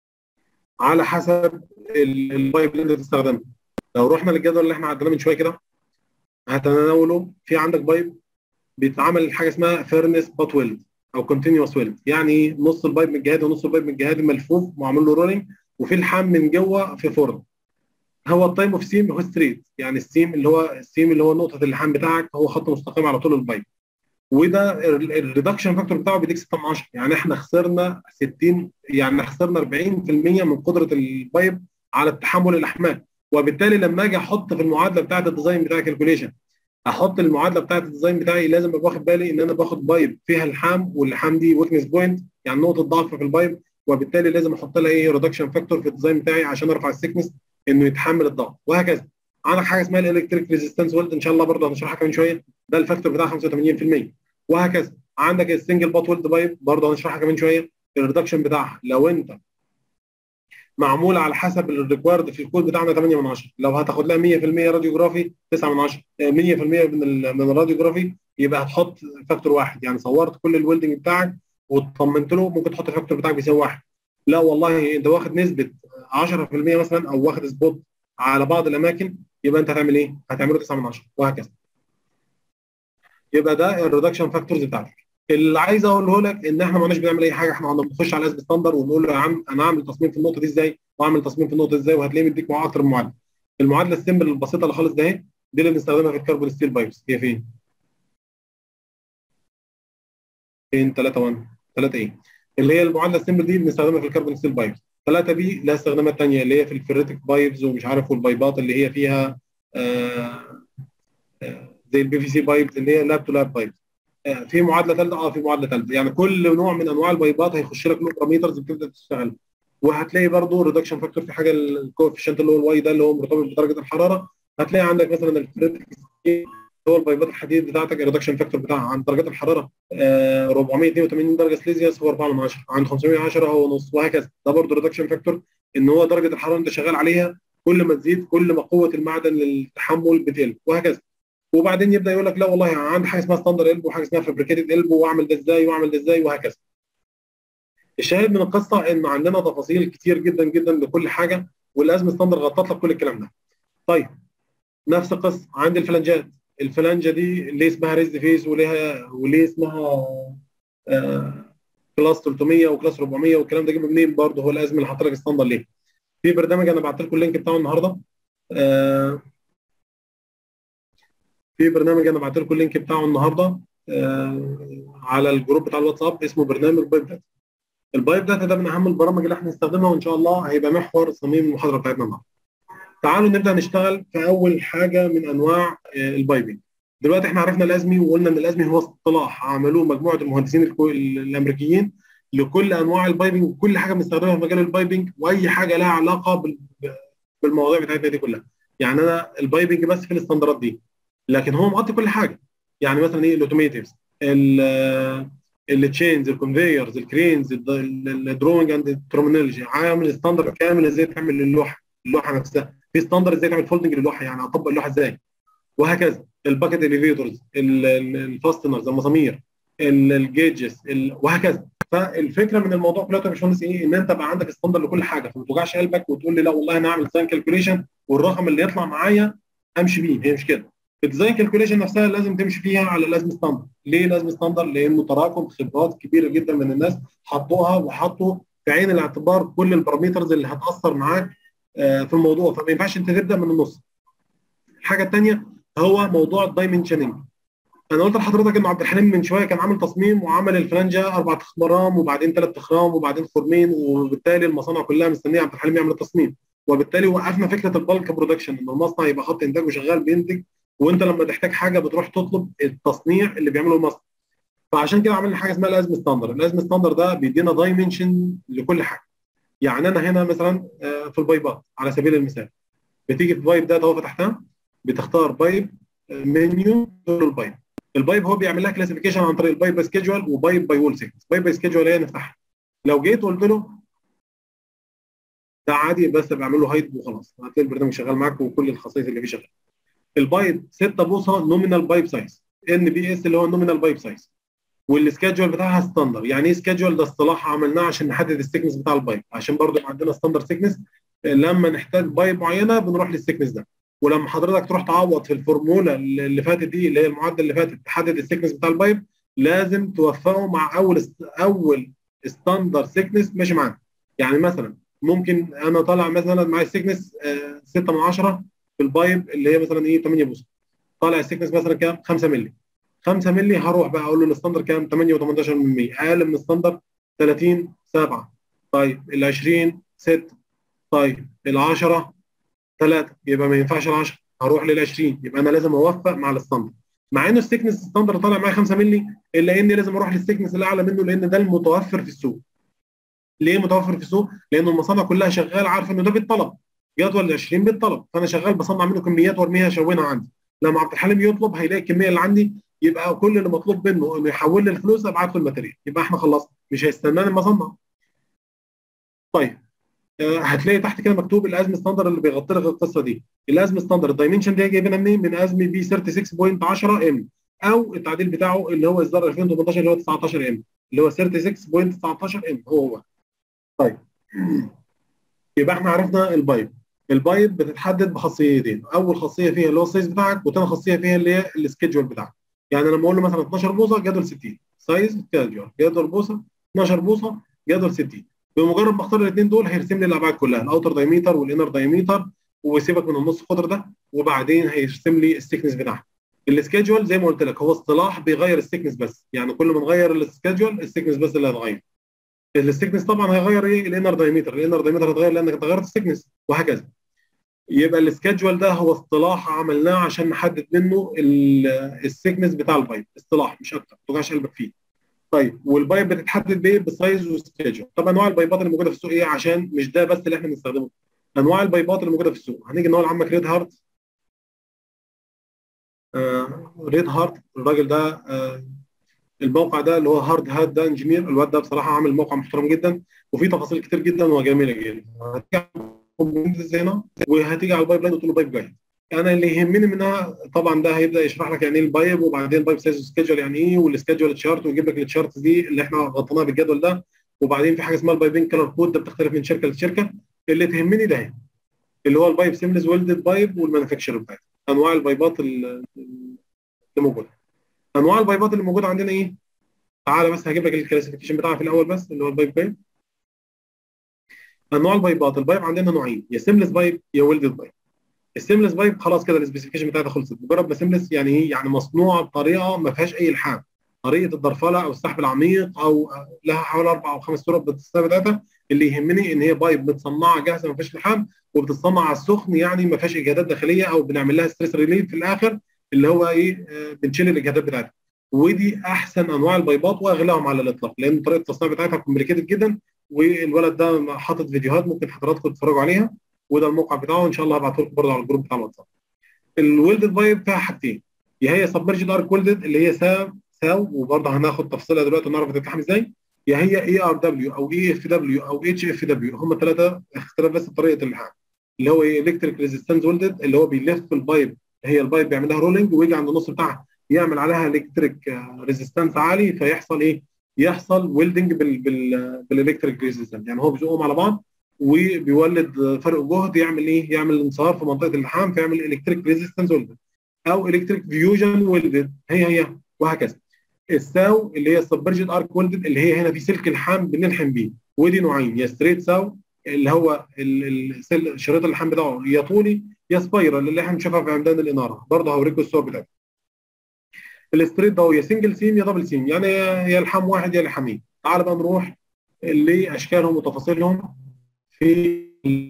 على حسب البايب اللي انت تستخدمه. لو رحنا للجدول اللي احنا عدناه من شويه كده هتناوله، في عندك بايب بيتعمل حاجه اسمها فيرنس بات ويلد او كونتينوس ويلد، يعني نص البايب من الجهاد ونص البايب من الجهاد ملفوف ومعمول له رولينج، وفي لحام من جوه في فرن. هو التايم اوف سيم هو ستريت، يعني السيم اللي هو نقطه اللحام بتاعك هو خط مستقيم على طول البايب. وده الريدكشن فاكتور بتاعه بيديك 6 من 10، يعني احنا خسرنا 60، يعني خسرنا 40% من قدره البايب على التحمل الاحمال. وبالتالي لما اجي احط في المعادله بتاعه الديزاين بتاع الكالكوليشن، احط المعادله بتاعه الديزاين بتاعي، لازم ابقى واخد بالي ان انا باخد بايب فيها لحام، واللحام دي ويكنس بوينت يعني نقطه ضعف في البايب، وبالتالي لازم احط لها ايه ريدكشن فاكتور في الديزاين بتاعي عشان ارفع السكنس انه يتحمل الضغط، وهكذا. عندك حاجه اسمها الالكتريك ريزيستنس ويلد، ان شاء الله برضه هنشرحها كمان شويه، ده الفاكتور بتاع 85%. وهكذا عندك السنجل بات ويلد بايب برضه هنشرحها كمان شويه، الريدكشن بتاعها لو انت معموله على حسب الريكوارد في الكود بتاعنا 8 من 10، لو هتاخد لها 100% راديوجرافي 9 من 10، 100% من الراديوجرافي يبقى هتحط فاكتور واحد، يعني صورت كل الويلدنج بتاعك وطمنت له ممكن تحط الفاكتور بتاعك بيساوي واحد. لا والله انت واخد نسبه 10% مثلا او واخد سبوت على بعض الاماكن، يبقى انت هتعمل ايه؟ هتعمله 9 من 10 وهكذا. يبقى ده الريدكشن فاكتورز بتاعتك. اللي عايز اقوله لك ان احنا ما عندناش بنعمل اي حاجه، احنا عندنا بنخش على اسم ستاندر ونقول له يا عم انا هعمل تصميم في النقطه دي ازاي، واعمل تصميم في النقطه دي ازاي، وهتلاقيه مديك معاه اكتر من معادله. المعادله السمبل البسيطه اللي خالص ده اهي، دي اللي بنستخدمها في الكربون ستيل بايبس. هي فين؟ فين 3 1 3 ايه؟ اللي هي المعادله السمبل دي بنستخدمها في الكربون ستيل بايبس. 3 بي لها استخدامات ثانيه اللي هي في الفيريتك بايبس ومش عارف، والبايبات اللي هي فيها زي البي في سي بايبس اللي هي لاب تو لاب بايبس. في معادله ثالثه، في معادله ثالثه، يعني كل نوع من انواع البايبات هيخش لك له بارامترز بتبدا تشتغل. وهتلاقي برضه ريدكشن فاكتور في حاجه الكوفيشنت اللي هو الواي ده اللي هو مرتبط بدرجه الحراره. هتلاقي عندك مثلا الفريتك هو البايبات الحديد بتاعتك الريدكشن فاكتور بتاعها عند درجات الحراره 482 درجه سليزيوس هو 4 من 10، عند 510 هو نص، وهكذا. ده برضه ريدكشن فاكتور، ان هو درجه الحراره اللي انت شغال عليها كل ما تزيد كل ما قوه المعدن للتحمل بتقل، وهكذا. وبعدين يبدا يقول لك لا والله عندي حاجه اسمها ستاندر قلب وحاجه اسمها فابريكيتد قلب، واعمل ده ازاي واعمل ده ازاي، وهكذا. الشاهد من القصه ان عندنا تفاصيل كتير جدا جدا لكل حاجه، والازم ستاندر غطت لك كل الكلام ده. طيب نفس القصه عند الفلنجات. الفلنجه دي ليه اسمها ريزد فيس وليه اسمها كلاس 300 وكلاس 400 والكلام ده جه منين؟ برضه هو الازم اللي حاطط لك ستاندر ليه. في برنامج انا بعت لكم اللينك بتاعه النهارده، آه، في برنامج انا بعت لكم اللينك بتاعه النهارده على الجروب بتاع الواتساب، اسمه برنامج بايب داتا. البايب داتا ده من اهم البرامج اللي احنا هنستخدمها، وان شاء الله هيبقى محور صميم المحاضره بتاعتنا النهارده. تعالوا نبدا نشتغل في اول حاجه من انواع البايبنج. دلوقتي احنا عرفنا الازمي، وقلنا ان الازمي هو اصطلاح عملوه مجموعه المهندسين الامريكيين لكل انواع البايبنج، وكل حاجه بنستخدمها في مجال البايبنج، واي حاجه لها علاقه بالمواضيع بتاعتنا دي كلها. يعني انا البايبنج بس في الاستندرات دي، لكن هو مغطي كل حاجه. يعني مثلا ايه الاوتوميتيفز، التشينز، الكونفيرز، الكرينز، الدروينج اند الترمينولوجي، عامل ستاندرد كامل ازاي تعمل اللوحه نفسها، في ستاندرد ازاي تعمل فولدنج للوحه، يعني اطبق اللوحه ازاي، وهكذا. الباكت اليفيتورز، الفاستنرز، المسامير، الجيجز، وهكذا. فالفكره من الموضوع كله يا باشمهندس ايه؟ ان انت بقى عندك ستاندرد لكل حاجه، فما توجعش قلبك وتقول لي لا والله انا هعمل ديزاين كالكوليشن والرقم اللي يطلع معايا امشي بيه. هي مش كده. الديزاين كالكوليشن نفسها لازم تمشي فيها على لازم ستاندرد. ليه لازم ستاندرد؟ لانه تراكم خبرات كبيره جدا من الناس حطوها وحطوا في عين الاعتبار كل البارامترز اللي هتاثر معاك في الموضوع، فما ينفعش انت تبدا من النص. الحاجه الثانيه هو موضوع الدايمنشننج. انا قلت لحضرتك ان عبد الحليم من شويه كان عامل تصميم وعمل الفلانجه 4 اخرام وبعدين 3 اخرام وبعدين خرمين، وبالتالي المصانع كلها مستنيه عبد الحليم يعمل التصميم، وبالتالي وقفنا فكره البالك برودكشن، ان المصنع يبقى خط انتاج وشغال بينتج، وانت لما تحتاج حاجه بتروح تطلب التصنيع اللي بيعمله المصنع. فعشان كده عملنا حاجه اسمها الازم ستاندر. الازم ستاندر ده بيدينا دايمنشن لكل حاجه. يعني انا هنا مثلا في البايبات على سبيل المثال، بتيجي في البايب ده اهو فتحتها، بتختار بايب منيو دور البايب. البايب هو بيعمل لها كلاسيفيكيشن عن طريق البايب باي سكيدجول وبايب باي وول سيكنس. بايب باي سكيدجول هي نفتحها، لو جيت قلت له ده عادي بس بعمل له هايد وخلاص، هتلاقي البرنامج شغال معاك وكل الخصائص اللي فيه شغاله. البايب 6 بوصه نومينال بايب سايز، ان بي اس اللي هو النومينال بايب سايز. والسكادجول بتاعها ستاندر. يعني ايه سكادجول؟ ده اصطلاح عملناه عشان نحدد السكنس بتاع البايب، عشان برضو عندنا ستاندر سكنس، لما نحتاج بايب معينه بنروح للسكنس ده. ولما حضرتك تروح تعوض في الفورمولا اللي فاتت دي، اللي هي المعادله اللي فاتت تحدد السكنس بتاع البايب، لازم توفقه مع اول ستاندر سكنس ماشي معانا. يعني مثلا ممكن انا طالع مثلا معايا السكنس 6 من 10 في البايب اللي هي مثلا ايه 8 بوصه، طالع السكنس مثلا كام 5 مللي. 5 مللي هروح بقى اقول له الستاندر كام 8 و18 من 100، اقل من الستاندر 30 7. طيب ال 20 6. طيب ال 10 3، يبقى ما ينفعش ال 10، هروح لل 20. يبقى انا لازم اوفق مع الستاندر، مع انه السكنس ستاندر طالع معايا 5 مللي، الا اني لازم اروح للسكنس اللي اعلى منه، لان ده المتوفر في السوق. ليه متوفر في السوق؟ لان المصانع كلها شغاله عارفه انه ده بالطلب، جدول 20 بالطلب، فانا شغال بصنع منه كميات وارميها اشونها عندي. لما عبد الحليم يطلب هيلاقي الكميه اللي عندي، يبقى كل اللي مطلوب منه انه يحول لي الفلوس ابعت له الماتيريال، يبقى احنا خلصنا، مش هيستناني المصنع. طيب هتلاقي تحت كده مكتوب الازم ستاندر اللي بيغطي لك القصه دي. الازم ستاندر الدايمنشن دي جايبينها منين؟ من ازم بي 36.10 ام، او التعديل بتاعه اللي هو اصدار 2018 اللي هو 19 ام، اللي هو 36.19 ام هو. طيب يبقى احنا عرفنا البايب. البايب بتتحدد بخاصيتين، اول خاصيه فيها اللي هو السايز بتاعك، وثاني خاصيه فيها اللي هي السكيدجول بتاعك. يعني لما اقول له مثلا 12 بوصه جدول 60 سايز سكيدجول، جدول بوصه 12 بوصه جدول 60. بمجرد ما اختار الاثنين دول هيرسم لي الابعاد كلها، الاوتر دايمتر والانر دايمتر، ويسيبك من النص قطر ده، وبعدين هيرسم لي السكنس بتاعها. السكيدجول زي ما قلت لك هو اصطلاح بيغير السكنس بس، يعني كل ما نغير السكيدجول السكنس بس اللي هيتغير. السكنس طبعا هيغير ايه؟ الانر دايمتر، الانر دايمتر هيتغير لانك انت غيرت السكنس، وهكذا. يبقى السكادجول ده هو اصطلاح عملناه عشان نحدد منه السكنس بتاع البايب، اصطلاح مش اكتر، ما توجعش قلبك فيه. طيب والبايب بتتحدد بايه؟ بالسايز والسكادجول. طب انواع البايبات اللي موجوده في السوق ايه؟ عشان مش ده بس اللي احنا بنستخدمه. انواع البايبات اللي موجوده في السوق، هنيجي نقول عمك ريد هارت. ريد هارت الراجل ده، الموقع ده اللي هو هارد هات ده انجينير، الواد ده بصراحه عامل موقع محترم جدا، وفيه تفاصيل كتير جدا وجميله جدا. هتيجي على الكومبوننتس هنا، وهتيجي على البايب لاين وتقول له بايب جاي. انا اللي يهمني منها طبعا ده هيبدا يشرح لك يعني ايه البايب، وبعدين بايب سايز سكيدجول يعني ايه، والسكيدجول تشارت، ويجيب لك التشارت دي اللي احنا غطيناها بالجدول ده. وبعدين في حاجه اسمها البايبين كلر كود، ده بتختلف من شركه لشركه. اللي تهمني ده اللي هو البايب سيملز ويلدد بايب والمانيفاكتشر بتاعته. انواع البايبات اللي موجوده. انواع البايبات اللي موجوده عندنا ايه؟ تعالى بس هجيب لك الكلاسيفيكيشن بتاعها في الاول، بس اللي هو البايب بايب. انواع البايبات، البايب عندنا نوعين، يا سيملس بايب يا ويلدد بايب. السيملس بايب خلاص كده السبيسيفيكيشن بتاعتها خلصت، مجرد ما سيملس يعني ايه؟ يعني مصنوعه بطريقه ما فيهاش اي الحام، طريقه الضرفله او السحب العميق، او لها حوالي 4 او 5 طرق بالتصنيع بتاعتها. اللي يهمني ان هي بايب متصنعه جاهزه ما فيهاش الحام، وبتتصنع على السخن، يعني ما فيهاش اجهادات داخليه، او بنعمل لها ستريس ريليف في الاخر، اللي هو ايه بنشيل الاجهادات بتاعتها. ودي احسن انواع البايبات واغلاهم على الاطلاق، لان طريقه التصنيع بتاعتها كومبليكيتد جدا. والولد ده حاطط فيديوهات ممكن حضراتكم تتفرجوا عليها، وده الموقع بتاعه ان شاء الله هبعته لكم برضه على الجروب بتاع الواتساب. الويلدد بايب فيها حاجتين، يا هي سبمرجد ارك ويلدد اللي هي ساو، وبرضه هناخد تفصيلها دلوقتي ونعرف بتتلحم ازاي، يا هي اي ار دبليو او اي اف دبليو او اتش اف دبليو، هم الثلاثه اختلاف بس طريقه اللحام. اللي هو ايه؟ الكتريك ريزيستنس ويلدد، اللي هو بيلف البايب، هي البايب بيعمل لها رولينج ويجي عند النص بتاعها يعمل عليها الكتريك ريزيستنس عالي، فيحصل ايه؟ يحصل ويلدنج بالالكتريك ريزيستنس، يعني هو بيزقهم على بعض وبيولد فرق جهد، يعمل ايه؟ يعمل انصهار في منطقه اللحام، فيعمل الكتريك ريزيستنس ويلدد، او الكتريك فيوجن ويلدد، هي وهكذا. الساو اللي هي السبرجد ارك ويلدد، اللي هي هنا في سلك الحام بنلحم بيه، ودي نوعين، يا ستريت ساو اللي هو شريط اللحام بتاعه يا طولي يا سبايرال اللي احنا بنشوفها في عمدان الاناره، برضه هوريكم الصور بتاعتها. الستريت ده يا سنجل سيم يا دبل سيم، يعني يا لحام واحد يا لحامين. تعال بقى نروح لاشكالهم وتفاصيلهم في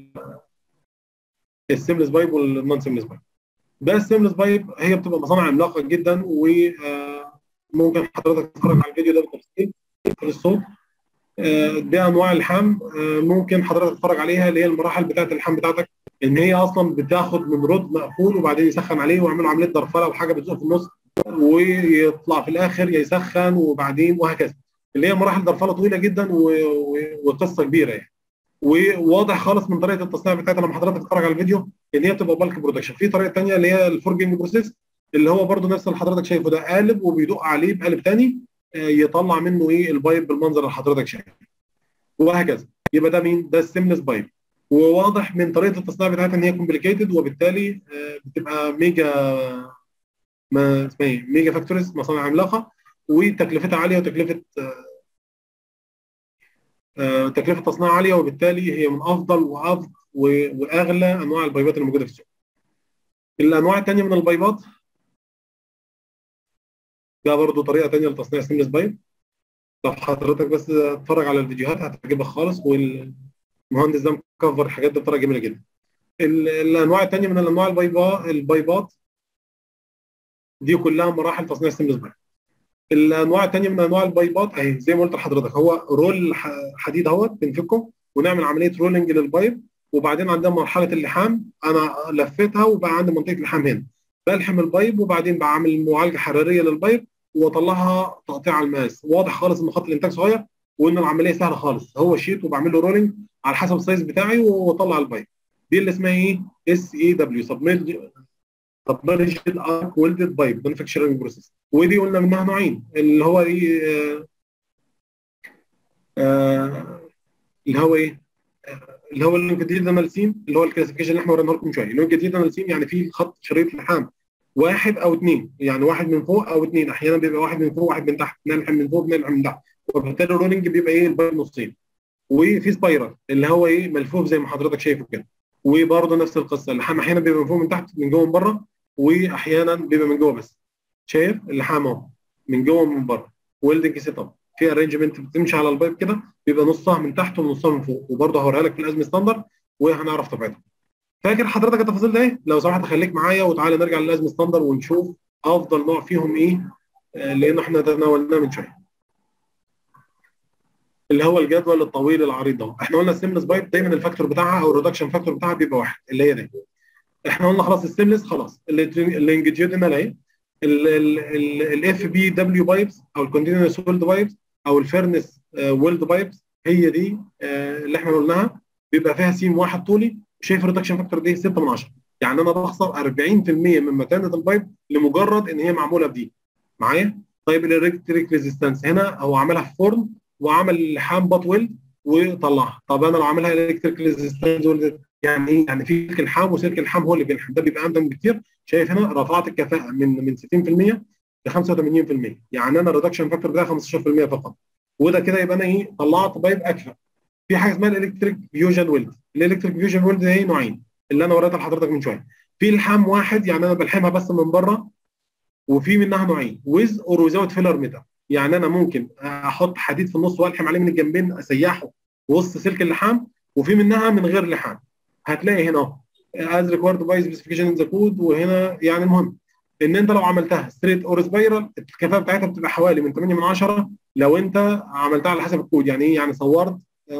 السيملس بايب والنون سيملس بايب. ده السيملس بايب هي بتبقى مصانع عملاقه جدا، وممكن حضرتك تتفرج على الفيديو ده بالتفصيل في الصوت. دي انواع اللحام ممكن حضرتك تتفرج عليها، اللي هي المراحل بتاعه اللحام بتاعتك، ان هي اصلا بتاخد من رد مقفول وبعدين يسخن عليه ويعملوا عمليه درفله وحاجه بتزق في النص، ويطلع في الاخر يسخن وبعدين وهكذا، اللي هي مراحل درفله طويله جدا وقصه كبيره يعني. وواضح خالص من طريقه التصنيع بتاعتها لما حضرتك تتفرج على الفيديو ان هي بتبقى بالك برودكشن. في طريقه ثانيه اللي هي الفورجنج بروسيس، اللي هو برده نفس اللي حضرتك شايفه ده، قالب وبيدق عليه بقالب ثاني، يطلع منه ايه البايب بالمنظر اللي حضرتك شايفه، وهكذا. يبقى ده مين؟ ده السيملس بايب. وواضح من طريقه التصنيع بتاعتها ان هي كومبليكيتد، وبالتالي بتبقى ميجا، ما اسمها ايه، ميجا فاكتوريز، مصانع عملاقه، وتكلفتها عاليه، وتكلفه تكلفه تصنيعها عاليه، وبالتالي هي من افضل واغلى انواع البايبات اللي موجوده في السوق. الانواع الثانيه من البايبات، ده برضو طريقه ثانيه لتصنيع سيملس بايب. لو حضرتك بس اتفرج على الفيديوهات هتعجبك خالص، والمهندس ده مكفر الحاجات دي بطريقه جميله جدا. الانواع الثانيه من الانواع البايبات دي كلها مراحل تصنيع سيملس بايب. الانواع الثانيه من انواع البايبات اهي زي ما قلت لحضرتك، هو رول حديد اهوت بنفكه ونعمل عمليه رولنج للبايب، وبعدين عندنا مرحله اللحام، انا لفيتها وبقى عندي منطقه لحام هنا، بلحم البايب وبعدين بعمل معالجه حراريه للبايب واطلعها تقطيع على المقاس. واضح خالص ان خط الانتاج صغير وان العمليه سهله خالص، هو شيت وبعمل له رولنج على حسب السايز بتاعي واطلع البايب. دي اللي اسمها ايه؟ اس اي دبليو، سبمرجد ارك ويلدد بايب مانيفاكتشرنج بروسيس. ودي قلنا منها نوعين، اللي هو ايه اللي هو ايه اللي هو اللونجيتيودنال سيم، اللي هو الكلاسيفيكيشن اللي احنا وريناه لكم شويه. اللونجيتيودنال سيم يعني في خط شريط لحام واحد او اثنين، يعني واحد من فوق او اثنين، احيانا بيبقى واحد من فوق واحد من تحت، بنلحم من فوق بنلحم من تحت، وبالتالي الرولينج بيبقى ايه البايب نصين. وفي سبايرال اللي هو ايه ملفوف زي ما حضرتك شايفه كده، وبرضه نفس القصه، اللحام احيانا بيبقى من فوق من تحت، من جوه من بره، واحيانا بيبقى من جوه بس. شايف اللحام اهو من جوه ومن بره. ويلدنج سيت اب في ارينجمنت بتمشي على البايب كده، بيبقى نصها من تحت ونصها من فوق، وبرضه هوريها لك في الازمه ستاندرد وهنعرف طبيعتها. فاكر حضرتك التفاصيل ده ايه؟ لو سمحت خليك معايا وتعالى نرجع للازمه ستاندرد ونشوف افضل نوع فيهم ايه، لان احنا تناولناه من شويه، اللي هو الجدول الطويل العريض ده. احنا قلنا السيملس بايب دايما الفاكتور بتاعها او الريدكشن فاكتور بتاعها بيبقى واحد، اللي هي دي. احنا قلنا خلاص السيملس خلاص، اللونجيتيودنال اهي، الاف بي دبليو بايبس او الكونتينوس ويلد بايبس او الفيرنس ويلد بايبس، هي دي اللي احنا قلناها، بيبقى فيها سيم واحد طولي. شايف الريدكشن فاكتور دي 6 من 10، يعني انا بخسر 40% من متانه البايب لمجرد ان هي معموله بدي معايا. طيب الالكتريك ريزيستنس هنا هو عاملها في فرن وعمل لحام بات ويلد وطلعها. طب انا لو عاملها الكتريك ريزيستنس يعني ايه؟ يعني في سلك الحام وسلك الحام هو اللي بيلحم، ده بيبقى امن بكتير. شايف هنا رفعت الكفاءه من 60% ل 85%، يعني انا الريدكشن فاكتور بتاعي 15% فقط. وده كده يبقى انا ايه طلعت بايب اكفأ. في حاجه اسمها الالكتريك فيوجن ويلد. الالكتريك فيوجن ويلد هي نوعين اللي انا وريتها لحضرتك من شويه. في لحام واحد يعني انا بلحمها بس من بره، وفي منها نوعين ويز اور ويزاوت فيلر ميتال، يعني انا ممكن احط حديد في النص والحم عليه من الجنبين اسيحه وسط سلك اللحام، وفي منها من غير لحام. هتلاقي هنا از ريكوارد باي سبيسيفيكيشن ان ذا كود، وهنا يعني المهم ان انت لو عملتها ستريت اور سبايرال الكفاءه بتاعتها بتبقى حوالي من 8 من 10 لو انت عملتها على حسب الكود. يعني ايه؟ يعني صورت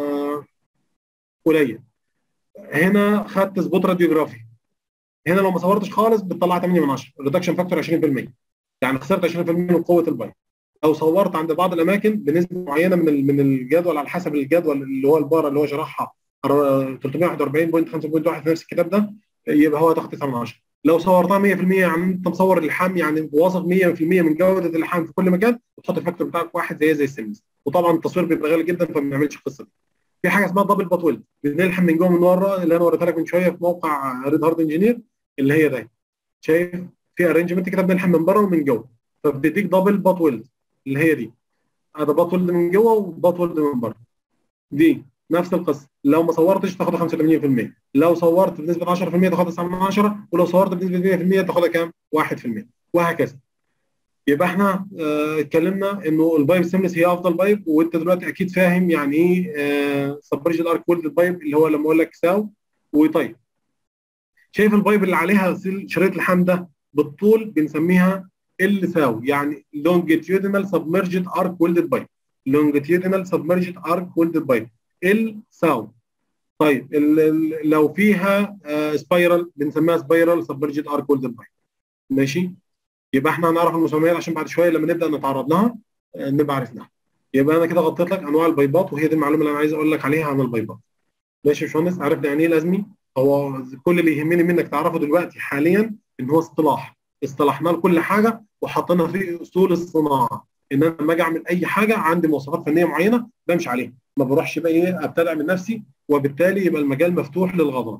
قليل، هنا خدت سبوت راديوجرافي، هنا لو ما صورتش خالص بتطلع 8 من 10، الريدكشن فاكتور 20%، يعني خسرت 20% من قوه البايب. لو صورت عند بعض الاماكن بنسبه معينه من الجدول على حسب الجدول اللي هو الباره اللي هو شرحها 341.5.1 في نفس الكتاب ده، يبقى هو تاخد 9 من 10. لو صورتها 100% يعني انت مصور اللحام، يعني واثق 100% من جوده اللحام في كل مكان، وتحط الفاكتور بتاعك واحد زي السيمز. وطبعا التصوير بيبقى غالي جدا فما بنعملش القصه دي. في حاجه اسمها دبل باتويل، بنلحم من جوه من ورا، اللي انا وريتها لك من شويه في موقع ريد هارد انجينير، اللي هي ده. شايف في ارينجمنت كده بنلحم من بره ومن جوه، فبتديك دبل باتويل اللي هي دي. هذا باتولد من جوه وباتولد من بره. دي نفس القصه، لو ما صورتش تاخدها 85%، لو صورت بنسبه 10% تاخدها 9 من 10، ولو صورت بنسبه 100% تاخدها كام؟ 1%، وهكذا. يبقى احنا اتكلمنا انه البايب سيملس هي افضل بايب، وانت دلوقتي اكيد فاهم يعني ايه سبريجن ارك ويلد بايب، اللي هو لما اقول لك ساو وطيب. شايف البايب اللي عليها شريط اللحام ده بالطول بنسميها ال ساو، يعني لونجيتيودينال سبمرجد ارك ويلدد بايب. لونجيتيودينال سبمرجد ارك ويلدد بايب ال ساو. طيب لو فيها سبايرال بنسميها سبايرال سبمرجد ارك ويلدد بايب. ماشي. يبقى احنا هنعرف المسميات عشان بعد شويه لما نبدا نتعرض لها نبقى عرفناها. يبقى انا كده غطيت لك انواع البايبات، وهي دي المعلومه اللي انا عايز اقول لك عليها عن البايبات. ماشي يا باشمهندس، عرفنا يعني ايه لازمي. هو كل اللي يهمني منك تعرفه دلوقتي حاليا ان هو اصطلاح اصطلحنا لكل حاجه وحطينا فيه اصول الصناعه، ان انا لما اجي اعمل اي حاجه عندي مواصفات فنيه معينه بمشي عليها، ما بروحش بقى ايه ابتدع من نفسي، وبالتالي يبقى المجال مفتوح للغلط.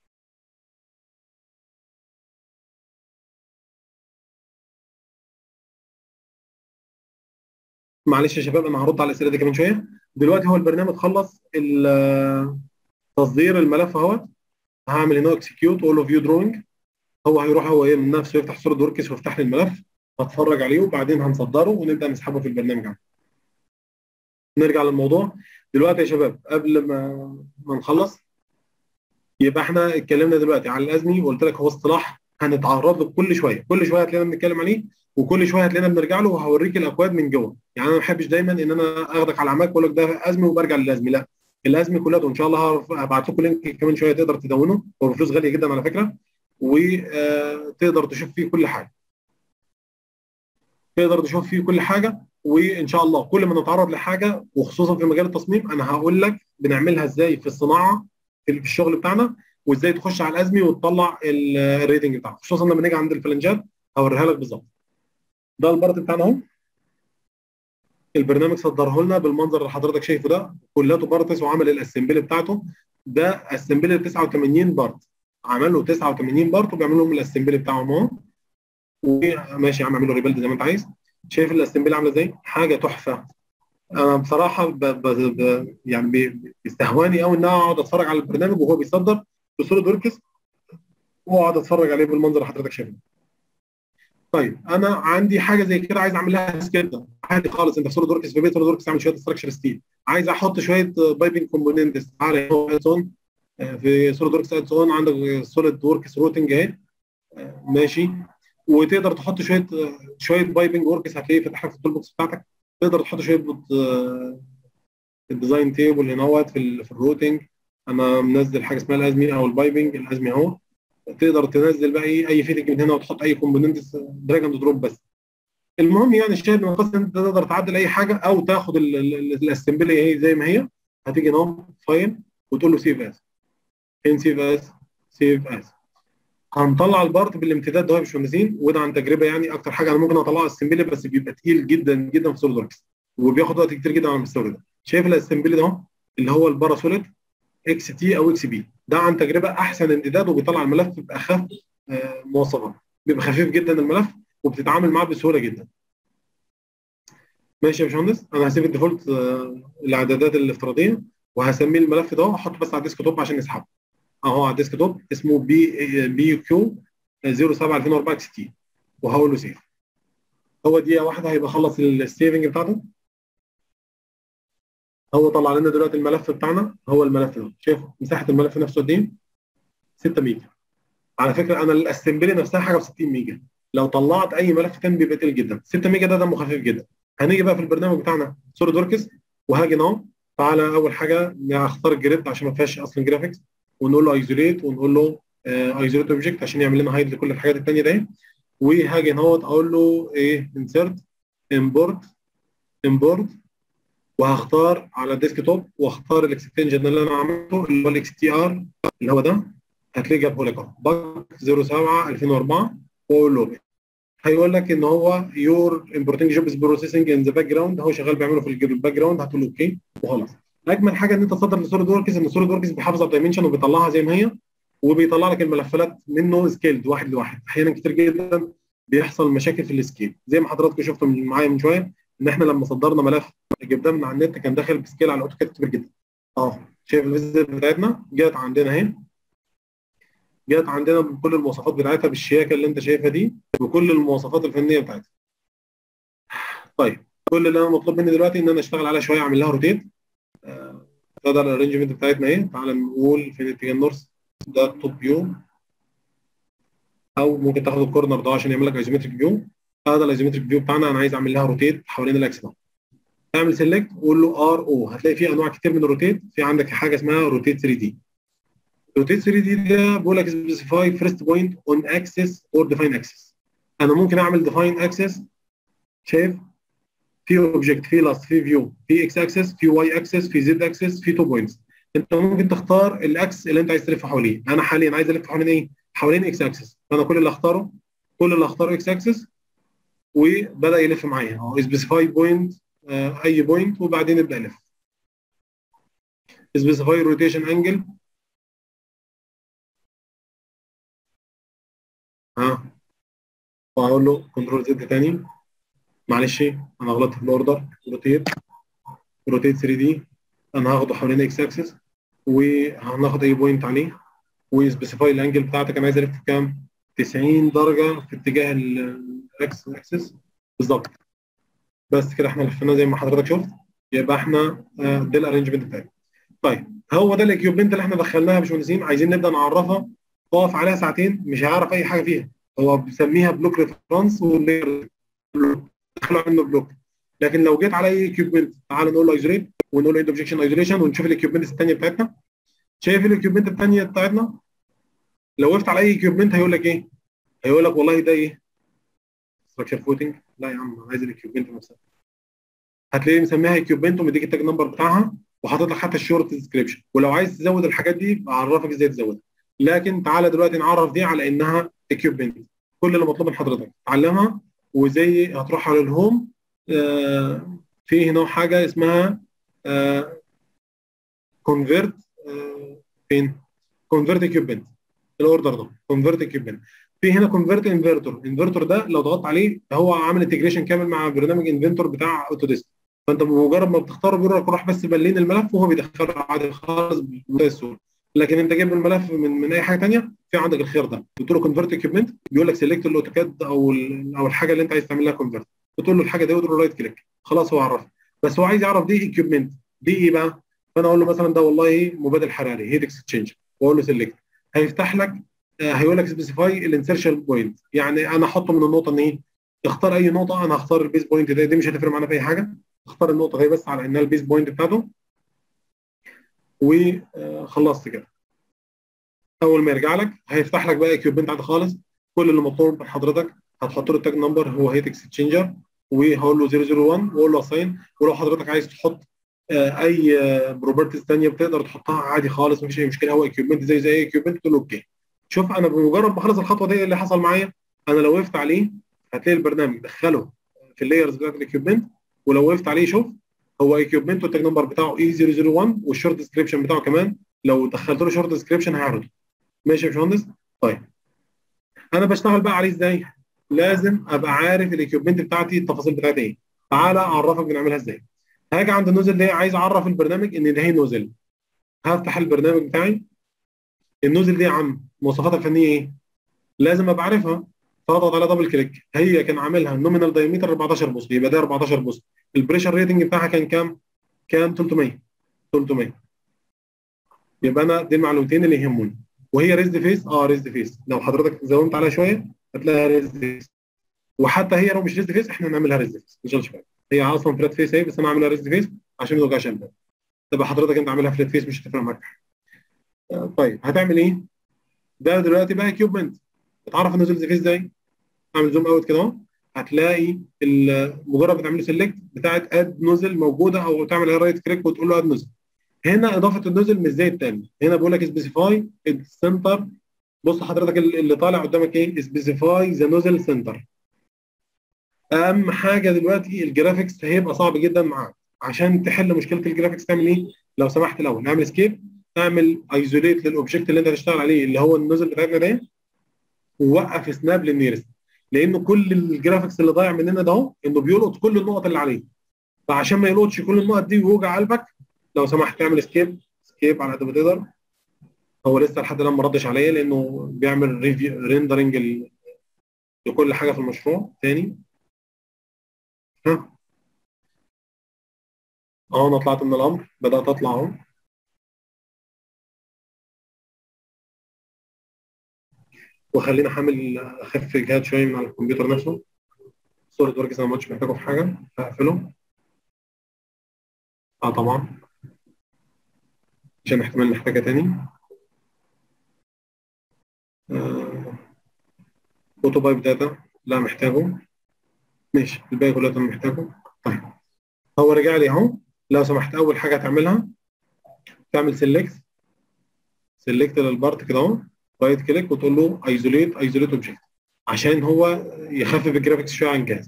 معلش يا شباب، انا هرد على الاسئله دي كمان شويه. دلوقتي هو البرنامج خلص تصدير الملف اهوت. هعمل هنا اكسكيوت اول اوف فيو دروينج. هو هيروح هو ايه من نفسه يفتح سوليد وركس ويفتح لي الملف، هتفرج عليه وبعدين هنصدره ونبدا نسحبه في البرنامج عندنا. نرجع للموضوع دلوقتي يا شباب قبل ما نخلص. يبقى احنا اتكلمنا دلوقتي على الازمي، وقلت لك هو اصطلاح هنتعرض له كل شويه، كل شويه هتلاقينا بنتكلم عليه، وكل شويه هتلاقينا بنرجع له، وهوريك الاكواد من جوه. يعني انا ما بحبش دايما ان انا اخدك على عماك واقول لك ده ازمي وبرجع للازمي، لا. الازمي كلها ان شاء الله هبعت لكم لينك كمان شويه تقدر تدونه، هو بفلوس غاليه جدا على فكره، وتقدر تشوف فيه كل حاجه. تقدر تشوف فيه كل حاجه، وان شاء الله كل ما نتعرض لحاجه وخصوصا في مجال التصميم انا هقول لك بنعملها ازاي في الصناعه، في الشغل بتاعنا، وازاي تخش على الازمي وتطلع الريتنج بتاعك، خصوصا لما نيجي عند الفلنجات هوريها لك بالظبط. ده البارت بتاعنا اهو. البرنامج صدره لنا بالمنظر اللي حضرتك شايفه ده، كلاته بارتس، وعمل الاسمبلي بتاعته. ده اسمبلي 89 بارت، عمل له 89 بارت وبيعمل لهم الاسمبلي بتاعهم اهو. وماشي يا عم، اعمل له ريبيلد زي ما انت عايز. شايف الاسمبلي عامله ازاي؟ حاجه تحفه. انا بصراحه يعني بيستهواني قوي ان انا اقعد اتفرج على البرنامج وهو بيصدر بصوره وركس، واقعد اتفرج عليه بالمنظر اللي حضرتك شايفه. طيب انا عندي حاجه زي كده عايز اعمل لها سكيل عادي خالص. انت في سوليد وركس، في بيت سوليد وركس اعمل شويه ستراكشر ستيل، عايز احط شويه بايبنج كومبوننتس، تعالى ادسون في سوليد وركس ادسون، عندك سوليد وركس روتنج اهي. ماشي. وتقدر تحط شويه بايبنج وركس هتلاقيه فتح لك في التول بوكس بتاعتك. تقدر تحط شويه الديزاين تيبل هنا اهوت في الروتنج. انا منزل حاجه اسمها الازمي او البايبنج الازمي اهو. تقدر تنزل بقى اي فيتنج من هنا وتحط اي كومبوننت دراج اند دروب بس. المهم يعني الشاهد من القصه ان انت تقدر تعدل اي حاجه او تاخد الاسمبلي اهي زي ما هي. هتيجي هنا فايل وتقول له سيف از. فين سيف از؟ سيف از. هنطلع البارت بالامتداد ده يا باشمهندسين، وده عن تجربه يعني. اكتر حاجه انا ممكن اطلعها الاسمبلي، بس بيبقى تقيل جدا جدا في سوليد وركس وبياخد وقت كتير جدا على المستورد ده. شايف الاسمبلي ده اهو اللي هو الباراسوليد اكس تي او اكس بي، ده عن تجربه احسن امتداد وبيطلع الملف باخف مواصفات. بيبقى خفيف جدا الملف وبتتعامل معاه بسهوله جدا. ماشي يا باشمهندس، انا هسيب الديفولت الاعدادات الافتراضيه، وهسميه الملف ده واحطه بس على الديسك توب عشان نسحبه. اهو على الديسك توب اسمه بي كيو 07 2004 اكس تي، وهقول له سيف. هو دقيقه واحده هيبقى خلص السيفنج بتاعته. هو طلع لنا دلوقتي الملف بتاعنا، هو الملف ده شايف مساحه الملف نفسه قد ايه؟ 6 ميجا. على فكره انا الاسمبلي نفسها حاجه ب 60 ميجا. لو طلعت اي ملف تاني بيبقى تقيل جدا. 6 ميجا ده دمه خفيف جدا. هنيجي بقى في البرنامج بتاعنا سوليد وركس، وهاجي اهو. تعالى اول حاجه نختار الجريد عشان ما فيهاش اصلا جرافيكس، ونقول له ايزوليت، ونقول له ايزوليت اوبجكت عشان يعمل لنا هايد لكل الحاجات الثانيه دي. وهاجي اهو اقول له ايه انسرت امبورت، وهختار على الديسك توب واختار الاكستنشن اللي انا عملته اللي هو الاكس تي ار اللي هو ده. هتلاقيه جابه لك اهو باك 07 2004، واقول له هيقول لك ان هو يور امبورتنج جوب از بروسيسنج ان ذا باك جراوند، هو شغال بيعمله في الباك جراوند. هتقول له اوكي وخلاص. اجمل حاجه ان انت تصدر لسوليد وركس ان سوليد وركس بيحافظ على الدايمنشن وبيطلعها زي ما هي، وبيطلع لك الملفات منه سكيلد واحد لواحد. احيانا كتير جدا بيحصل مشاكل في السكيل زي ما حضراتكم شفتوا معايا من شويه، ان احنا لما صدرنا ملف جبناه من على النت كان داخل بسكيل على الاوتوكاد كبير جدا. شايف الفيزيت بتاعتنا جت عندنا اهي، جت عندنا بكل المواصفات بتاعتها بالشياكه اللي انت شايفها دي، بكل المواصفات الفنيه بتاعتها. طيب كل اللي انا مطلوب مني دلوقتي ان انا اشتغل عليها شويه، اعمل لها روتيت. ده الارينجمنت بتاعتنا اهي. تعالى نقول فين اتجاه النورث، ده التوب فيو، او ممكن تاخد الكورنر ده عشان يعمل لك ايزومتريك فيو. هذا الايزومتريك فيو بتاعنا انا عايز اعمل لها روتيت حوالين الاكس ده. اعمل سيلكت وقول له ار او، هتلاقي فيه انواع كتير من الروتيت. في عندك حاجه اسمها روتيت 3 دي. روتيت 3 دي ده بيقول لك سبيسيفاي فيرست بوينت اون اكسس اور ديفاين اكسس. انا ممكن اعمل ديفاين اكسس. شايف في اوبجكت، في لاست، في فيو، في اكس اكسس، في واي اكسس، في زد اكسس، في 2 بوينتس. انت ممكن تختار الاكس اللي انت عايز تلف حواليه. انا حاليا عايز الف حوالين ايه؟ حوالين اكس اكسس. فانا كل اللي اختاره اكس اكسس. وبدا يلف معايا اهو سبيسيفاي بوينت، اي بوينت وبعدين يبدا يلف. سبيسيفاي روتيشن انجل، ها، وهقول له كنترول زد تاني. معلش انا غلطت في الاوردر. روتيت، روتيت 3 دي. انا هاخده حوالين اكس اكسس وهناخد اي بوينت عليه، وسبيسيفاي الانجل بتاعتك. انا عايز الف كام؟ 90 درجه في اتجاه الاكس اكسس بالظبط. بس كده احنا لفينا زي ما حضرتك شفت. يبقى احنا ده الارينجمنت بتاعي. طيب هو ده الاكيوبمنت اللي احنا دخلناها يا باشمهندسين، عايزين نبدا نعرفها. اقف عليها ساعتين مش هيعرف اي حاجه فيها. هو بيسميها بلوك ريفرنس واللير، دخلوا عنه بلوك. لكن لو جيت على اي اكيوبمنت، تعال نقول له ايزوليت ونقول له اند اوبجكشن ايزوليشن ونشوف الاكيوبمنت الثانيه بتاعتنا. شايف الاكيوبمنت الثانيه بتاعتنا؟ لو وقفت على اي اكيوبمنت هيقول لك ايه؟ هيقول لك والله ده ايه؟ ستراكشر فوتنج. لا يا عم، عايز الاكيوبمنت نفسها. هتلاقيه مسميها اكيوبمنت ومديك التاج نمبر بتاعها وحاطط لك حتى الشورت ديسكربشن. ولو عايز تزود الحاجات دي اعرفك ازاي تزودها. لكن تعالى دلوقتي نعرف دي على انها اكيوبمنت. كل اللي مطلوب من حضرتك تعلمها. وزي هتروح على الهوم، في هنا حاجه اسمها كونفيرت. فين؟ كونفيرت اكيوبمنت. الاوردر ده كونفيرت اكيوبمنت. في هنا كونفيرت انفرتور. انفرتور ده لو ضغطت عليه هو عامل انتجريشن كامل مع برنامج انفنتور بتاع اوتوديسك. فانت بمجرد ما بتختاره بيقول لك روح بس بلين الملف وهو بيدخله عادي خالص بمنتهى السهوله. لكن انت جايب الملف من اي حاجه ثانيه، في عندك الخيار ده بتقول له كونفيرت اكيوبمنت، بيقول لك سيلكت الاوتوكاد او الحاجه اللي انت عايز تعمل لها كونفيرت. بتقول له الحاجه دي وتقول له رايت كليك. خلاص هو عرفها. بس هو عايز يعرف دي اكيوبمنت دي ايه بقى. فانا اقول له مثلا ده والله مبادل حراري هيت اكسشينج، واقول له سيلكت. هيفتح لك، هيقول لك سبيسيفاي الانسرشن بوينت. يعني انا احطه من النقطه ان ايه؟ اختار اي نقطه. انا هختار البيس بوينت دي مش هتفرق معانا في اي حاجه. اختار النقطه دي بس على انها البيس بوينت بتاعته. وخلصت كده. اول ما يرجع لك هيفتح لك بقى اكيوبمنت عادي خالص. كل اللي مطلوب من حضرتك هتحط له التاج نمبر هو هيت اكسشينجر، وهقول له 001 واقول له اساين. ولو حضرتك عايز تحط اي بروبرتيز ثانيه بتقدر تحطها عادي خالص، مفيش اي مشكله. هو اكيوبمنت زي اي اكيوبمنت تقول له اوكي. شوف انا بمجرد ما اخلص الخطوه دي اللي حصل معايا. انا لو وقفت عليه هتلاقي البرنامج دخله في اللايرز بتاعت الاكيوبمنت. ولو وقفت عليه شوف هو اكيوبمنت والتاج نمبر بتاعه اي 001 والشورت ديسكربشن بتاعه كمان. لو دخلت له شورت ديسكربشن هيعرضه. ماشي يا باشمهندس؟ طيب انا بشتغل بقى عليه ازاي؟ لازم ابقى عارف الاكيوبمنت بتاعتي التفاصيل بتاعتي ايه. تعالى اعرفك بنعملها ازاي. هاجي عند النوزل دي عايز اعرف البرنامج ان ده هي نوزل. هفتح البرنامج بتاعي. النوزل دي يا عم مواصفاتها الفنيه ايه؟ لازم ابقى عارفها. فاضغط على دبل كليك. هي كان عاملها النومينال دايمتر 14 بوصه، يبقى ده 14 بوصه. البريشر ريتنج بتاعها كان كام؟ كان 300. 300. يبقى انا دي المعلومتين اللي يهموني. وهي ريزد فيس، ريزد فيس. لو حضرتك زومت عليها شويه هتلاقيها ريزد فيس. وحتى هي لو مش ريزد فيس احنا هنعملها ريزد فيس ان شاء الله. هي اصلا فلات فيس اهي، بس انا عاملها ريزد فيس عشان ما توجعش البال. تبقى حضرتك انت عاملها فلات فيس مش هتفرق معاك. طيب هتعمل ايه؟ ده دلوقتي بقى كيوبمنت. اتعرف انه ريزد فيس ازاي؟ اعمل زوم اوت كده اهو. هتلاقي مجرد ما تعمل سيلكت بتاعت اد نوزل موجوده، او تعمل رايت كليك وتقول له اد نوزل. هنا اضافه النوزل مش زي الثاني. هنا بيقول لك سبيسيفاي السنتر. بص حضرتك اللي طالع قدامك ايه؟ سبيسيفاي ذا نوزل سنتر. اهم حاجه دلوقتي الجرافيكس هيبقى صعب جدا معاك. عشان تحل مشكله الجرافيكس تعمل ايه؟ لو سمحت الاول اعمل سكيب. اعمل ايزوليت للاوبجكت اللي انت هتشتغل عليه اللي هو النوزل بتاعتنا ده. ووقف سناب للنيرست. لان كل الجرافيكس اللي ضايع مننا ده اهو انه بيلقط كل النقط اللي عليه. فعشان ما يلقطش كل النقط دي ويوجع قلبك، لو سمحت اعمل سكيب. سكيب على قد ما تقدر. هو لسه لحد الان ما ردش عليا لانه بيعمل ريندرنج لكل حاجه في المشروع تاني. ها، اهو انا طلعت من الامر، بدات اطلع اهو. وخلينا حامل اخف جهاد شويه من على الكمبيوتر نفسه. سوليد وركس انا ما كنتش محتاجه في حاجه هقفله. طبعا عشان احتمال نحتاجها تاني. آه اوتو بايب داتا لا محتاجه. ماشي الباقي كله انا محتاجه. طيب هو رجع لي اهو. لو سمحت اول حاجه هتعملها تعمل سيلكت. سيلكت للبارت كده اهو. رايت كليك وتقول له ايزوليت اوبجكت عشان هو يخفف الجرافيكس شويه عن الجهاز.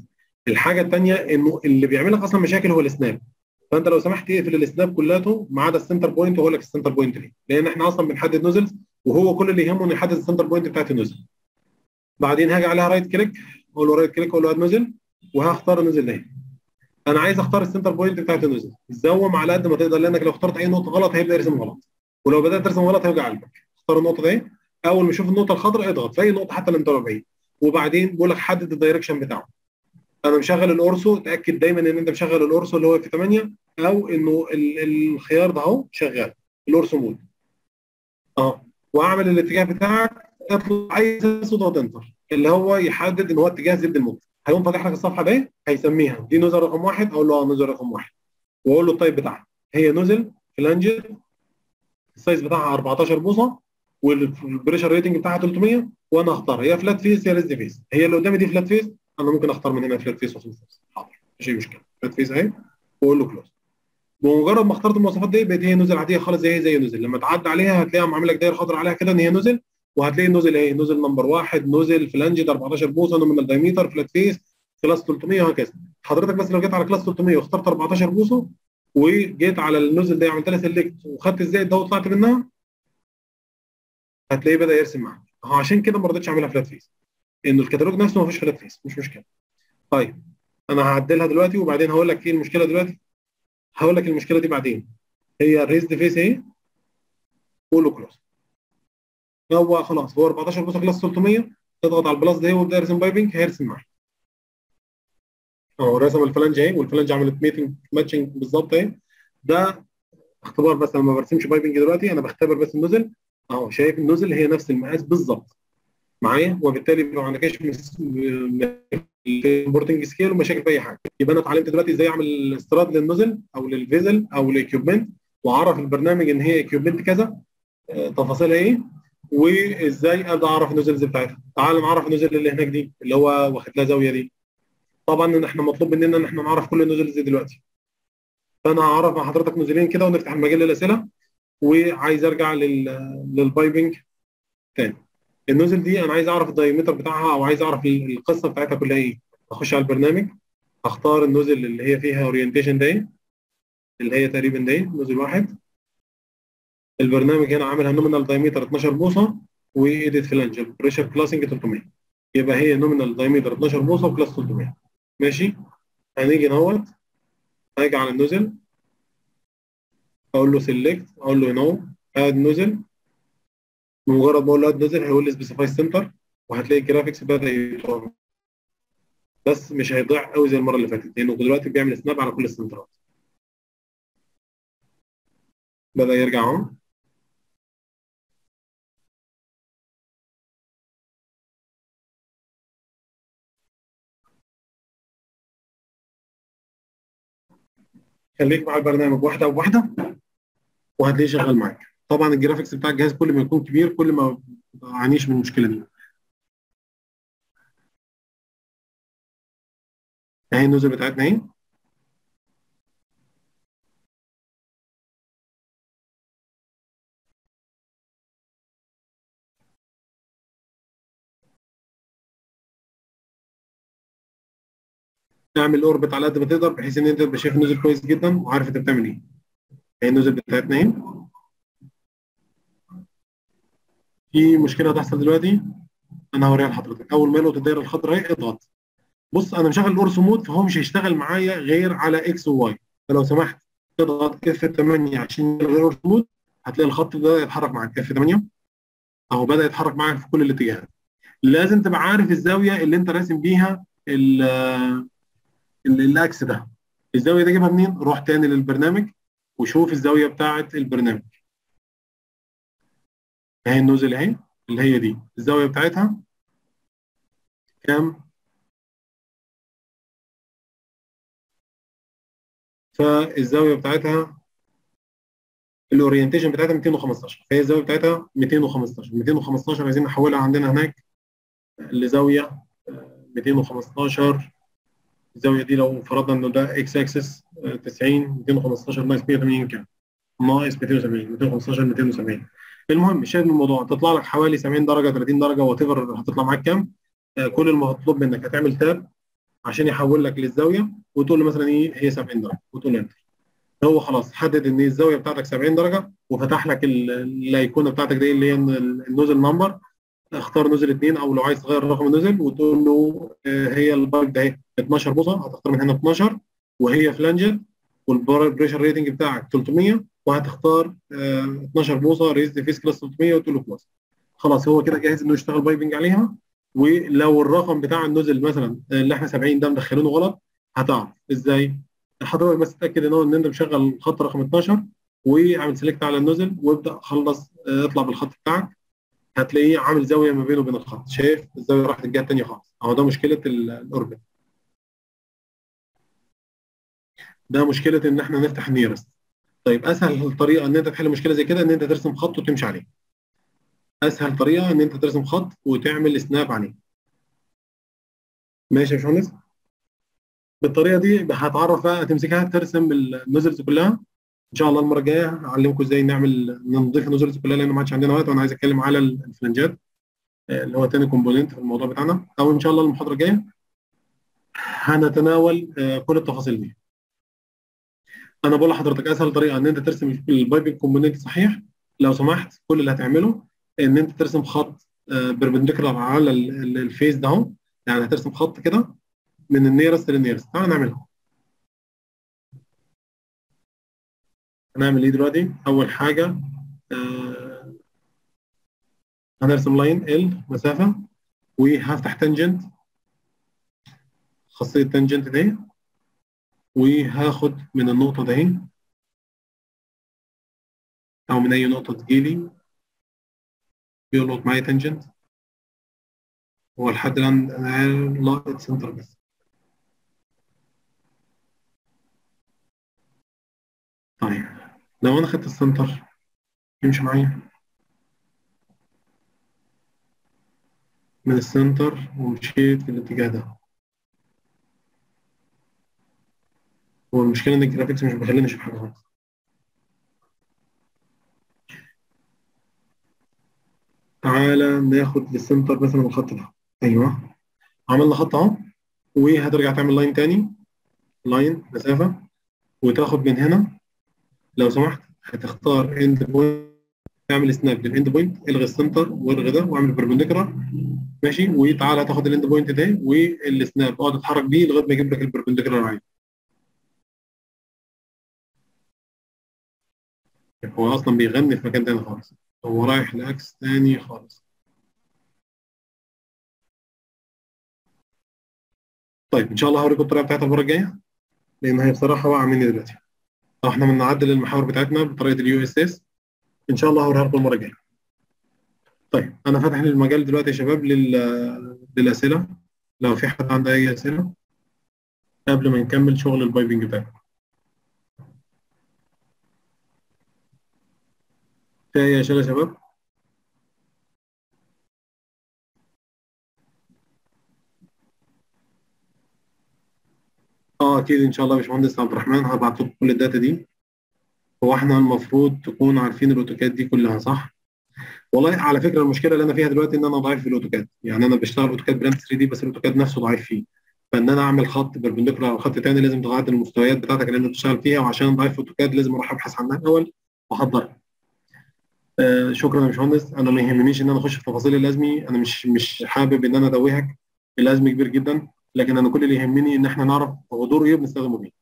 الحاجه الثانيه انه اللي بيعمل لك اصلا مشاكل هو السناب. فانت لو سمحت اقفل السناب كلته ما عدا السنتر بوينت، وهقول لك السنتر بوينت ليه؟ لان احنا اصلا بنحدد نوزلز، وهو كل اللي يهمه انه يحدد السنتر بوينت بتاعت النوزل. بعدين هاجي عليها رايت كليك، اقول له رايت كليك، اقول له اد نوزل، وهختار النوزل ده. انا عايز اختار السنتر بوينت بتاعت النوزل، زوم على قد ما تقدر، لانك لو اخترت اي نقطه غلط هيبدا يرسم غلط، ولو بدات ترسم غلط هيوجع قلبك. اختار النقطه دي، اول ما يشوف النقطه الخضراء اضغط في اي نقطه حتى اللي انت بعيد، وبعدين بيقول لك حدد الدايركشن بتاعه. انا مشغل الاورسو، تاكد دايما ان انت مشغل الاورسو اللي هو في 8، او انه الخيار ده اهو شغال، الاورسو مود. اه، واعمل الاتجاه بتاعك، اطلع اي واضغط انتر، اللي هو يحدد ان هو اتجاه زد الموت. هيقوم فاتح لك الصفحه دي، هيسميها دي نوزل رقم واحد، اقول له اه نوزل رقم واحد، واقول له التايب بتاعها هي نوزل فلانجر، السايز بتاعها 14 بوصه، والبريشر ريتنج بتاعها 300، وانا اختار يا فلات فيس يا ريزد فيس. هي اللي قدامي دي فلات فيس، انا ممكن اختار من هنا فلات فيس وخلاص. حاضر، مفيش أي مشكله، فلات فيس اهي، واقول له كلوز. بمجرد ما اخترت المواصفات دي بقت هي نزل عاديه خالص، زي نزل. لما تعدي عليها هتلاقيها عامل لك دايره خضراء عليها كده ان هي نزل، وهتلاقي النزل ايه، نزل نمبر واحد، نزل فلانجد 14 بوصه، نومينال دايمتر، فلات فيس، كلاس 300، وهكذا. حضرتك بس لو جيت على كلاس 300 واخترت 14 بوصه، وجيت على النزل ده عملت لها سيلكت وخدت الزائد ده وطلعت منها، هتلاقيه بدا يرسم معاك اهو. عشان كده ما رضيتش اعملها فلات فيس، انه الكتالوج نفسه ما فيش فلات فيس، مش مشكله. طيب، انا هعدلها دلوقتي وبعدين هقول لك ايه المشكله دلوقتي. هقول لك المشكله دي بعدين. هي الريزد فيس اهي، كله كلوز. هو خلاص هو 14 بوصه كلاس 300، تضغط على البلاس ده ويبدا يرسم بايبنج، هيرسم معاك اهو. رسم الفلانج اهي، والفلانج عملت ميتنج ماتشنج بالظبط اهي. ده اختبار بس، انا ما برسمش بايبنج دلوقتي، انا بختبر بس النزل اهو. شايف النزل هي نفس المقاس بالظبط معايا، وبالتالي ما عندكش البورتنج سكيل ومشاكل في اي حاجه. يبقى انا اتعلمت دلوقتي ازاي اعمل استيراد للنزل او للفيزل او الاكيوبمنت، واعرف البرنامج ان هي اكيوبمنت كذا، تفاصيلها ايه، وازاي ابدا اعرف النزلز بتاعتها. تعال نعرف النزل اللي هناك دي اللي هو واخد لها زاويه دي. طبعا احنا مطلوب مننا ان احنا نعرف كل النزلز دي دلوقتي. فانا هعرف مع حضرتك نزلين كده ونفتح المجال للاسئله. وعايز ارجع للبايبنج تاني. النزل دي انا عايز اعرف الدايمتر بتاعها، او عايز اعرف القصه بتاعتها كلها ايه. اخش على البرنامج، اختار النزل اللي هي فيها اورينتيشن ده، اللي هي تقريبا ده نزل واحد. البرنامج هنا عاملها نومينال دايمتر 12 بوصه، وايديت فلانجر بريشر كلاسنج 300. يبقى هي نومينال دايمتر 12 بوصه وكلاس 300. ماشي. هنيجي نوت، هاجي على النزل، اقول له سيلكت، اقول له نو، اد نزل. بمجرد ما اقول له اد نزل هيقول لي سبيسيفاي سنتر، وهتلاقي الجرافيكس بدا يتعمل، بس مش هيضيع قوي زي المره اللي فاتت، لانه دلوقتي بيعمل سناب على كل السنترات. بدا يرجع اهو. خليك مع البرنامج واحده بواحده، وهتلاقيه شغال معاك. طبعا الجرافيكس بتاع الجهاز كل ما يكون كبير كل ما تعانيش من المشكله دي. اهي النزل بتاعتنا اهي. اعمل اوربت على قد ما تقدر بحيث ان انت تبقى شايف النزل كويس جدا وعارف انت بتعمل ايه. اهي النزل بتاعتنا اهي. في مشكله هتحصل دلوقتي، انا هوريها لحضرتك. اول ما يلقط الدايره الخضراء اهي اضغط. بص انا مشغل الاورسو مود، فهو مش هيشتغل معايا غير على اكس وواي. فلو سمحت اضغط اف 8 عشان يلغي الاورسو مود. هتلاقي الخط ده يتحرك معاك اف 8 اهو، بدا يتحرك معاك في كل الاتجاهات. لازم تبقى عارف الزاويه اللي انت راسم بيها الاكس ده. الزاويه دي جيبها منين؟ روح تاني للبرنامج وشوف الزاويه بتاعه البرنامج. اهي النوزل اهي، اللي هي دي الزاويه بتاعتها كام؟ فالزاويه بتاعتها الاورينتيشن بتاعتها 215، فهي الزاويه بتاعتها 215. 215 عايزين نحولها عندنا هناك لزاويه 215. الزاويه دي لو فرضنا انه ده اكس اكسس 90، 215 ناقص 180 كام؟ ناقص 270. 215 270. المهم الشاهد من الموضوع تطلع لك حوالي 70 درجه 30 درجه وات ايفر هتطلع معاك كام. كل المطلوب منك هتعمل تاب عشان يحول لك للزاويه، وتقول له مثلا ايه هي 70 درجه وتقول له انتر. هو خلاص حدد ان الزاويه بتاعتك 70 درجه، وفتح لك الايقونه بتاعتك دي اللي هي النوزل نمبر. اختار نزل 2، او لو عايز تغير رقم النزل وتقول له هي البايب ده اهي 12 بوصه، هتختار من هنا 12 وهي فلانجت، والبريشر ريتنج بتاعك 300، وهتختار 12 بوصه ريزد فيس كلاس 300 وتقول له كلاس. خلاص هو كده جاهز انه يشتغل بايبنج عليها. ولو الرقم بتاع النزل مثلا اللي احنا 70 ده مدخلينه غلط، هتعرف ازاي. حضرتك بس تتاكد ان انت مشغل خط رقم 12، واعمل سيلكت على النزل وابدا خلص، اطلع بالخط بتاعك. هتلاقيه عامل زاويه ما بينه وبين الخط، شايف الزاويه راحت الجهه الثانيه خالص. اهو ده مشكله الاوربت، ده مشكله ان احنا نفتح نيرست. طيب اسهل طريقه ان انت تحل مشكله زي كده ان انت ترسم خط وتمشي عليه. اسهل طريقه ان انت ترسم خط وتعمل سناب عليه. ماشي يا باشمهندس. بالطريقه دي هتعرف بقى تمسكها ترسم النوزلز كلها. ان شاء الله المره الجايه هعلمكم ازاي نضيف النوزلز كلها، لان ما عادش عندنا وقت، وانا عايز اتكلم على الفلنجات اللي هو تاني كومبوننت في الموضوع بتاعنا. او ان شاء الله المحاضره الجايه هنتناول كل التفاصيل دي. انا بقول لحضرتك اسهل طريقه ان انت ترسم البايبنج كومبوننت صحيح. لو سمحت كل اللي هتعمله ان انت ترسم خط بيربنديكولار على الفيس ده اهو. يعني هترسم خط كده من النيرست للنيرست. تعال نعملها. هنعمل ايه دلوقتي؟ اول حاجه آه هنرسم لاين ال مسافه، وهفتح تنجنت، خاصيه تنجنت دي، وهاخد من النقطه دي او من اي نقطه تجيلي بيلقط معايا تنجنت. هو لحد الان انا لاقط سنتر بس. طيب لو انا خدت السنتر يمشي معايا من السنتر ومشيت في الاتجاه ده. هو المشكله ان الجرافيكس مش بيخليني اشوف حاجه خالص. تعالى ناخد للسنتر مثلا الخط ده. ايوه، عملنا خط اهو. وهترجع تعمل لاين تاني، لاين مسافه، وتاخد من هنا. لو سمحت هتختار اند بوينت، تعمل سناب للاند بوينت، الغي السنتر والغي ده واعمل بربنديكولار. ماشي، وتعالى تاخد الاند بوينت ده والسناب اقعد اتحرك بيه لغايه ما يجيب لك البربنديكولار عادي. هو اصلا بيغني في مكان تاني خالص، هو رايح لاكس تاني خالص. طيب ان شاء الله هوريكم الطريقه بتاعتها المره الجايه، لان هي بصراحه واقعه مني دلوقتي. احنا بنعدل المحاور بتاعتنا بطريقه اليو اس اس. ان شاء الله هوريها لكم المره الجايه. طيب انا فاتح المجال دلوقتي يا شباب للاسئله. لو في حد عنده اي اسئله قبل ما نكمل شغل البايبنج بتاعنا. في اي اسئله يا شباب؟ اه اكيد ان شاء الله يا باشمهندس عبد الرحمن هبعت لكم كل الداتا دي. هو احنا المفروض تكون عارفين الاوتوكاد دي كلها صح؟ والله على فكره المشكله اللي انا فيها دلوقتي ان انا ضعيف في الاوتوكاد. يعني انا بشتغل اوتوكاد براند 3 دي، بس الاوتوكاد نفسه ضعيف فيه. فان انا اعمل خط بربنديكولار او خط تاني لازم تعدل المستويات بتاعتك اللي انت بتشتغل فيها، وعشان ضعيف في الاوتوكاد لازم اروح ابحث عنها الاول واحضرها. شكرا يا باشمهندس. انا ما يهمنيش ان انا اخش في تفاصيل الازمي، انا مش حابب ان انا ادوهك. الازمي كبير جدا، لكن انا كل اللي يهمني ان احنا نعرف هو دوره ايه بنستخدمه بيه.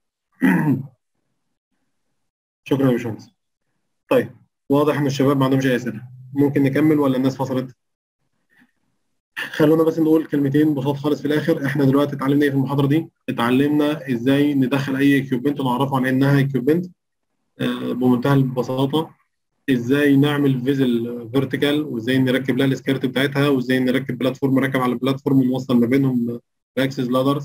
شكرا يا باشمهندس. طيب واضح ان الشباب ما عندهمش اي اسئله. ممكن نكمل ولا الناس فصلت؟ خلونا بس نقول كلمتين بسيط خالص في الاخر. احنا دلوقتي اتعلمنا ايه في المحاضره دي؟ اتعلمنا ازاي ندخل اي اكيوبمنت ونعرفه عن انها اكيوبمنت بمنتهى البساطه. ازاي نعمل فيزل فيرتيكال، وازاي نركب لها السكيرت بتاعتها، وازاي نركب بلاتفورم راكب على البلاتفورم ونوصل ما بينهم باكسس لادرز.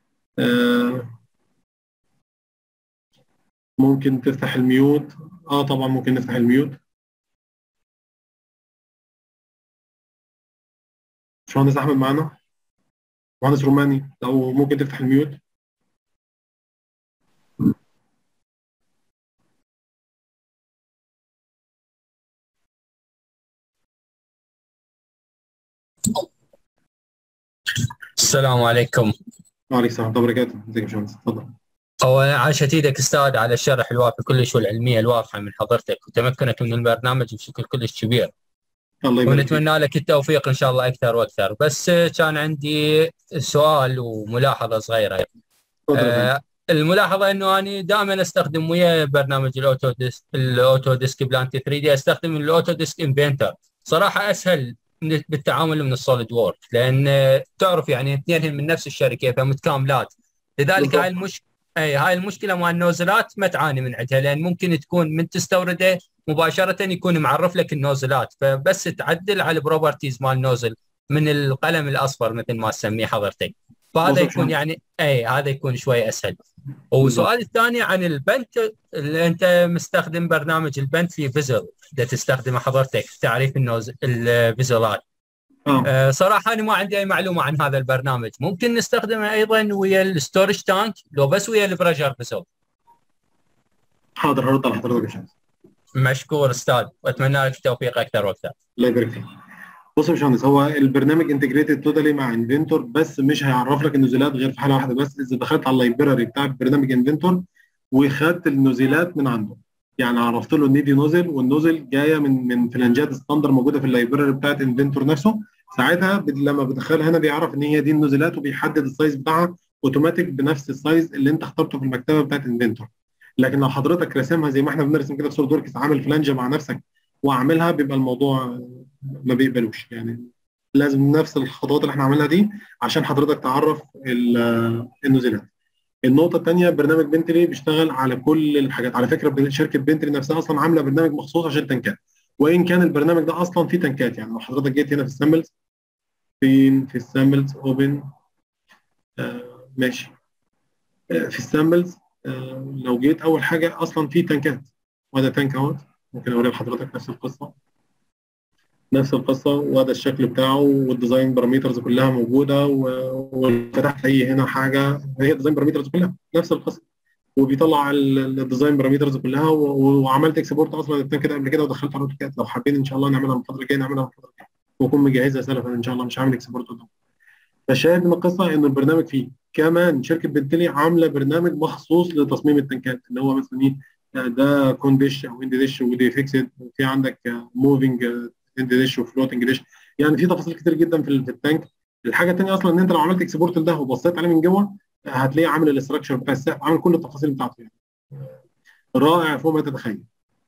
ممكن تفتح الميوت. اه طبعا ممكن نفتح الميوت. باشمهندس احمد معانا، مهندس روماني لو ممكن تفتح الميوت. السلام عليكم. وعليكم السلام ورحمه الله وبركاته. ازيك يا باشمهندس؟ اتفضل. أو عاشت إيدك أستاذ على الشرح الوافي كلش والعلمية الواضحة من حضرتك وتمكنك من البرنامج بشكل كلش كبير. الله يبارك فيك. ونتمنى لك التوفيق إن شاء الله أكثر وأكثر. بس كان عندي سؤال وملاحظة صغيرة. اتفضل يا فندم. آه، الملاحظة إنه أنا دائما أستخدم ويا برنامج الأوتو ديسك بلانت 3 دي أستخدم الأوتو ديسك انفنتر. صراحة أسهل بالتعامل من السوليد وورك، لأن تعرف يعني اثنين من نفس الشركة فمتكاملات. لذلك بالضبط. هاي المشكله مع النوزلات ما تعاني من عندها، لان ممكن تكون من تستورده مباشره يكون معرف لك النوزلات، فبس تعدل على البروبرتيز مال النوزل من القلم الاصفر مثل ما تسميه حضرتك. بص فهذا يا يكون باشمهندس. يعني هذا يكون شوي اسهل. بالضبط. والسؤال الثاني عن البنت، اللي انت مستخدم برنامج البنتلي فيزل ده تستخدمه حضرتك في تعريف الفيزلات. اه، صراحة أنا ما عندي أي معلومة عن هذا البرنامج. ممكن نستخدمه أيضا ويا الستورج تانك لو بس ويا البريشر فيسل؟ حاضر، هرد على حضرتك يا باشمهندس. مشكور أستاذ، وأتمنى لك التوفيق أكثر وأكثر. الله يبارك فيك. بص يا باشمهندس، هو البرنامج انتجريتد توتالي مع انفنتور، بس مش هيعرف لك النزولات غير في حاله واحده بس، اذا دخلت على اللايبراري بتاع برنامج انفنتور وخدت النزولات من عنده. يعني عرفت له ان دي نوزل، والنوزل جايه من فلانجات ستاندر موجوده في اللايبراري بتاعت انفنتور نفسه. ساعتها لما بدخلها هنا بيعرف ان هي دي النزولات، وبيحدد السايز بتاعها اوتوماتيك بنفس السايز اللي انت اخترته في المكتبه بتاعت انفنتور. لكن لو حضرتك راسمها زي ما احنا بنرسم كده في سوليد وركس، عامل فلانجه مع نفسك واعملها، بيبقى الموضوع ما بيقبلوش يعني. لازم نفس الخطوات اللي احنا عملناها دي عشان حضرتك تعرف النزولات. النقطة الثانية، برنامج بنتلي بيشتغل على كل الحاجات. على فكرة شركة بنتلي نفسها أصلا عاملة برنامج مخصوص عشان التنكات، وإن كان البرنامج ده أصلا فيه تنكات. يعني لو حضرتك جيت هنا في السامبلز، في السامبلز أوبن، ماشي، في السامبلز، لو جيت أول حاجة أصلا فيه تنكات، وهذا تانك أهوت. ممكن أوري لحضرتك نفس القصة، نفس القصه، وهذا الشكل بتاعه، والديزاين بارامترز كلها موجوده، وفتحت اي هنا حاجه، هي الديزاين بارامترز كلها نفس القصه، وبيطلع الديزاين بارامترز كلها، وعملت اكسبورت اصلا التانك كده قبل كده ودخلت على الاوتوكاد. لو حابين ان شاء الله نعملها الفتره الجايه نعملها الفتره الجايه، واكون مجهزها سلفا ان شاء الله، مش هعمل اكسبورت قدام. فالشاهد من القصه ان البرنامج فيه كمان شركه بنتلي عامله برنامج مخصوص لتصميم التنكات، اللي هو مثلا ايه، ده كون ديش او اند ديش ودي فيكسد، وفي عندك موفينج اند ديش وفلوتنج ديش. يعني في تفاصيل كتير جدا في التانك. الحاجه الثانيه اصلا ان انت لو عملت اكسبورت لده وبصيت عليه من جوه، هتلاقيه عامل الاستراكشر بتاع السقف، عامل كل التفاصيل بتاعته يعني. رائع فوق ما تتخيل.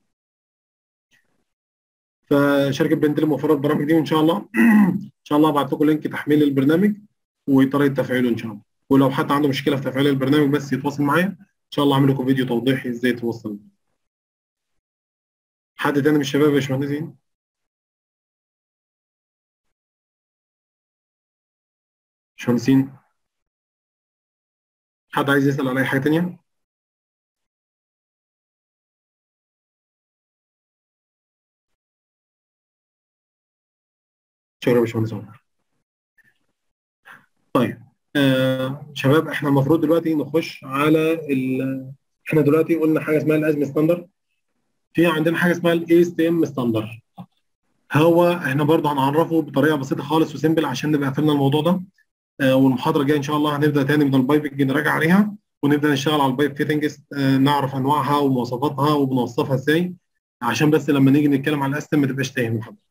فشركه بنتلي موفره البرامج دي، وان شاء الله ان شاء الله ابعت لكم لينك تحميل البرنامج وطريقه تفعيله ان شاء الله. ولو حد عنده مشكله في تفعيل البرنامج بس يتواصل معايا، ان شاء الله اعمل لكم فيديو توضيحي ازاي توصل. حد تاني من الشباب يا باشمهندسين؟ باشمهندسين، حد عايز يسال على اي حاجه تانيه؟ شكرا يا باشمهندس عمر. طيب، شباب، احنا المفروض دلوقتي نخش على احنا دلوقتي قلنا حاجه اسمها الازمه ستاندر، في عندنا حاجه اسمها الاي اس تي ام ستاندر. هو احنا برضه هنعرفه بطريقه بسيطه خالص وسيمبل عشان نبقى قفلنا الموضوع ده. والمحاضره الجايه ان شاء الله هنبدا تاني من البايب، نراجع عليها ونبدا نشتغل على البايب فيتنجز، نعرف انواعها ومواصفاتها وبنوصفها ازاي، عشان بس لما نيجي نتكلم على الاستم ما تبقاش تايه المحاضره.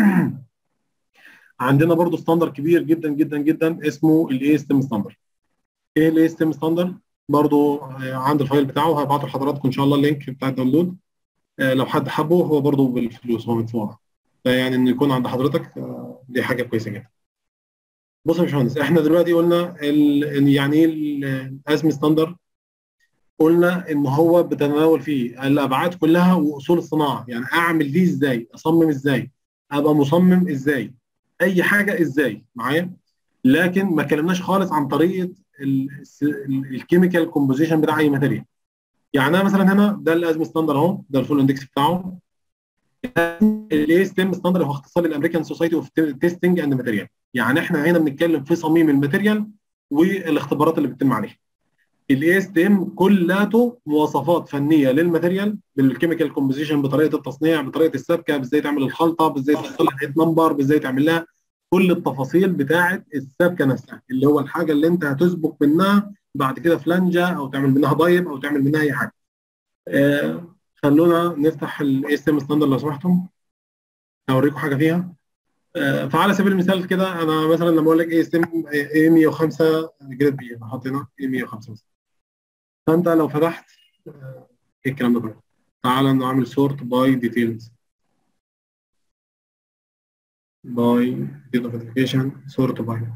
عندنا برضو ستاندر كبير جدا جدا جدا اسمه الاي اس تي ام ستاندر. ايه الاي اس تي ام ستاندر؟ برضو عند الفايل بتاعه هبعته لحضراتكم ان شاء الله اللينك بتاع الداونلود. لو حد حبه، هو برضو بالفلوس، هو مدفوع، فيعني انه يكون عند حضرتك دي حاجه كويسه جدا. بص يا باشمهندس، احنا دلوقتي قلنا يعني ايه الاسم ستاندر. قلنا ان هو بتتناول فيه الابعاد كلها واصول الصناعه، يعني اعمل دي ازاي، اصمم ازاي، ابقى مصمم ازاي، اي حاجه ازاي معايا. لكن ما اتكلمناش خالص عن طريقه الكيميكال كومبوزيشن بتاع اي ماتيريال. يعني انا مثلا هنا ده الازم ستاندر اهو، ده الفول اندكس بتاعه. الاي ستيم ستاندر هو اختصار للامريكان سوسايتي اوف تيستنج اند ماتيريال. يعني احنا هنا بنتكلم في صميم الماتيريال والاختبارات اللي بتتم عليها. الاي اس تي ام كلته مواصفات فنيه للماتيريال بالكيميكال كومبوزيشن، بطريقه التصنيع، بطريقه السبكه، ازاي تعمل الخلطه، ازاي تحط لها هيت نمبر، ازاي تعمل لها كل التفاصيل بتاعه السبكه نفسها، اللي هو الحاجه اللي انت هتسبك منها بعد كده فلانجه او تعمل منها ضيب او تعمل منها اي حاجه. خلونا نفتح الاي اس ام ستاندرد لو سمحتم، اوريكم حاجه فيها. فعلى سبيل المثال كده، انا مثلا لما اقول لك اي اس ام اي 105 جريد بي، بحط هنا اي 105 مثلا. فانت لو فتحت ايه الكلام ده كله، تعالى نعمل سورت باي ديتيلز، باي نوتيفيكيشن، سورت باي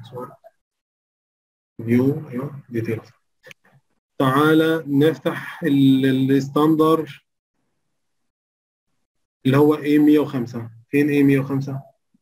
فيو، ايوه ديتيلز. تعالى نفتح الستاندر اللي هو اي 105. فين اي 105؟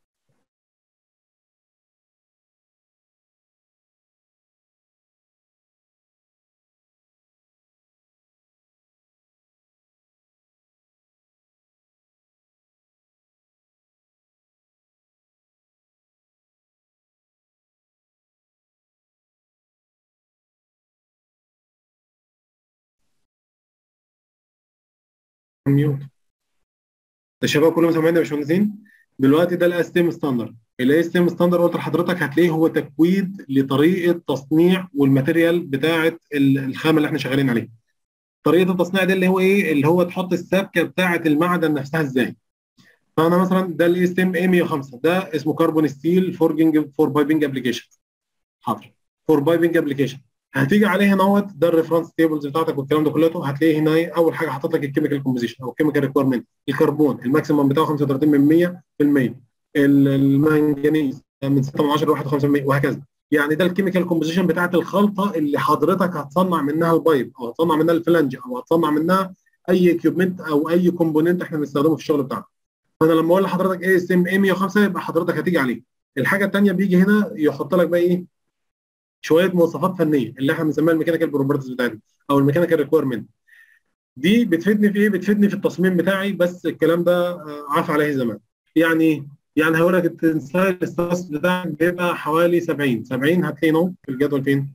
ميوت. الشباب كلهم سامعيني يا باشمهندسين؟ دلوقتي ده الاس تي ام ستاندرد. الاس تي ام ستاندرد قلت لحضرتك هتلاقيه هو تكويد لطريقه تصنيع والماتيريال بتاعه الخامه اللي احنا شغالين عليها. طريقه التصنيع دي اللي هو ايه؟ اللي هو تحط السبكه بتاعه المعدن نفسها ازاي. فانا مثلا ده الاس تي ام اي 105، ده اسمه كربون ستيل فورجنج فور بايبنج ابلكيشن. حاضر، فور بايبنج ابلكيشن. هتيجي عليه هنا ده الريفرنس تيبلز بتاعتك والكلام ده كله. هتلاقيه هنا اول حاجه حاطط لك الكيميكال كومبوزيشن او الكيميكال ريكويرمنت. الكربون الماكسيمم بتاعه 35%، المنجنيز من 6 من 10 ل 51%، وهكذا. يعني ده الكيميكال كومبوزيشن بتاعت الخلطه اللي حضرتك هتصنع منها البايب او هتصنع منها الفلانج او هتصنع منها اي اكيوبمنت او اي كومبوننت احنا بنستخدمه في الشغل بتاعنا. فانا لما اقول لحضرتك اي اس ام اي 105 يبقى حضرتك هتيجي عليه. الحاجه الثانيه بيجي هنا يحط لك بقى ايه؟ شويه مواصفات فنيه اللي احنا بنسميها الميكانيكال بروبرتيز بتاعتنا او الميكانيكال ريكويرمنت. دي بتفيدني في ايه؟ بتفيدني في التصميم بتاعي، بس الكلام ده عاف عليه زمان. يعني يعني هقول لك التنسايل ستريس بتاعك بيبقى حوالي 70. هتلاقيه اهو في الجدول. فين؟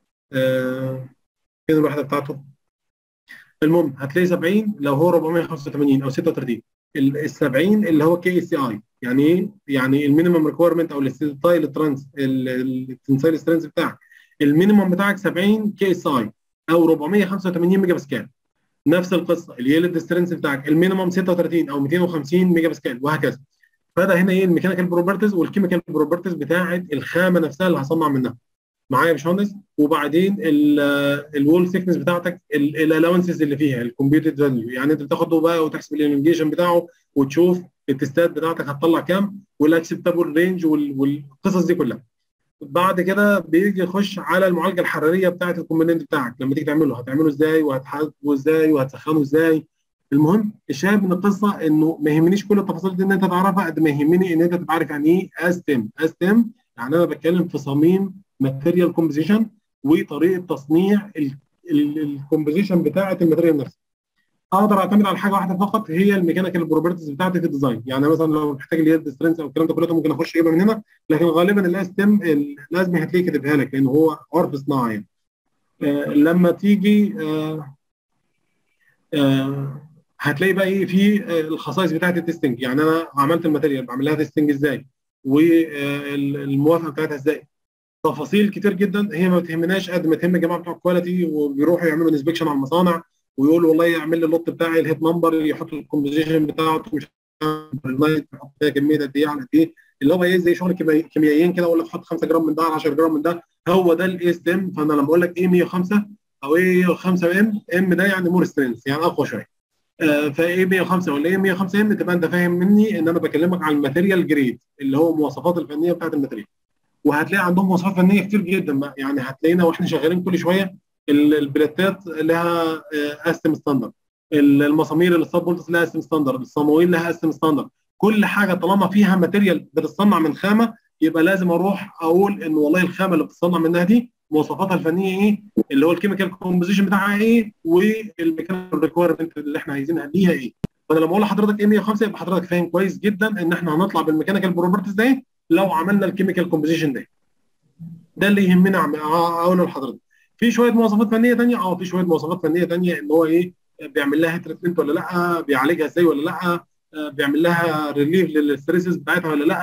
فين الوحده بتاعته؟ المهم هتلاقي 70 لو هو 485 او 36. ال 70 اللي هو كي اس اي. يعني ايه؟ يعني المينيمم ريكويرمنت او الستايل ترانس التنسايل سترينث بتاعك، المينيمم بتاعك 70 كي اس اي او 485 ميجا باسكال. نفس القصه اليلد سترينث بتاعك المينيمم 36 او 250 ميجا باسكال، وهكذا. فده هنا ايه؟ الميكانيكال بروبرتيز والكيميكال بروبرتيز بتاعه الخامه نفسها اللي هصنع منها. معايا يا باشمهندس؟ وبعدين الوول ثيكنس بتاعتك، الالاونسز اللي فيها الكمبيوتد فاليو، يعني انت بتاخده بقى وتحسب الانجيجن بتاعه وتشوف التستات بتاعتك هتطلع كام والاكسبتابل رينج والقصص دي كلها. بعد كده بيجي يخش على المعالجه الحراريه بتاعت الكومبوننت بتاعك. لما تيجي تعمله هتعمله ازاي وهتحاسبه ازاي وهتسخنه ازاي. المهم الشاهد من القصه انه ما يهمنيش كل التفاصيل دي ان انت تعرفها قد ما يهمني ان انت تبقى عارف يعني ايه استم. يعني انا بتكلم في صميم ماتيريال كومبوزيشن وطريقه تصنيع الكومبوزيشن بتاعه الماتيريال نفسها. اقدر اعتمد على حاجه واحده فقط، هي الميكانيكال بروبرتيز بتاعتي في الديزاين. يعني مثلا لو محتاج اليد سترينث او الكلام ده كله ممكن اخش اجيبها من هنا، لكن غالبا الاستم لازم هتلاقيه كاتبها لك لان هو عرف صناعه يعني. لما تيجي هتلاقي بقى ايه في الخصائص بتاعت التستنج. يعني انا عملت الماتيريال بعمل لها تستنج ازاي والموافقه بتاعتها ازاي. تفاصيل كتير جدا هي ما بتهمناش قد ما تهم الجماعه بتوع الكواليتي، وبيروحوا يعملوا انسبكشن على المصانع ويقولوا والله يعمل لي اللوت بتاعي الهيت نمبر، يحط الكومبوزيشن بتاعته، مش يحط فيها كميه قد ايه على قد ايه، اللي هو ايه زي شغل كيميائيين كده، اقول لك حط 5 جرام من ده على 10 جرام من ده. هو ده الاي اس ام. فانا لما اقول لك ايه 105 او ايه 5 ام ده يعني مور سترينث، يعني اقوى شويه. فايه 105 ولا ايه 105 ام، تبقى انت فاهم مني ان انا بكلمك على الماتيريال جريد اللي هو المواصفات الفنيه بتاعت الماتيريال. وهتلاقي عندهم مواصفات فنيه كتير جدا بقى. يعني هتلاقينا واحنا شغالين كل شويه البلاتات لها استم ستاندرد، المسامير السب بولتس لها استم ستاندرد، الصمويل لها استم ستاندرد. كل حاجه طالما فيها ماتيريال بتتصنع من خامه يبقى لازم اروح اقول ان والله الخامه اللي بتتصنع منها دي مواصفاتها الفنيه ايه، اللي هو الكيميكال كومبوزيشن بتاعها ايه، والميكانيكال ريكويرمنت اللي احنا عايزينها ليها ايه. فانا لما اقول لحضرتك ايه 105 يبقى حضرتك فاهم كويس جدا ان احنا هنطلع بالميكانيكال بروبرتيز ده لو عملنا الكيميكال كومبوزيشن ده. ده اللي يهمنا اقوله لحضرتك. في شويه مواصفات فنيه ثانيه، في شويه مواصفات فنيه ثانيه ان هو ايه بيعمل لها تريتمنت ولا لا، بيعالجها ازاي ولا لا، بيعمل لها ريليف للستريسز بتاعتها ولا لا.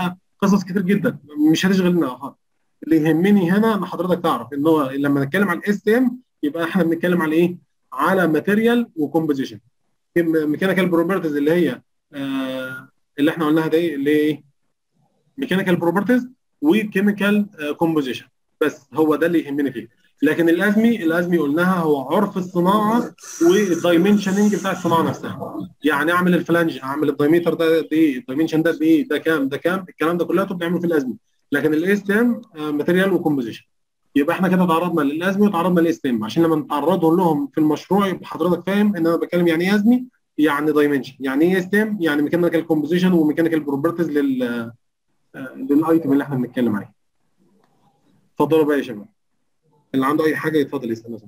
قصص كتير جدا مش هتشغلنا خالص. اللي يهمني هنا ان حضرتك تعرف ان هو لما نتكلم عن اس ام يبقى احنا بنتكلم على ايه؟ على ماتيريال وكومبوزيشن. ميكانيكال بروبرتيز اللي هي اللي احنا قلناها دي اللي هي ايه؟ ميكانيكال بروبرتيز وكيميكال كومبوزيشن، بس هو ده اللي يهمني فيه. لكن الازمي قلناها هو عرف الصناعه والدايمنشننج بتاع الصناعه نفسها. يعني اعمل الفلانج، اعمل الدايمتر ده قد ايه، الدايمنشن ده قد ايه، ده كام ده كام، الكلام ده كله بنعمله في الازمي. لكن الاس ام ماتيريال وكومبوزيشن. يبقى احنا كده تعرضنا للازمي وتعرضنا للاس ام، عشان لما نتعرضوا لهم في المشروع يبقى حضرتك فاهم ان انا بتكلم يعني ايه ازمي، يعني دايمنشن، يعني ايه اس ام، يعني ميكانيكال كومبوزيشن وميكانيكال بروبرتيز للايتم اللي احنا بنتكلم عليه. اتفضلوا بقى يا شباب، اللي عنده اي حاجه يتفضل يسال مثلا.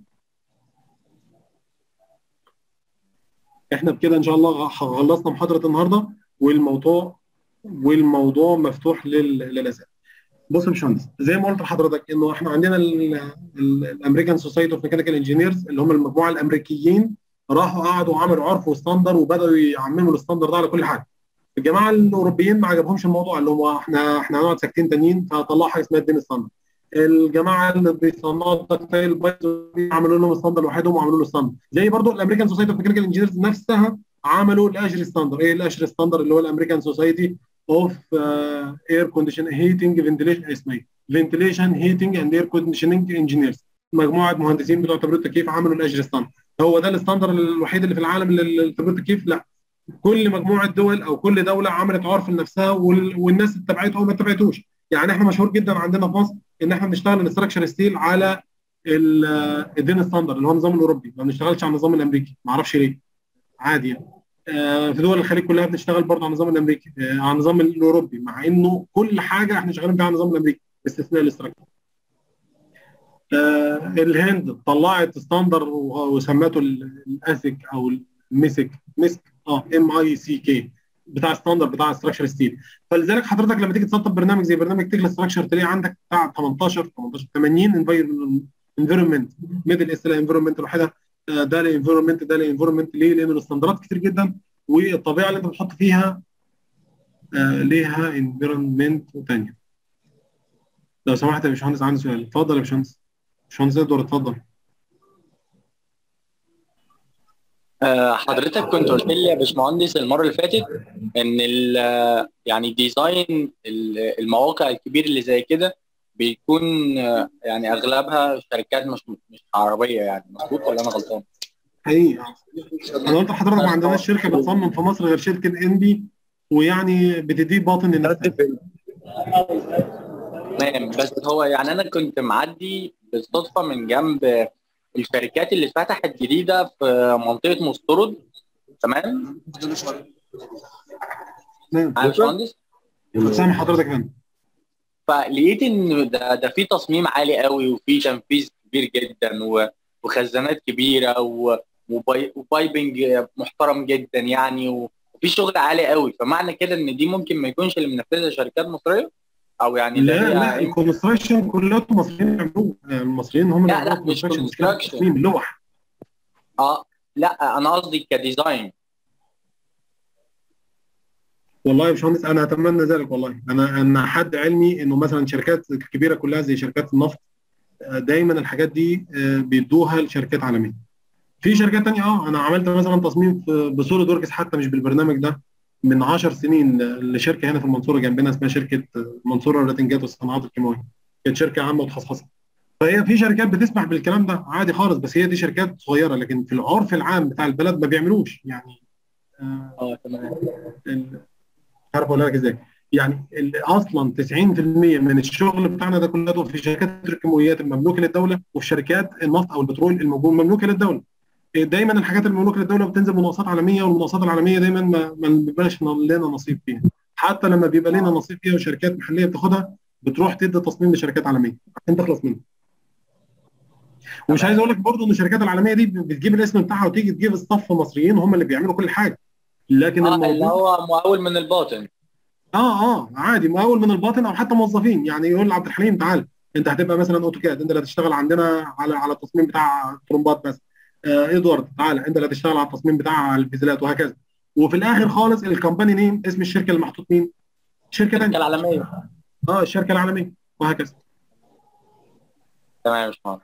احنا بكده ان شاء الله خلصنا محاضره النهارده، والموضوع مفتوح للاسئله. بص يا باشمهندس، زي ما قلت لحضرتك انه احنا عندنا الامريكان سوسايتي اوف ميكانيكال انجينيرز اللي هم المجموعه الامريكيين، راحوا قعدوا وعملوا عرف وستاندر وبداوا يعمموا الستاندر ده على كل حاجه. الجماعه الاوروبيين ما عجبهمش الموضوع، قال لهم احنا هنقعد ساكتين تانيين، فطلعوا حاجه اسمها الدين ستاندر. الجماعه اللي بيصنعوا التكتايل بايظ عملوا لهم ستاندر لوحدهم وعملوا له ستاندر. زي برضو الامريكان سوسايتي اوف ميكانيكال انجينيرز نفسها عملوا الاشر ستاندر. ايه الاشر ستاندر؟ اللي هو الامريكان سوسايتي اوف اير كونديشن هيتنج فنتيليشن، اسمه ايه؟ فنتيليشن هيتنج اند اير كونديشننج انجينيرز. مجموعه مهندسين بتوع تبريد التكييف عملوا الاشر ستاندر. هو ده الستاندر الوحيد اللي في العالم لتبريد التكييف؟ لا، كل مجموعه دول او كل دوله عملت عرف لنفسها والناس اتبعته او ما اتبعتوش. يعني احنا مشهور جدا عندنا في مصر ان احنا بنشتغل الاستراكشر ستيل على الدين ستاندر اللي هو النظام الاوروبي، ما بنشتغلش على النظام الامريكي، ما اعرفش ليه، عادي يعني. في دول الخليج كلها بنشتغل برضه على النظام الامريكي، على النظام الاوروبي، مع انه كل حاجه احنا شغالين فيها على النظام الامريكي باستثناء الاستراكشر. الهند طلعت ستاندر وسمته الاسك او المسك MICK بتاع ستاندر بتاع ستراكشر ستيل. فلذلك حضرتك لما تيجي تسطب برنامج زي برنامج تكلا ستراكشر تلاقي عندك بتاع 18 80 انفيرمنت، ميدل اس انفيرمنت الوحيده، ده الانفيرمنت ده الانفيرمنت. ليه؟ لان الاستاندرات كتير جدا والطبيعه اللي انت بتحط فيها ليها انفيرمنت ثانيه. لو سمحت يا باشمهندس عندي سؤال، اتفضل يا باشمهندس. باشمهندس ادوار اتفضل. حضرتك كنت قلت لي يا باشمهندس المره اللي فاتت ان يعني ديزاين المواقع الكبير اللي زي كده بيكون يعني اغلبها شركات مش عربيه، يعني مظبوط ولا انا غلطان؟ حقيقي انا قلت لحضرتك ما عندناش شركه بتصمم في مصر غير شركه اندي، ويعني بتديه باطن للناس. تمام، بس هو يعني انا كنت معدي بالصدفه من جنب الشركات اللي اتفتحت جديده في منطقه مسترد، تمام؟ تمام يا باشمهندس سامح حضرتك فين؟ فلقيت ان ده في تصميم عالي قوي وفي تنفيذ كبير جدا وخزانات كبيره وبايبنج محترم جدا يعني، وفي شغل عالي قوي. فمعنى كده ان دي ممكن ما يكونش اللي منفذها شركات مصريه، او يعني لا الكونستراكشن كلهم مصريين بيعملوه، المصريين هم اللي لا لا مش كونستراكشن، اللوح. لا انا قصدي كديزاين. والله يا باشمهندس انا اتمنى ذلك، والله انا حد علمي انه مثلا شركات كبيره كلها زي شركات النفط دايما الحاجات دي بيدوها لشركات عالميه. في شركات ثانيه انا عملت مثلا تصميم بسوليد وركس حتى مش بالبرنامج ده من 10 سنين لشركه هنا في المنصوره جنبنا اسمها شركه المنصوره للراتنجات والصناعات الكيماويه، كانت شركه عامه وتخصصه. فهي في شركات بتسمح بالكلام ده عادي خالص، بس هي دي شركات صغيره، لكن في العرف العام بتاع البلد ما بيعملوش يعني. تمام. عارف اقول لك ازاي؟ يعني اصلا 90% من الشغل بتاعنا ده كله في شركات الكيماويات المملوكه للدوله وفي شركات النفط او البترول المملوكه للدوله. دايما الحاجات المملوكه للدوله بتنزل مناقصات عالميه، والمناقصات العالميه دايما ما بيبقاش لنا نصيب فيها. حتى لما بيبقى لنا نصيب فيها وشركات محليه بتاخدها بتروح تدي تصميم لشركات عالميه عشان تخلص منها. ومش عايز اقول لك برضه ان الشركات العالميه دي بتجيب الاسم بتاعها وتيجي تجيب الصف مصريين هم اللي بيعملوا كل حاجه. لكن الموضوع اللي هو مقاول من الباطن. عادي مقاول من الباطن او حتى موظفين، يعني يقول لعبد الحليم تعال انت هتبقى مثلا اوتوكاد، انت اللي هتشتغل عندنا على التصميم بتاع الطرمبات بس. ادوارد تعال انت اللي هتشتغل على التصميم بتاع الفيزلات، وهكذا. وفي الاخر خالص الكومباني نيم، اسم الشركه اللي محطوط مين؟ شركه ثانيه. العالميه. الشركه العالميه وهكذا. تمام يا باشمهندس.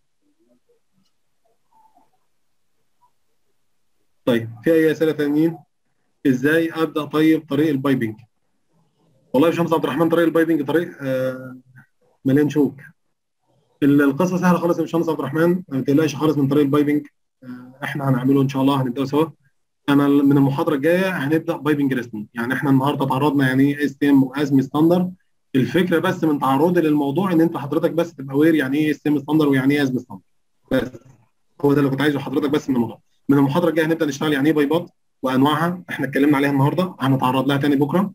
طيب في اي اسئله ثانيين؟ ازاي ابدا طريق البايبنج؟ والله يا باشمهندس عبد الرحمن، طريق البايبنج طريق مليان شوك. القصه سهله خالص يا باشمهندس عبد الرحمن، ما تقلقش خالص من طريق البايبنج. احنا هنعمله ان شاء الله، هنبداه سوا. انا من المحاضره الجايه هنبدا بايبنج رسمي. يعني احنا النهارده تعرضنا يعني ايه اس تي ام وازم ستاندر. الفكره بس من تعرضي للموضوع ان انت حضرتك بس تبقى وير يعني ايه اس تي ام ستاندر ويعني ايه ازم ستاندر. بس هو ده اللي كنت عايزه حضرتك بس من الموضوع. من المحاضره الجايه هنبدا نشتغل يعني ايه بايبات وانواعها. احنا اتكلمنا عليها النهارده، هنتعرض لها تاني بكره.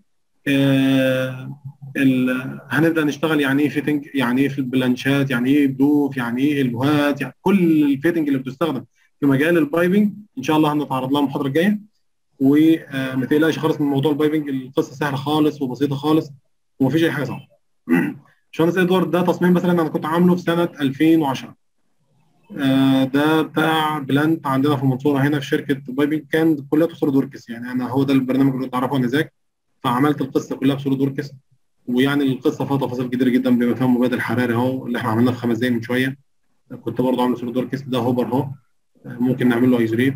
هنبدا نشتغل يعني ايه فيتنج، يعني ايه في البلانشات، يعني ايه بلوف، يعني ايه البوهات، يعني كل الفيتنج اللي بتستخدم في مجال البايبنج ان شاء الله هنتعرض لها المحاضره الجايه. وما تقلقش خالص من موضوع البايبنج، القصه سهله خالص وبسيطه خالص ومفيش اي حاجه صعبه. باشمهندس ادوارد، ده تصميم مثلا انا كنت عامله في سنه 2010. ده بتاع بلانت عندنا في المنصوره هنا في شركه بايبنج، كان كلها سوليد وركس. يعني انا هو ده البرنامج اللي كنت اعرفه انا ذاك، فعملت القصه كلها بسوليد وركس. ويعني القصه فيها تفاصيل كتير جدا بما فيها مبادل حراري اهو اللي احنا عملناه في 5 دقايق من شويه. كنت برضه عامل سوليد وركس. ده هوبر اهو، ممكن نعمل له ايزوليت.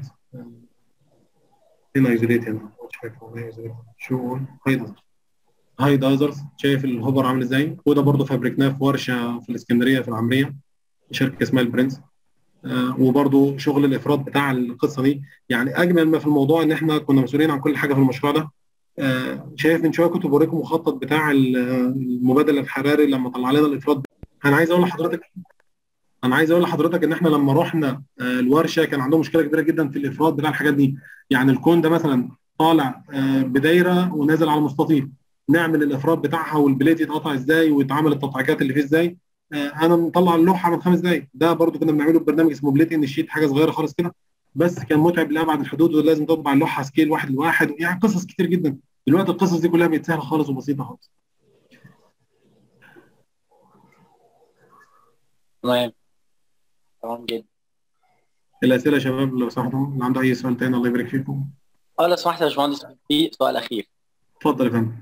هنا ايزوليت، هنا مش فاكر والله ايزوليت شو هاي دايزرز. شايف الهوبر عامل ازاي؟ وده برضه فابريكناه في ورشه في الاسكندريه في العمريه، شركه اسمها البرنس. وبرضه شغل الافراد بتاع القصه دي. يعني اجمل ما في الموضوع ان احنا كنا مسؤولين عن كل حاجه في المشروع ده. شايف من شويه كنت بوريكم مخطط بتاع المبادل الحراري لما طلع لنا الافراد. انا عايز اقول لحضرتك ان احنا لما رحنا الورشه كان عندهم مشكله كبيره جدا في الافراد بتاع الحاجات دي. يعني الكون ده مثلا طالع بدايره ونازل على مستطيل، نعمل الافراد بتاعها والبليت يتقطع ازاي ويتعمل التطعيقات اللي فيه ازاي. انا مطلع اللوحه من 5 دقائق. ده برضو كنا بنعمله ببرنامج اسمه بليت ان شيت، حاجه صغيره خالص كده، بس كان متعب لابعد الحدود ولازم تطبع اللوحه سكيل 1:1. يعني قصص كتير جدا. دلوقتي القصص دي كلها بقت سهله خالص وبسيطه خالص. تمام جدا. الاسئله يا شباب لو سمحتوا، اللي عنده اي سؤال تاني الله يبارك فيكم. لو سمحت يا باشمهندس، في سؤال اخير. اتفضل يا فندم.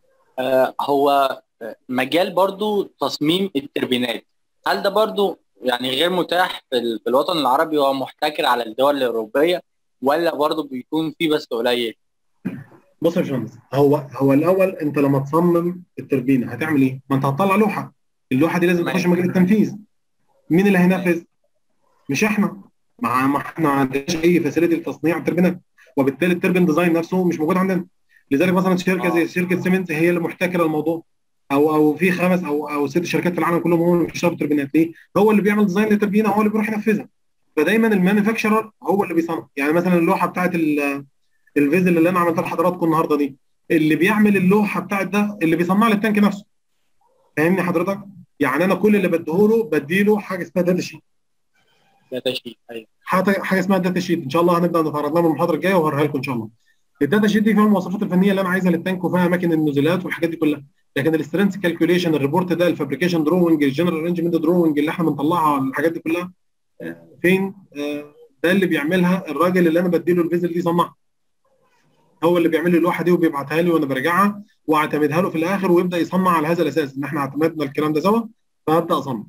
هو مجال برضو تصميم التربينات، هل ده برضو يعني غير متاح في الوطن العربي ومحتكر على الدول الأوروبية، ولا برضو بيكون فيه بس قليل؟ بص يا باشمهندس، هو الاول انت لما تصمم التربينه هتعمل ايه؟ ما انت هتطلع لوحه، اللوحه دي لازم تخش مجال التنفيذ. مين اللي هينفذ؟ مش احنا. ما احنا ما عندناش اي فاسيلتي لتصنيع التربينات، وبالتالي التربين ديزاين نفسه مش موجود عندنا. لذلك مثلا شركه زي شركه سيمنز هي اللي محتكره الموضوع، او في 5 او 6 شركات في العالم كلهم هم اللي بيشتغلوا تربينات. ليه؟ هو اللي بيعمل ديزاين للتربينه، هو اللي بيروح ينفذها. فدايما المانيفاكتشرر هو اللي بيصنع. يعني مثلا اللوحه بتاعت الفيزل اللي انا عملتها لحضراتكم النهارده دي، اللي بيعمل اللوحه بتاعت ده اللي بيصنع لي التانك نفسه. فاهمني حضرتك؟ يعني انا كل اللي بديله حاجه اسمها داتا شيت. داتا شيت، ايوه. حاجه اسمها داتا شيت ان شاء الله هنبدا نتعرض لها من المحاضره الجايه وهوريها لكم ان شاء الله. الداتا شيت دي فيها المواصفات الفنيه اللي انا عايزها للتانك، وفيها اماكن النزولات والحاجات دي كلها. لكن الاسترنس كالكوليشن، الريبورت ده، الفابريكيشن دروينج، الجنرال ارينجمنت دروينج اللي احنا بنطلعها، الحاجات دي كلها فين؟ ده اللي بيعملها الراجل اللي انا بديله الفيزل دي يصنعها. هو اللي بيعمل لي اللوحه دي وبيبعتها لي وانا براجعها واعتمدها له في الاخر، ويبدا يصنع على هذا الاساس ان احنا اعتمدنا الكلام ده سوا، فابدا اصنع.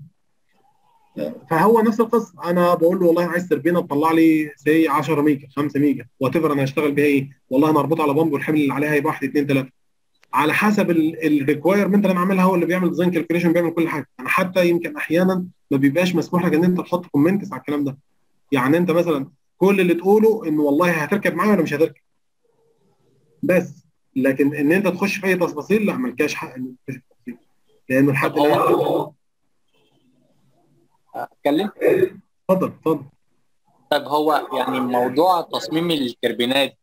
فهو نفس القصه، انا بقول له والله عايز تربينه تطلع لي سي 10 ميجا 5 ميجا وات ايفر انا هشتغل بيها ايه، والله انا اربطها على بامب والحمل اللي عليها يبقى 1 2 3 على حسب الريكوايرمنت اللي انا عاملها. هو اللي بيعمل ديزاين كالكوليشن، بيعمل كل حاجه. انا حتى يمكن احيانا ما بيبقاش مسموح لك ان انت تحط كومنتس على الكلام ده. يعني انت مثلا كل اللي تقوله انه والله هتركب معايا ولا مش هتركب بس، لكن ان انت تخش في اي تفاصيل لا، مالكاش حق ان تخش في تفاصيل، لانه لحد الان. اتكلم. اتفضل. طب هو يعني موضوع تصميم التربينات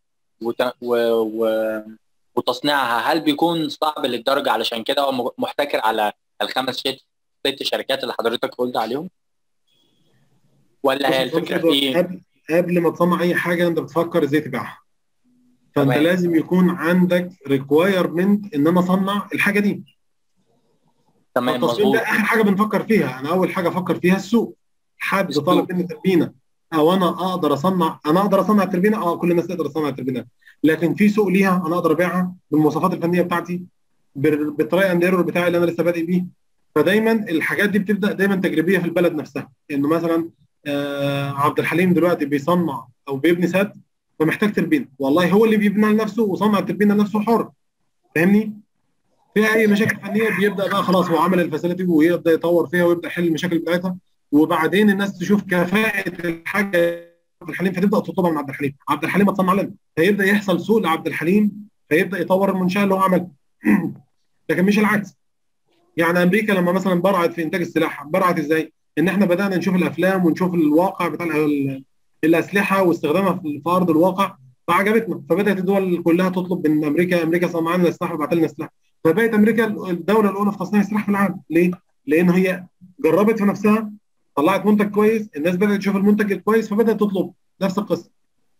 وتصنيعها، هل بيكون صعب للدرجه علشان كده هو محتكر على ال5 6 شركات اللي حضرتك قلت عليهم، ولا هي الفكره في ايه؟ قبل ما تصنع اي حاجه انت بتفكر ازاي تبيعها. فانت تمام. لازم يكون عندك ريكوايرمنت ان انا اصنع الحاجه دي. تمام، التصميم ده مظبوط. اخر حاجه بنفكر فيها. انا اول حاجه افكر فيها السوق. حد طالب مني تربينه او انا اقدر اصنع التربينه. كل الناس تقدر تصنع التربينات، لكن في سوق ليها انا اقدر ابيعها بالمواصفات الفنيه بتاعتي بالطريقه اند ايرور بتاعي اللي انا لسه بادئ بيه. فدايما الحاجات دي بتبدا دايما تجريبيه في البلد نفسها، انه مثلا عبد الحليم دلوقتي بيصنع او بيبني سد، فمحتاج تربين، والله هو اللي بيبنيها لنفسه وصنع التربينه لنفسه حر. فاهمني؟ في اي مشاكل فنيه بيبدا بقى خلاص هو عمل الفاسيلتي ويبدا يطور فيها ويبدا يحل المشاكل بتاعتها، وبعدين الناس تشوف كفاءه الحاجه عبد الحليم فتبدا تطلبها من عبد الحليم، عبد الحليم ما تصنع لنا، فيبدا يحصل سوق لعبد الحليم، فيبدا يطور المنشاه اللي هو عملها. لكن مش العكس. يعني امريكا لما مثلا برعت في انتاج السلاح، برعت ازاي؟ ان احنا بدانا نشوف الافلام ونشوف الواقع بتاع الاسلحه واستخدامها في ارض الواقع، فعجبتنا، فبدات الدول كلها تطلب من امريكا، امريكا صنع لنا سلاح وبعت لنا سلاح، فبقت امريكا الدوله الاولى في تصنيع السلاح في العالم. ليه؟ لان هي جربت في نفسها، طلعت منتج كويس، الناس بدات تشوف المنتج الكويس فبدات تطلب. نفس القصه.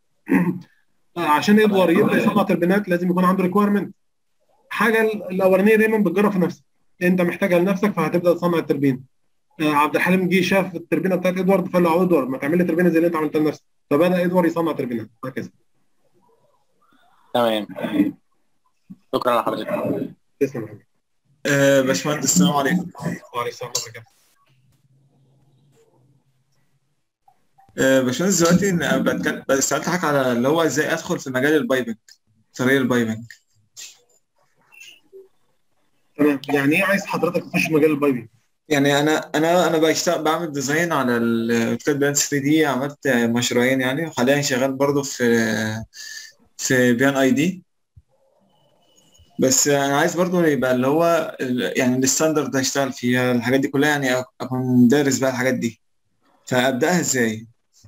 عشان يدور يبدا يصنع تربينات لازم يكون عنده ريكويرمنت. حاجه الاولانيه دايما بتجرب في نفسك، انت محتاجها لنفسك فهتبدا تصنع التربين. عبد الحليم جه شاف التربينه بتاعت ادوارد فقال له ادوارد ما تعمل لي تربينه زي اللي انت عملتها لنفسك، فبدا ادوارد يصنع تربينات وهكذا. تمام. شكرا لحضرتك. تسلم يا حبيبي. باشمهندس السلام عليكم. وعليكم السلام ورحمه الله. باشمهندس دلوقتي أنا سألت حضرتك على اللي هو ازاي ادخل في مجال البايبنج، طريق البايبنج. تمام، يعني ايه عايز حضرتك تخش مجال البايبنج؟ يعني انا بشتغل بعمل ديزاين على الاوتوكاد بلان 3 دي، عملت مشروعين يعني، وحاليا شغال برضو في بيان اي دي. بس انا عايز برضو يبقى اللي هو يعني الستاندرد اشتغل فيها الحاجات دي كلها، يعني اكون دارس بقى الحاجات دي، فابداها ازاي؟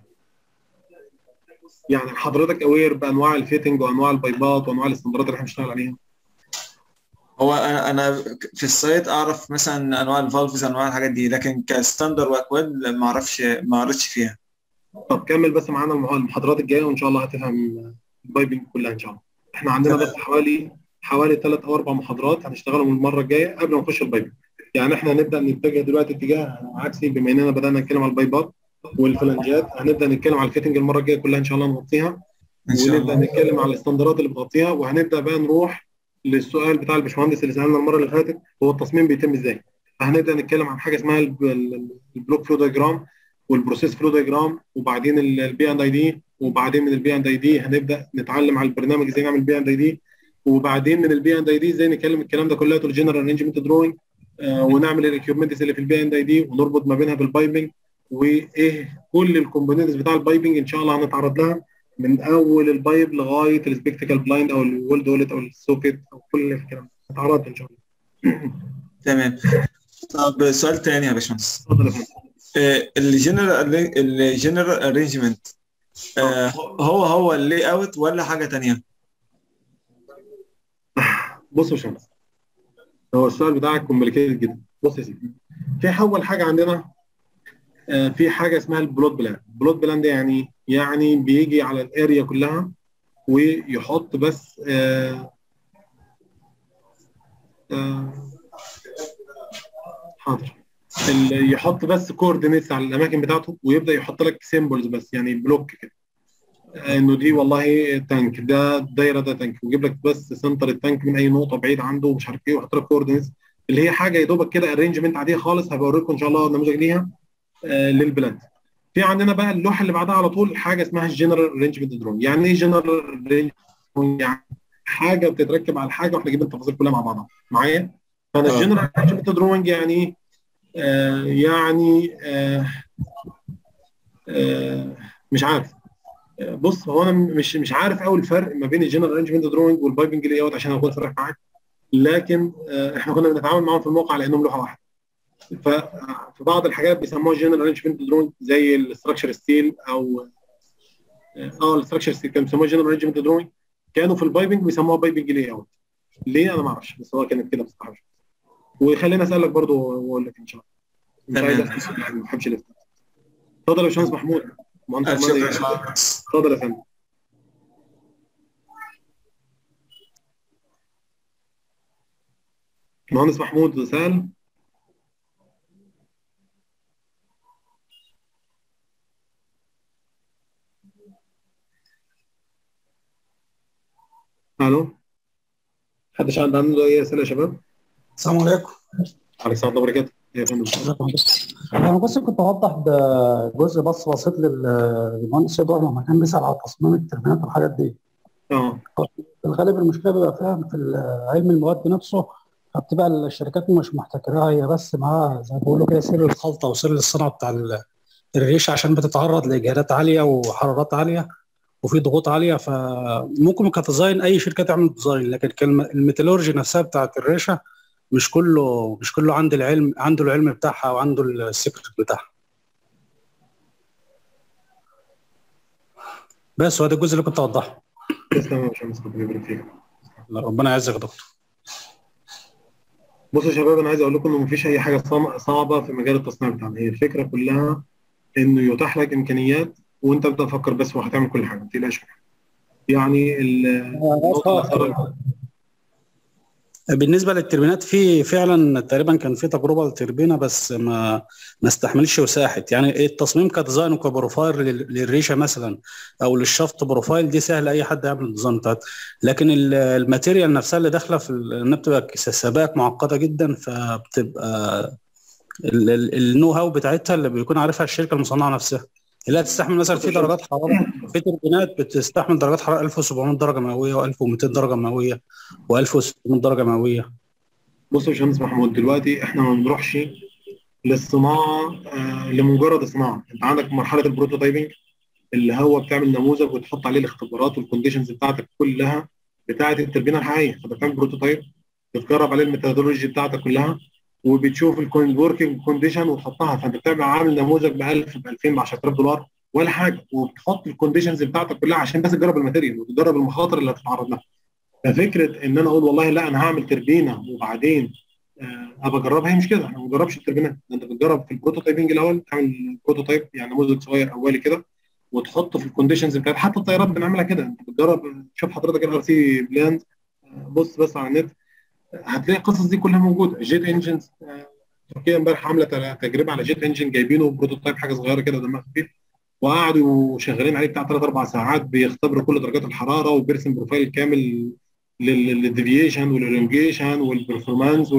يعني حضرتك اوير بانواع الفيتنج وانواع البايبات وانواع الاستندرات اللي احنا بنشتغل عليها؟ هو انا في السايت اعرف مثلا انواع الفالفز، انواع الحاجات دي، لكن كستاندر واكواد ما اعرفش، ما قريتش فيها. طب كمل بس معانا المحاضرات الجايه وان شاء الله هتفهم البايبنج كلها ان شاء الله. احنا عندنا بس تمام. حوالي 3 او 4 محاضرات هنشتغلهم المره الجايه قبل ما نخش البايبنج. يعني احنا هنبدا نتجه دلوقتي اتجاه عكسي، بما اننا بدانا نتكلم على البايبات والفلنجات، هنبدا نتكلم على الفيتنج المره الجايه كلها ان شاء الله نغطيها، ان شاء ونبدا الله. نتكلم على الاستندرات اللي بتغطيها، وهنبدا بقى نروح للسؤال بتاع الباشمهندس اللي سالنا المره اللي فاتت، هو التصميم بيتم ازاي. فهنبدا نتكلم عن حاجه اسمها البلوك فلو دايجرام والبروسيس فلو دايجرام، وبعدين البي اند اي دي، وبعدين من البي اند اي دي هنبدا نتعلم على البرنامج ازاي نعمل بي اند اي دي، وبعدين من البي اند اي دي ازاي نكلم الكلام ده كله الجنرال ارينجمنت دروينج، ونعمل الاكيوبمنتس اللي في البي اند اي دي ونربط ما بينها بالبايبنج، وايه كل الكومبوننتس بتاع البايبنج ان شاء الله هنتعرض لها، من اول البايب لغايه السبيكتيكال بلايند او الويل دولت او السوكيت او كل الكلام ده هنتعرض ان شاء الله. تمام. طب سؤال تاني يا باشمهندس. اتفضل يا فندم. الجنرال ارينجمنت هو اللي اوت ولا حاجه تانية؟ بص يا شمس، هو السؤال بتاعك كومبليكيتد جدا. بص يا سيدي، في اول حاجه عندنا في حاجه اسمها البلوت بلان. البلوت بلان ده يعني بيجي على الاريا كلها ويحط بس آه، حاضر، يحط بس كوردينيتس على الاماكن بتاعته، ويبدا يحط لك سيمبلز بس، يعني بلوك كده، انه دي والله تانك، ده دايره، ده تانك، ويجيب لك بس سنتر التانك من اي نقطه بعيد عنده ومش عارف ايه، ويحط لك كوردينيتس اللي هي حاجه يا دوبك كده ارينجمنت عاديه خالص. هبقى اوريكم ان شاء الله نموذج ليها للبلاد. في عندنا بقى اللوحه اللي بعدها على طول حاجه اسمها الجنرال ارينجمنت درون. يعني ايه جنرال ارينجمنت؟ يعني حاجه بتتركب على حاجه، واحنا جايبين التفاصيل كلها مع بعضها معايا. فانا اه. الجنرال ارينجمنت دروينج يعني ايه؟ يعني مش عارف. بص، هو انا مش عارف قوي الفرق ما بين الجنرال ارينجمنت دروينج والبايبنج لاي اوت عشان اكون صريح معاك، لكن احنا كنا بنتعامل معاهم في الموقع على انهم لوحه واحده. ففي بعض الحاجات بيسموها جنرال ارينجمنت دروينج زي الاستراكشر ستيل او الاستراكشر ستيل كانوا بيسموها جنرال ارينجمنت دروينج، كانوا في البايبنج بيسموها بايبنج لاي اوت. ليه انا ما اعرفش، بس هو كانت كده بصراحه. وخليني اسالك برضو واقول لك ان شاء الله، مش عايز تمام. افتي يعني، ما بحبش الافتي. اتفضل يا باشمهندس محمود، مهندس الف شكر يا المانيا. باشمهندس. اتفضل يا فندم. مهندس محمود سال. الو. محدش عنده اي اسئله يا شباب؟ السلام عليكم. عليك السلام ورحمه الله وبركاته. يا فندم انا بس كنت اوضح بجزء بس بسيط للمهندس ادوار لما كان بيسال على تصميم التربينات والحاجات دي. في الغالب المشكله بيبقى فيها في علم المواد نفسه، فبتبقى الشركات مش محتكراها، هي بس معاها زي ما بيقولوا كده سر الخلطه وسر الصناعه بتاع الريش، عشان بتتعرض لاجهادات عاليه وحرارات عاليه وفي ضغوط عاليه، فممكن كديزاين اي شركه تعمل ديزاين، لكن الميتالورجي نفسها بتاعت الريشه مش كله عنده العلم بتاعها وعنده السكرت بتاعها. بس هو ده الجزء اللي كنت اوضحه. تسلم يا باشمهندس، ربنا يبارك فيك. ربنا يعزك يا دكتور. بصوا يا شباب، انا عايز اقول لكم ان مفيش اي حاجه صعبه في مجال التصنيع بتاعنا. هي الفكره كلها انه يتاح لك امكانيات وانت بتبدا تفكر بس، وهتعمل كل حاجه، ما تقلقش. يعني بالنسبه للتربينات، في فعلا تقريبا كان في تجربه للتربينه بس ما استحملش وساحت. يعني التصميم كديزاين وكبروفايل للريشه مثلا او للشفط بروفايل دي سهل اي حد يعمل الديزاين بتاعته، لكن الماتيريال نفسها اللي داخله انها بتبقى سبائك معقده جدا، فبتبقى النو هاو بتاعتها اللي بيكون عارفها الشركه المصنعه نفسها، اللي هتستحمل مثلا في درجات حراره، في توربينات بتستحمل درجات حراره 1700 درجه مئويه و1200 درجه مئويه و1600 درجه مئويه. بص يا باشمهندس محمود، دلوقتي احنا ما بنروحش للصناعه لمجرد الصناعه. انت عندك مرحله البروتوتايبنج اللي هو بتعمل نموذج وتحط عليه الاختبارات والكونديشنز بتاعتك كلها بتاعه التربينه الحقيقيه. فانت بتعمل بروتوتايب، بتجرب عليه الميثودولوجي بتاعتك كلها، وبتشوف الوركينج كونديشن وتحطها. فانت بتعمل عامل نموذج ب 1000 ب 2000 ب 10000 دولار ولا حاجه، وبتحط الكونديشنز بتاعتك كلها عشان بس تجرب الماتيريال وتجرب المخاطر اللي هتتعرض لها. ففكره ان انا اقول والله لا انا هعمل تربينه وبعدين ابقى اجربها، هي مش كده. احنا ما بنجربش التربينات، انت بتجرب في البروتوتايبنج الاول، تعمل بروتوتايب يعني نموذج صغير اولي كده، وتحطه في الكونديشنز بتاعت. حتى الطيارات بنعملها كده، انت بتجرب. شوف حضرتك الار سي بلاند، بص بس على النت هتلاقي القصص دي كلها موجوده. جيت انجنز، تركيا امبارح عامله تجربه على جيت انجن، جايبينه بروتوتايب حاجه صغيره كده دمها خفيف، وقعدوا شغالين عليه بتاع 3 4 ساعات، بيختبروا كل درجات الحراره وبيرسم بروفايل كامل للديفيشن والالونجيشن والبرفورمانس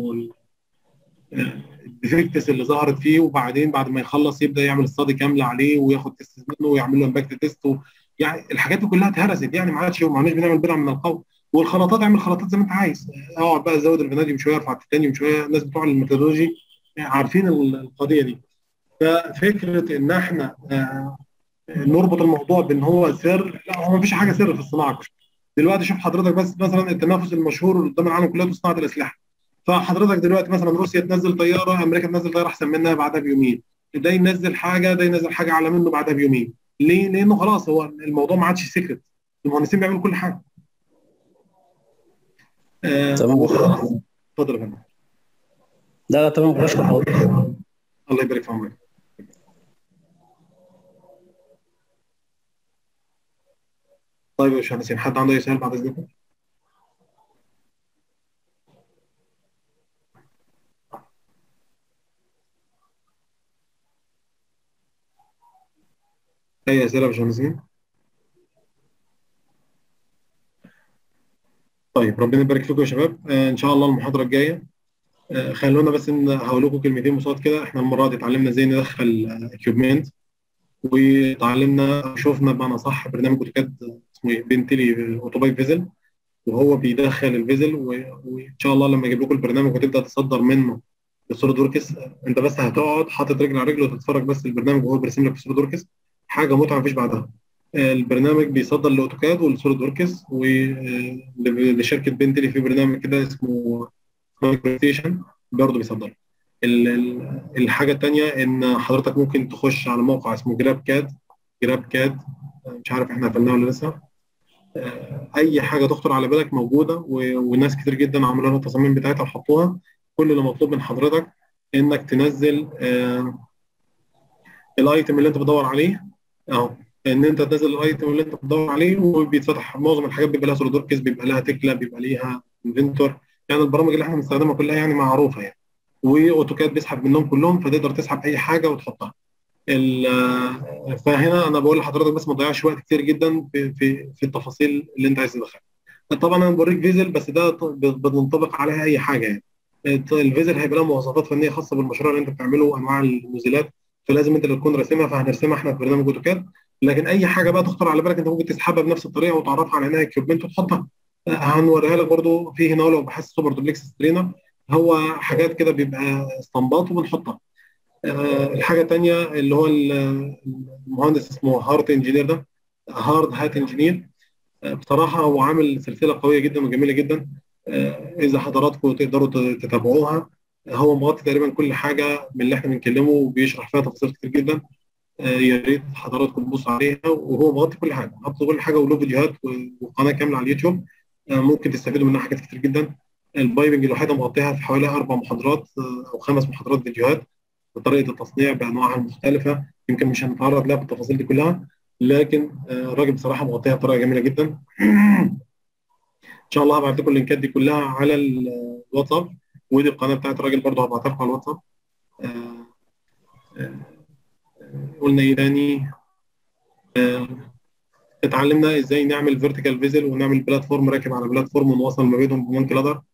الديفكتس اللي ظهرت فيه. وبعدين بعد ما يخلص يبدا يعمل استادي كامله عليه وياخد تيست منه ويعمل له امباكت تيست يعني الحاجات دي كلها اتهرست، يعني ما عادش بنعمل بدعه من القول. والخلطات، اعمل خلطات زي ما انت عايز، اقعد بقى زود الفاناديوم شويه، ارفع التيتانيوم شويه. الناس بتوع الميثودولوجي عارفين القضيه دي. ففكره ان احنا نربط الموضوع بان هو سر، لا، هو ما فيش حاجه سر في الصناعه. دلوقتي شوف حضرتك بس مثلا التنافس المشهور قدام العالم كله في صناعه الاسلحه. فحضرتك دلوقتي مثلا روسيا تنزل طياره، امريكا تنزل طياره احسن منها بعدها بيومين، ده ينزل حاجه اعلى منه بعدها بيومين. ليه؟ لانه خلاص هو الموضوع ما عادش سيكريت، المهندسين بيعملوا كل حاجه. تمام. اتفضل يا فندم. لا تمام، بشكر حضرتك. الله يبارك في عمرك. طيب يا باشمهندسين، حد عنده اي سؤال بعد اذنكم؟ اي اسئله يا باشمهندسين؟ طيب ربنا يبارك فيكم يا شباب. ان شاء الله المحاضره الجايه خلونا بس ان هقول لكم كلمتين بسيط كده. احنا المره دي اتعلمنا ازاي ندخل اكيوبمنت، وتعلمنا شفنا بمعنى صح برنامج اوتوكاد اسمه بنتلي اوتوبايب فيزل، وهو بيدخل الفيزل. وان شاء الله لما اجيب لكم البرنامج وتبدا تصدر منه لسوليد وركس، انت بس هتقعد حاطط رجل على رجل وتتفرج بس البرنامج وهو بيرسم لك في سوليد وركس. حاجه متعه مفيش بعدها. البرنامج بيصدر لاوتوكاد ولسوليد وركس، ولشركه بنتلي في برنامج كده اسمه مايكرو ستيشن برضه بيصدر. الحاجه الثانيه ان حضرتك ممكن تخش على موقع اسمه جراب كاد، مش عارف احنا قفلناه ولا لسه. اي حاجه تخطر على بالك موجوده، وناس كتير جدا عملوا لها التصاميم بتاعتها وحطوها. كل اللي مطلوب من حضرتك انك تنزل الايتم اللي انت بتدور عليه اهو، ان انت تنزل الايتم اللي انت بتدور عليه، وبيتفتح معظم الحاجات بيبقى لها سوليد وركس، بيبقى لها تكلا، بيبقى ليها انفنتور. يعني البرامج اللي احنا بنستخدمها كلها يعني معروفه يعني، واوتوكاد بيسحب منهم كلهم، فتقدر تسحب اي حاجه وتحطها. فهنا انا بقول لحضرتك بس ما تضيعش وقت كتير جدا في التفاصيل اللي انت عايز تدخلها. طبعا انا بوريك فيزل بس ده بنطبق عليها اي حاجه يعني. الفيزل هيبقى لها مواصفات فنيه خاصه بالمشروع اللي انت بتعمله وانواع النزولات، فلازم انت اللي تكون راسمها، فهنرسمها احنا في برنامج اوتوكاد. لكن اي حاجه بقى تخطر على بالك انت ممكن تسحبها بنفس الطريقه وتعرفها على انها اكيوبمنت وتحطها. هنوريها لك برضو في هنا لو بحث سوبر دوبلكس سترينر، هو حاجات كده بيبقى اسطمبات وبنحطها. الحاجه الثانيه اللي هو المهندس اسمه هارت انجينير ده، هارد هات انجينير. بصراحة هو عامل سلسلة قوية جدا وجميلة جدا. إذا حضراتكم تقدروا تتابعوها، هو مغطي تقريبا كل حاجة من اللي احنا بنتكلمه وبيشرح فيها تفاصيل كتير جدا. يا ريت حضراتكم تبصوا عليها، وهو مغطي كل حاجة، حاطط كل حاجة وله فيديوهات وقناة كاملة على اليوتيوب. ممكن تستفيدوا منها حاجات كتير جدا. البايبنج الوحيدة مغطيها في حوالي 4 محاضرات أو 5 محاضرات فيديوهات بطريقة التصنيع بأنواعها المختلفة. يمكن مش هنتعرض لها بالتفاصيل دي كلها، لكن الراجل بصراحة مغطيها بطريقة جميلة جدا. ان شاء الله هبعت لكم اللينكات دي كلها على الواتساب، ودي القناه بتاعت الراجل برضه هبعتها لكم على الواتساب. آه، آه، قلنا ايه تاني؟ آه، اتعلمنا ازاي نعمل فيرتيكال فيزل ونعمل بلاتفورم راكب على بلاتفورم ونوصل ما بينهم بمونكي لادر.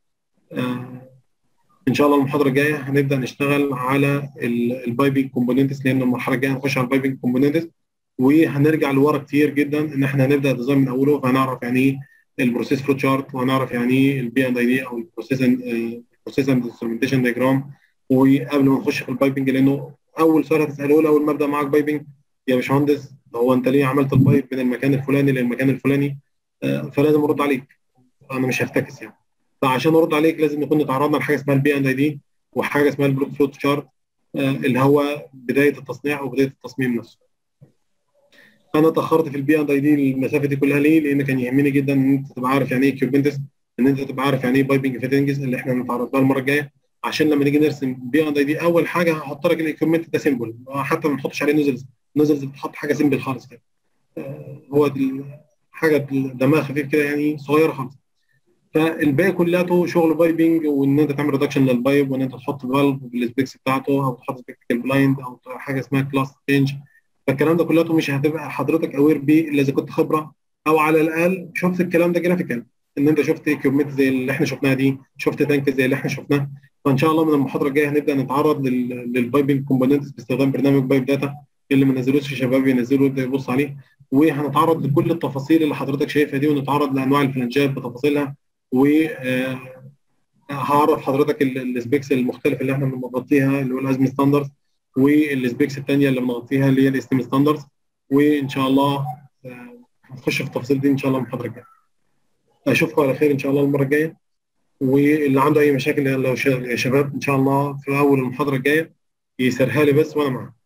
ان شاء الله المحاضره الجايه هنبدا نشتغل على البايبنج كومبوننتس، لان المرحله الجايه هنخش على البايبنج كومبوننتس، وهنرجع لورا كتير جدا ان احنا هنبدا ديزاين من اوله، فهنعرف يعني ايه البروسيس فلو تشارت، وهنعرف يعني ايه البي اند اي دي او البروسيس اند انسترومنتيشن ديجرام. وقبل ما نخش في البايبنج، لانه اول سؤال هتساله لي اول ما ابدا معاك بايبنج: يا باشمهندس هو انت ليه عملت البايب من المكان الفلاني للمكان الفلاني؟ فلازم ارد عليك، انا مش هفتكس يعني. فعشان ارد عليك لازم نكون اتعرضنا لحاجه اسمها البي اند اي دي وحاجه اسمها البلوك فلو تشارت، اللي هو بدايه التصنيع وبدايه التصميم نفسه. انا اتاخرت في البي اند اي دي المسافه دي كلها ليه؟ لان كان يهمني جدا ان انت تبقى عارف يعني ايه كيوبنتس، ان انت تبقى عارف يعني ايه بايبنج فيتنجز اللي احنا هنتعرض لها المره الجايه. عشان لما نيجي نرسم بي اند اي دي اول حاجه هحط لك الايكويبمنت ده سيمبل، حتى ما نحطش عليه نوزلز. نوزلز بتحط حاجه سيمبل خالص كده. هو دي حاجه دمها خفيف كده يعني صغيره خالص. فالباقي كلها شغل بايبنج، وان انت تعمل ريدكشن للبايب، وان انت تحط فالف بالسبيكس بتاعته، او تحط سبيكتيكال بلايند، او حاجه اسمها كلاس تشينج. فالكلام ده كله مش هتبقى حضرتك اوير بيه الا اذا كنت خبره، او على الاقل شفت الكلام ده جرافيكال، ان انت شفت اكيوبمنت زي اللي احنا شفناها دي، شفت تانك زي اللي احنا شفناه. فان شاء الله من المحاضره الجايه هنبدا نتعرض للبايبنج كومبوننتس باستخدام برنامج بايب داتا. اللي ما نزلوش شباب ينزلوا ويبدا يبص عليه، وهنتعرض لكل التفاصيل اللي حضرتك شايفها دي، ونتعرض لانواع الفلانجات بتفاصيلها، وهعرف حضرتك السبيكس المختلفه اللي احنا بنغطيها اللي هو الازم ستاندرز، والسبيكس الثانيه اللي بنغطيها اللي هي الاستيم ستاندرز. وان شاء الله هنخش في التفاصيل دي ان شاء الله المحاضره الجايه. اشوفكم على خير ان شاء الله المره الجايه. واللي عنده اي مشاكل يا شباب ان شاء الله في اول المحاضره الجايه يسرها لي بس وانا معاه.